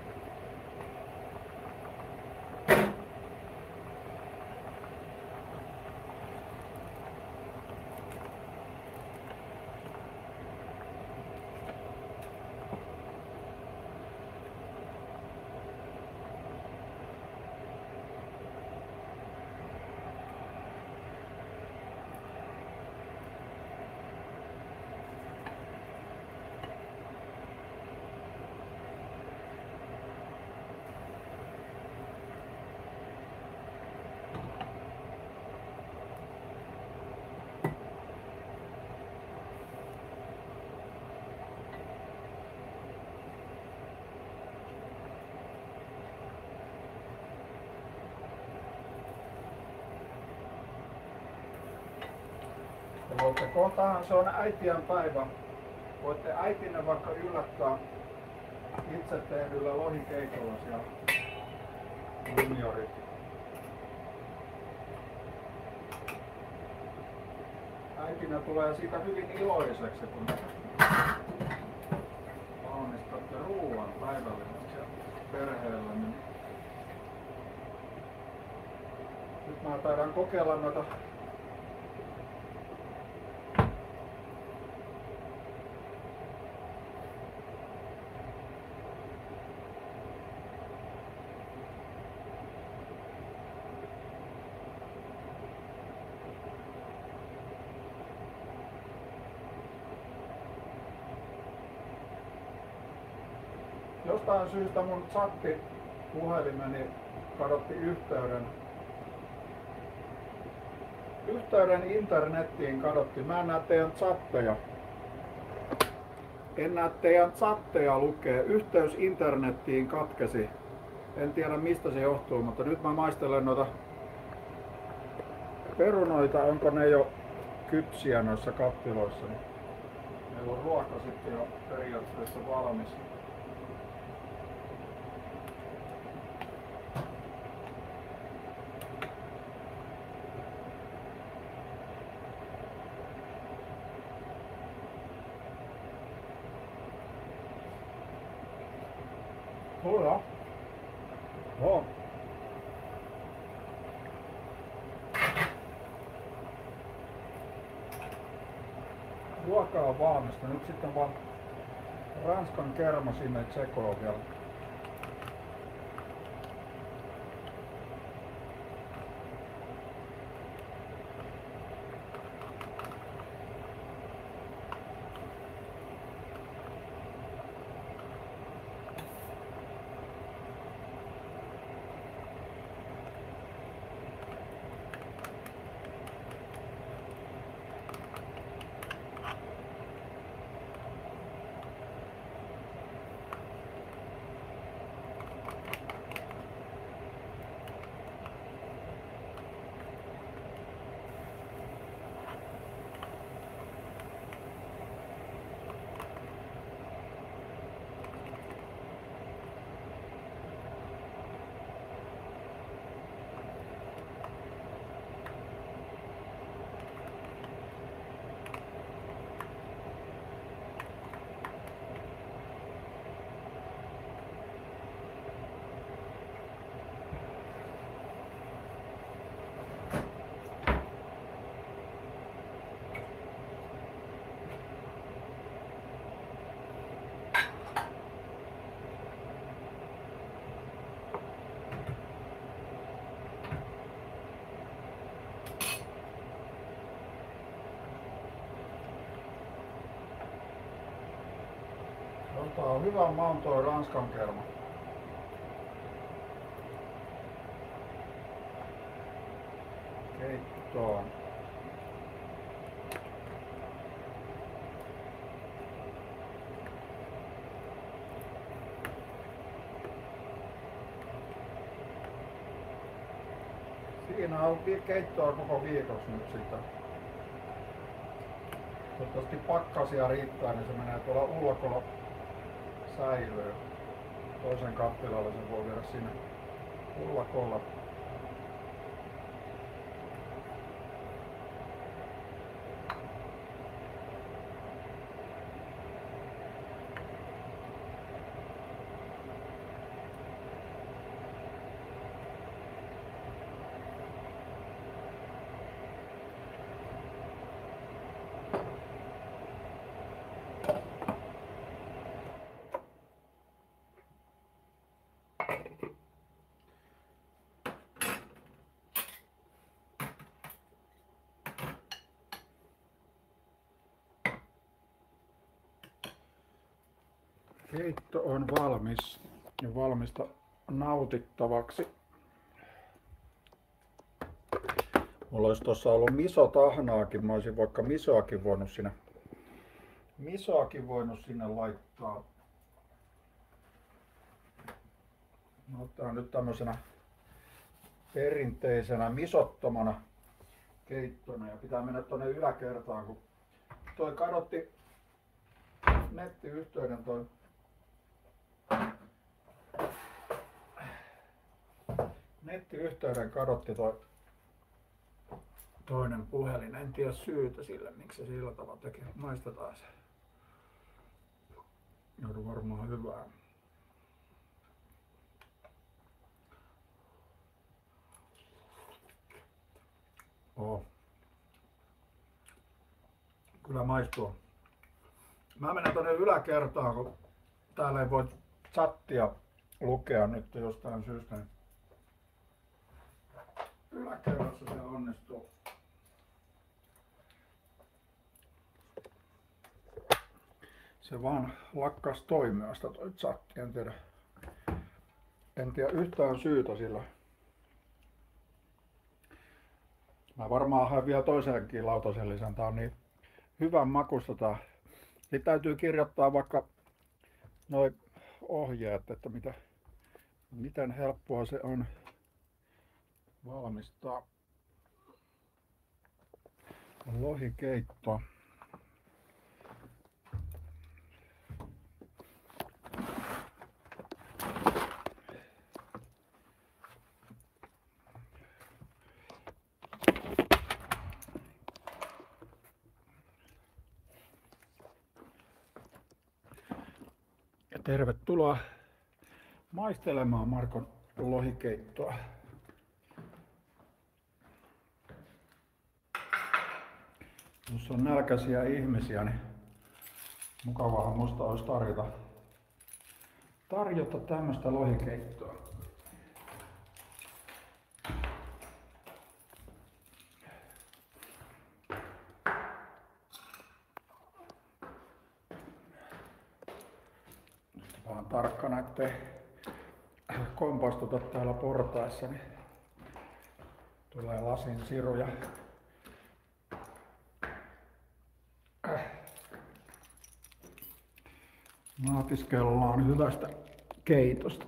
Voitte kohtahan se on äitien päivä. Voitte äitinä vaikka yllättää itse tehdyllä lohikeitolla siellä juniorit. Äitinä tulee siitä hyvin iloiseksi, kun valmistatte ruuan päivälliseksi perheelle. Nyt mä taidan kokeilla noita jostain syystä mun chatti-puhelimeni kadotti yhteyden internettiin kadotti. Mä en näe teidän chatteja. En näe teidän chatteja lukee. Yhteys internettiin katkesi. En tiedä mistä se johtuu, mutta nyt mä maistelen noita perunoita. Onko ne jo kypsiä noissa kattiloissa? Meillä on ruoka sitten jo periaatteessa valmis. Joo. Joo. Ruoka on valmista. Nyt sitten vaan ranskan kerma sinne sekoon vielä. Tää on hyvä maun toi Ranskan kerma. Keittoon. Siinä on keittoa koko viikossa nyt sitten. Toivottavasti pakkasia riittää, niin se menee tuolla ulkolla säilyy. Toisen kattilalle sen voi viedä sinne ulkolla. Keitto on valmis ja valmista nautittavaksi. Mulla olisi tuossa ollut misotahnaakin, mä olisin vaikka misoakin voinut sinne laittaa. No, tää on nyt tämmöisenä perinteisenä misottomana keittona ja pitää mennä tuonne yläkertaan, kun toi kadotti nettiyhteyden toi kadotti toi toinen puhelin. En tiedä syytä sille, miksi se sillä tavalla teki. Maistetaan se. Joudun varmaan hyvää. Kyllä maistuu. Mä menen tuonne yläkertaan, kun täällä ei voi chattia lukea nyt jostain syystä. Yläkerrassa se onnistuu. Se vaan lakkas toimimasta toi chatti, en tiedä yhtään syytä sillä. Mä varmaan haen vielä toisenkin lautasellisen, tää on niin hyvän makusta tää. Sitten täytyy kirjoittaa vaikka noi ohjeet, että miten helppoa se on valmistaa lohikeittoa. Ja tervetuloa maistelemaan Markon lohikeittoa. Jos on nälkäisiä ihmisiä, niin mukavahan musta olisi tarjota tämmöistä lohikeittoa. Vaan tarkkana, ettei kompastuta täällä portaissa, niin tulee lasin siruja. Naatiskellaan hyvästä keitosta.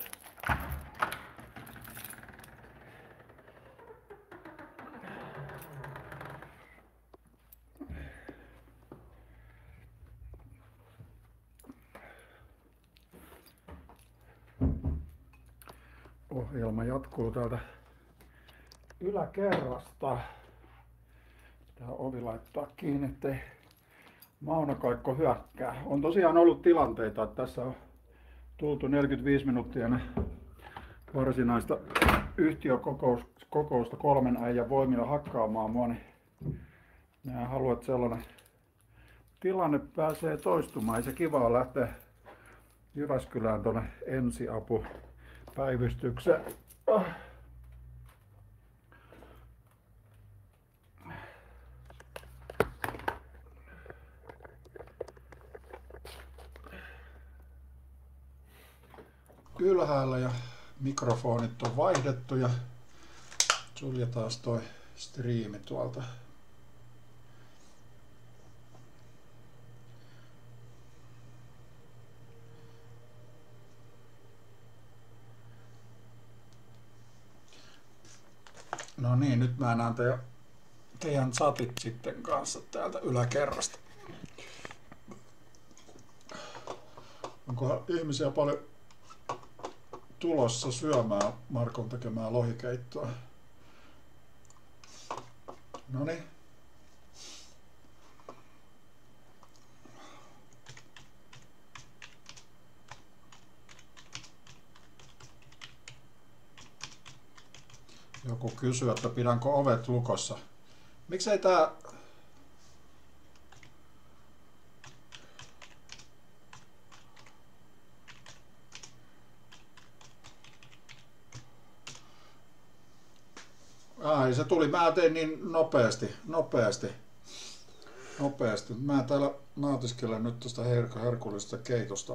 Ohjelma jatkuu täältä yläkerrasta. Pitää ovi laittaa kiinni, ettei Mauno-Kaikko hyökkää. On tosiaan ollut tilanteita, että tässä on tultu 45 minuuttia ennen varsinaista yhtiökokousta 3 äijän voimilla hakkaamaan mua, niin minä haluan, että sellainen tilanne pääsee toistumaan. Ei se kiva on lähteä Jyväskylään tuonne ensiapupäivystykseen. ylhäällä ja mikrofonit on vaihdettu ja suljetaan toi striimi tuolta. No niin, nyt mä näen teidän chatit sitten kanssa täältä yläkerrasta. Onkohan ihmisiä paljon tulossa syömään Markon tekemää lohikeittoa? Noniin. Joku kysyy, että pidänkö ovet lukossa. Miksei tää... Ai, se tuli. Mä tein niin nopeasti. Mä täällä nautiskelen nyt tästä herkullisesta keitosta.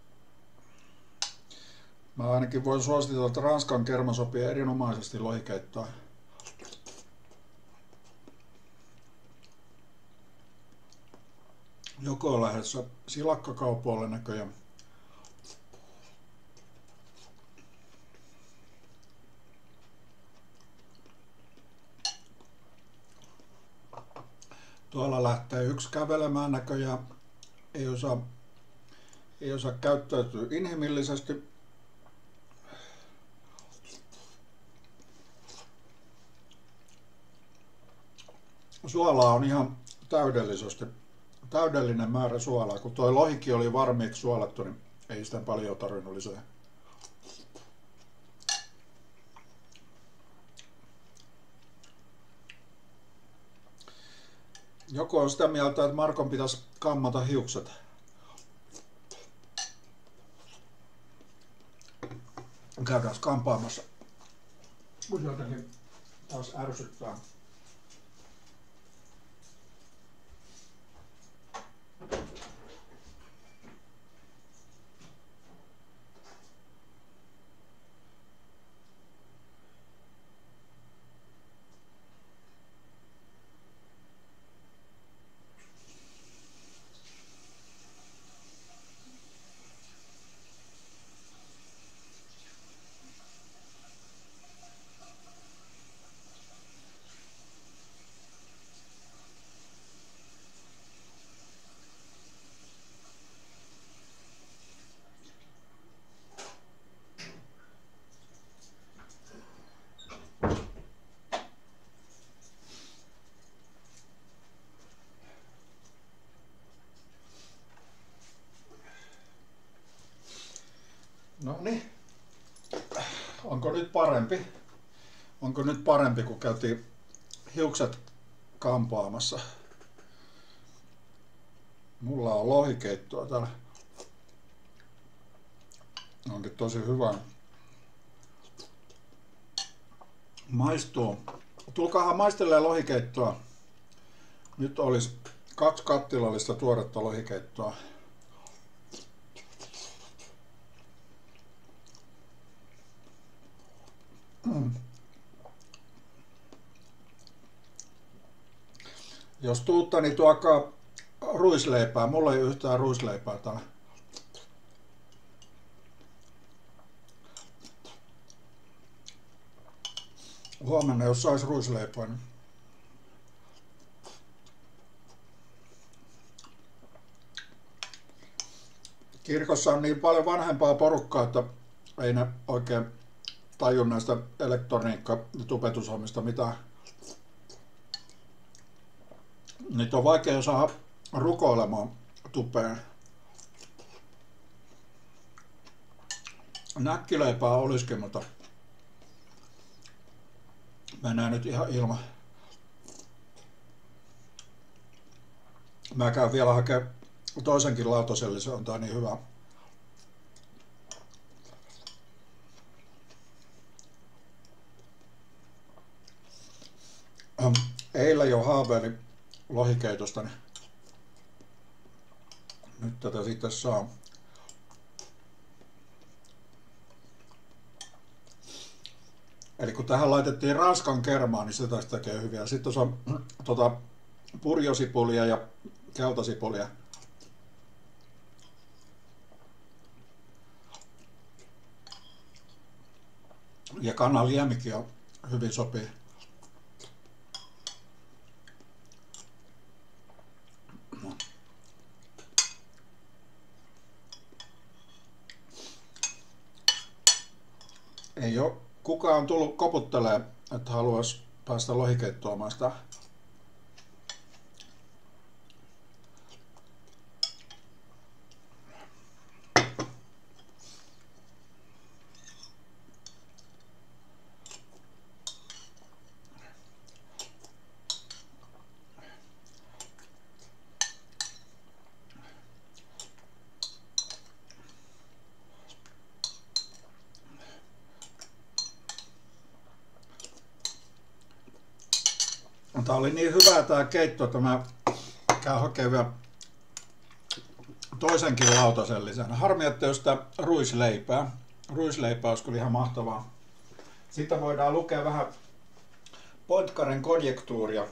Mä ainakin voin suositella, että Ranskan kerma sopii erinomaisesti lohikeittoa. Joko on lähdössä silakkakaupoille näköjään. Tuolla lähtee yksi kävelemään näköjään. Ei osaa käyttäytyä inhimillisesti. Suolaa on ihan täydellinen määrä suolaa. Kun toi lohikin oli varmiiksi suolattu, niin ei sitä paljon tarvinnut lisää. Joku on sitä mieltä, että Markon pitäisi kammata hiukset. Käydään kampaamassa. Mun jotenkin taas ärsyttää. No niin. Onko nyt parempi? Onko nyt parempi, kun käytiin hiukset kampaamassa? Mulla on lohikeittoa täällä. Onkin tosi hyvä. Maistuu. Tulkaahan maistelemaan lohikeittoa. Nyt olisi 2 kattilallista tuoretta lohikeittoa. Jos tuutta, niin tuokaa ruisleipää. Mulla ei ole yhtään ruisleipää täällä. Huomenna, jos sais ruisleipää, niin... Kirkossa on niin paljon vanhempaa porukkaa, että ei ne oikein taju näistä elektroniikka- ja tubetushommista mitään. Niitä on vaikea saada rukoilemaan tupeen. Näkkileipää olisikin, mutta mennään nyt ihan ilman. Mä käyn vielä hakemaan toisenkin lautasellisen, se on tää niin hyvä. Eilen jo haaveili lohikeitosta, niin nyt tätä sitten saa. Eli kun tähän laitettiin ranskan kermaa, niin se taisi tekee hyviä. Sitten tuossa on purjosipulia ja keltasipulia. Ja kananliemikin on hyvin sopii. Ei ole kukaan tullut koputtelemaan, että haluaisi päästä lohikeittoa maistaa. Tää oli niin hyvä tää keitto, että mä käyn hakemaan vielä toisenkin lautasen lisänä. Harmi, että jos tää ruisleipää. Ruisleipää olisi kyllä ihan mahtavaa. Siitä voidaan lukea vähän Poincarén konjektuuria.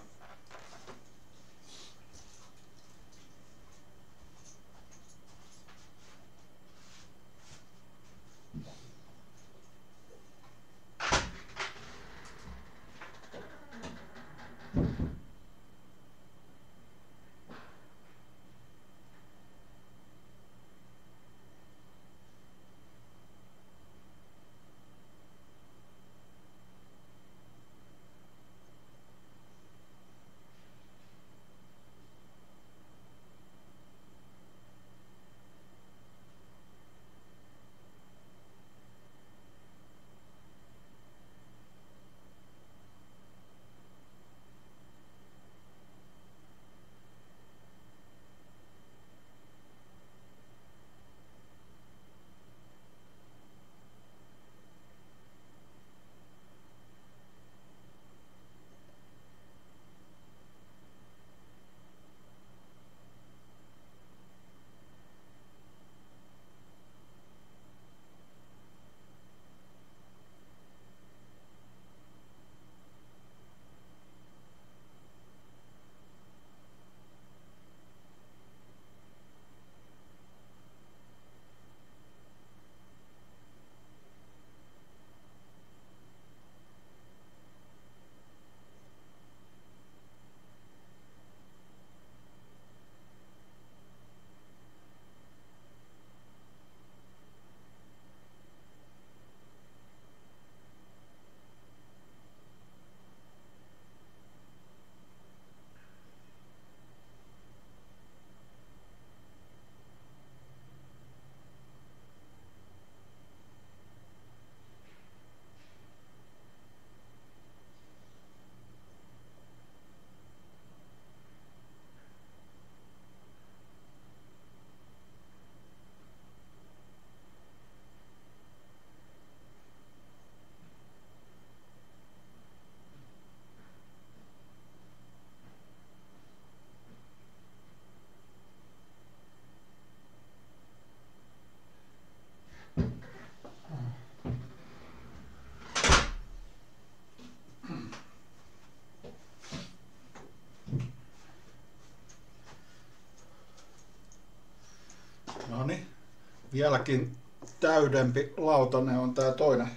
Noniin, vieläkin täydempi lautanen on tää toinen.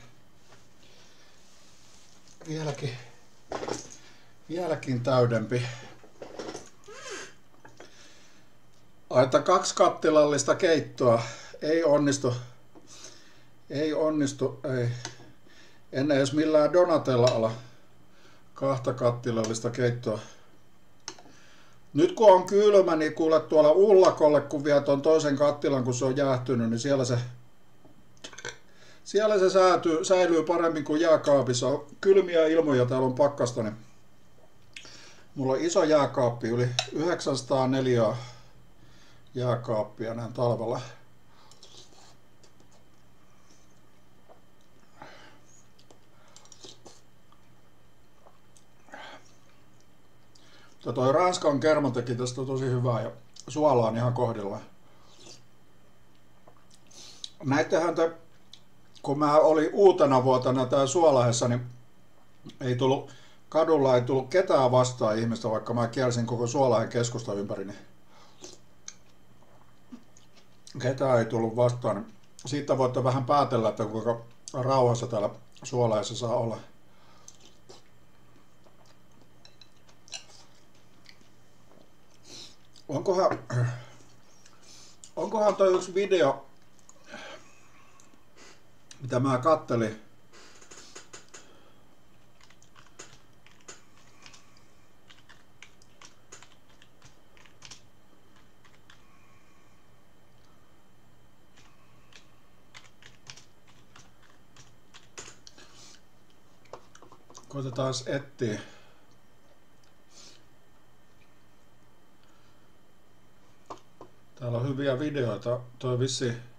Vieläkin täydempi. Että 2 kattilallista keittoa ei onnistu. Ei. En edes millään Donatella ala 2 kattilallista keittoa. Nyt kun on kylmä, niin kuule tuolla ullakolle, kun vie ton toisen kattilan, kun se on jäähtynyt, niin siellä se säilyy paremmin kuin jääkaapissa. On kylmiä ilmoja, täällä on pakkasta, niin mulla on iso jääkaappi, yli 904 jääkaappia näin talvella. Toi ranskan kerma teki tästä tosi hyvää ja suola on ihan kohdillaan. Näittehän te, kun mä olin uutena vuotena tää Suolahdessa, niin Ei tullut, kadulla ei tullut ketään vastaan ihmistä, vaikka mä kiersin koko Suolahen keskusta ympäri, niin ketään ei tullut vastaan. Niin siitä voitte vähän päätellä, että kuinka rauhassa täällä Suolahessa saa olla. Onkohan toi yksi video, mitä mä kattelin. Koitetaan etsiä. Täällä on hyviä videoita. Toi vissi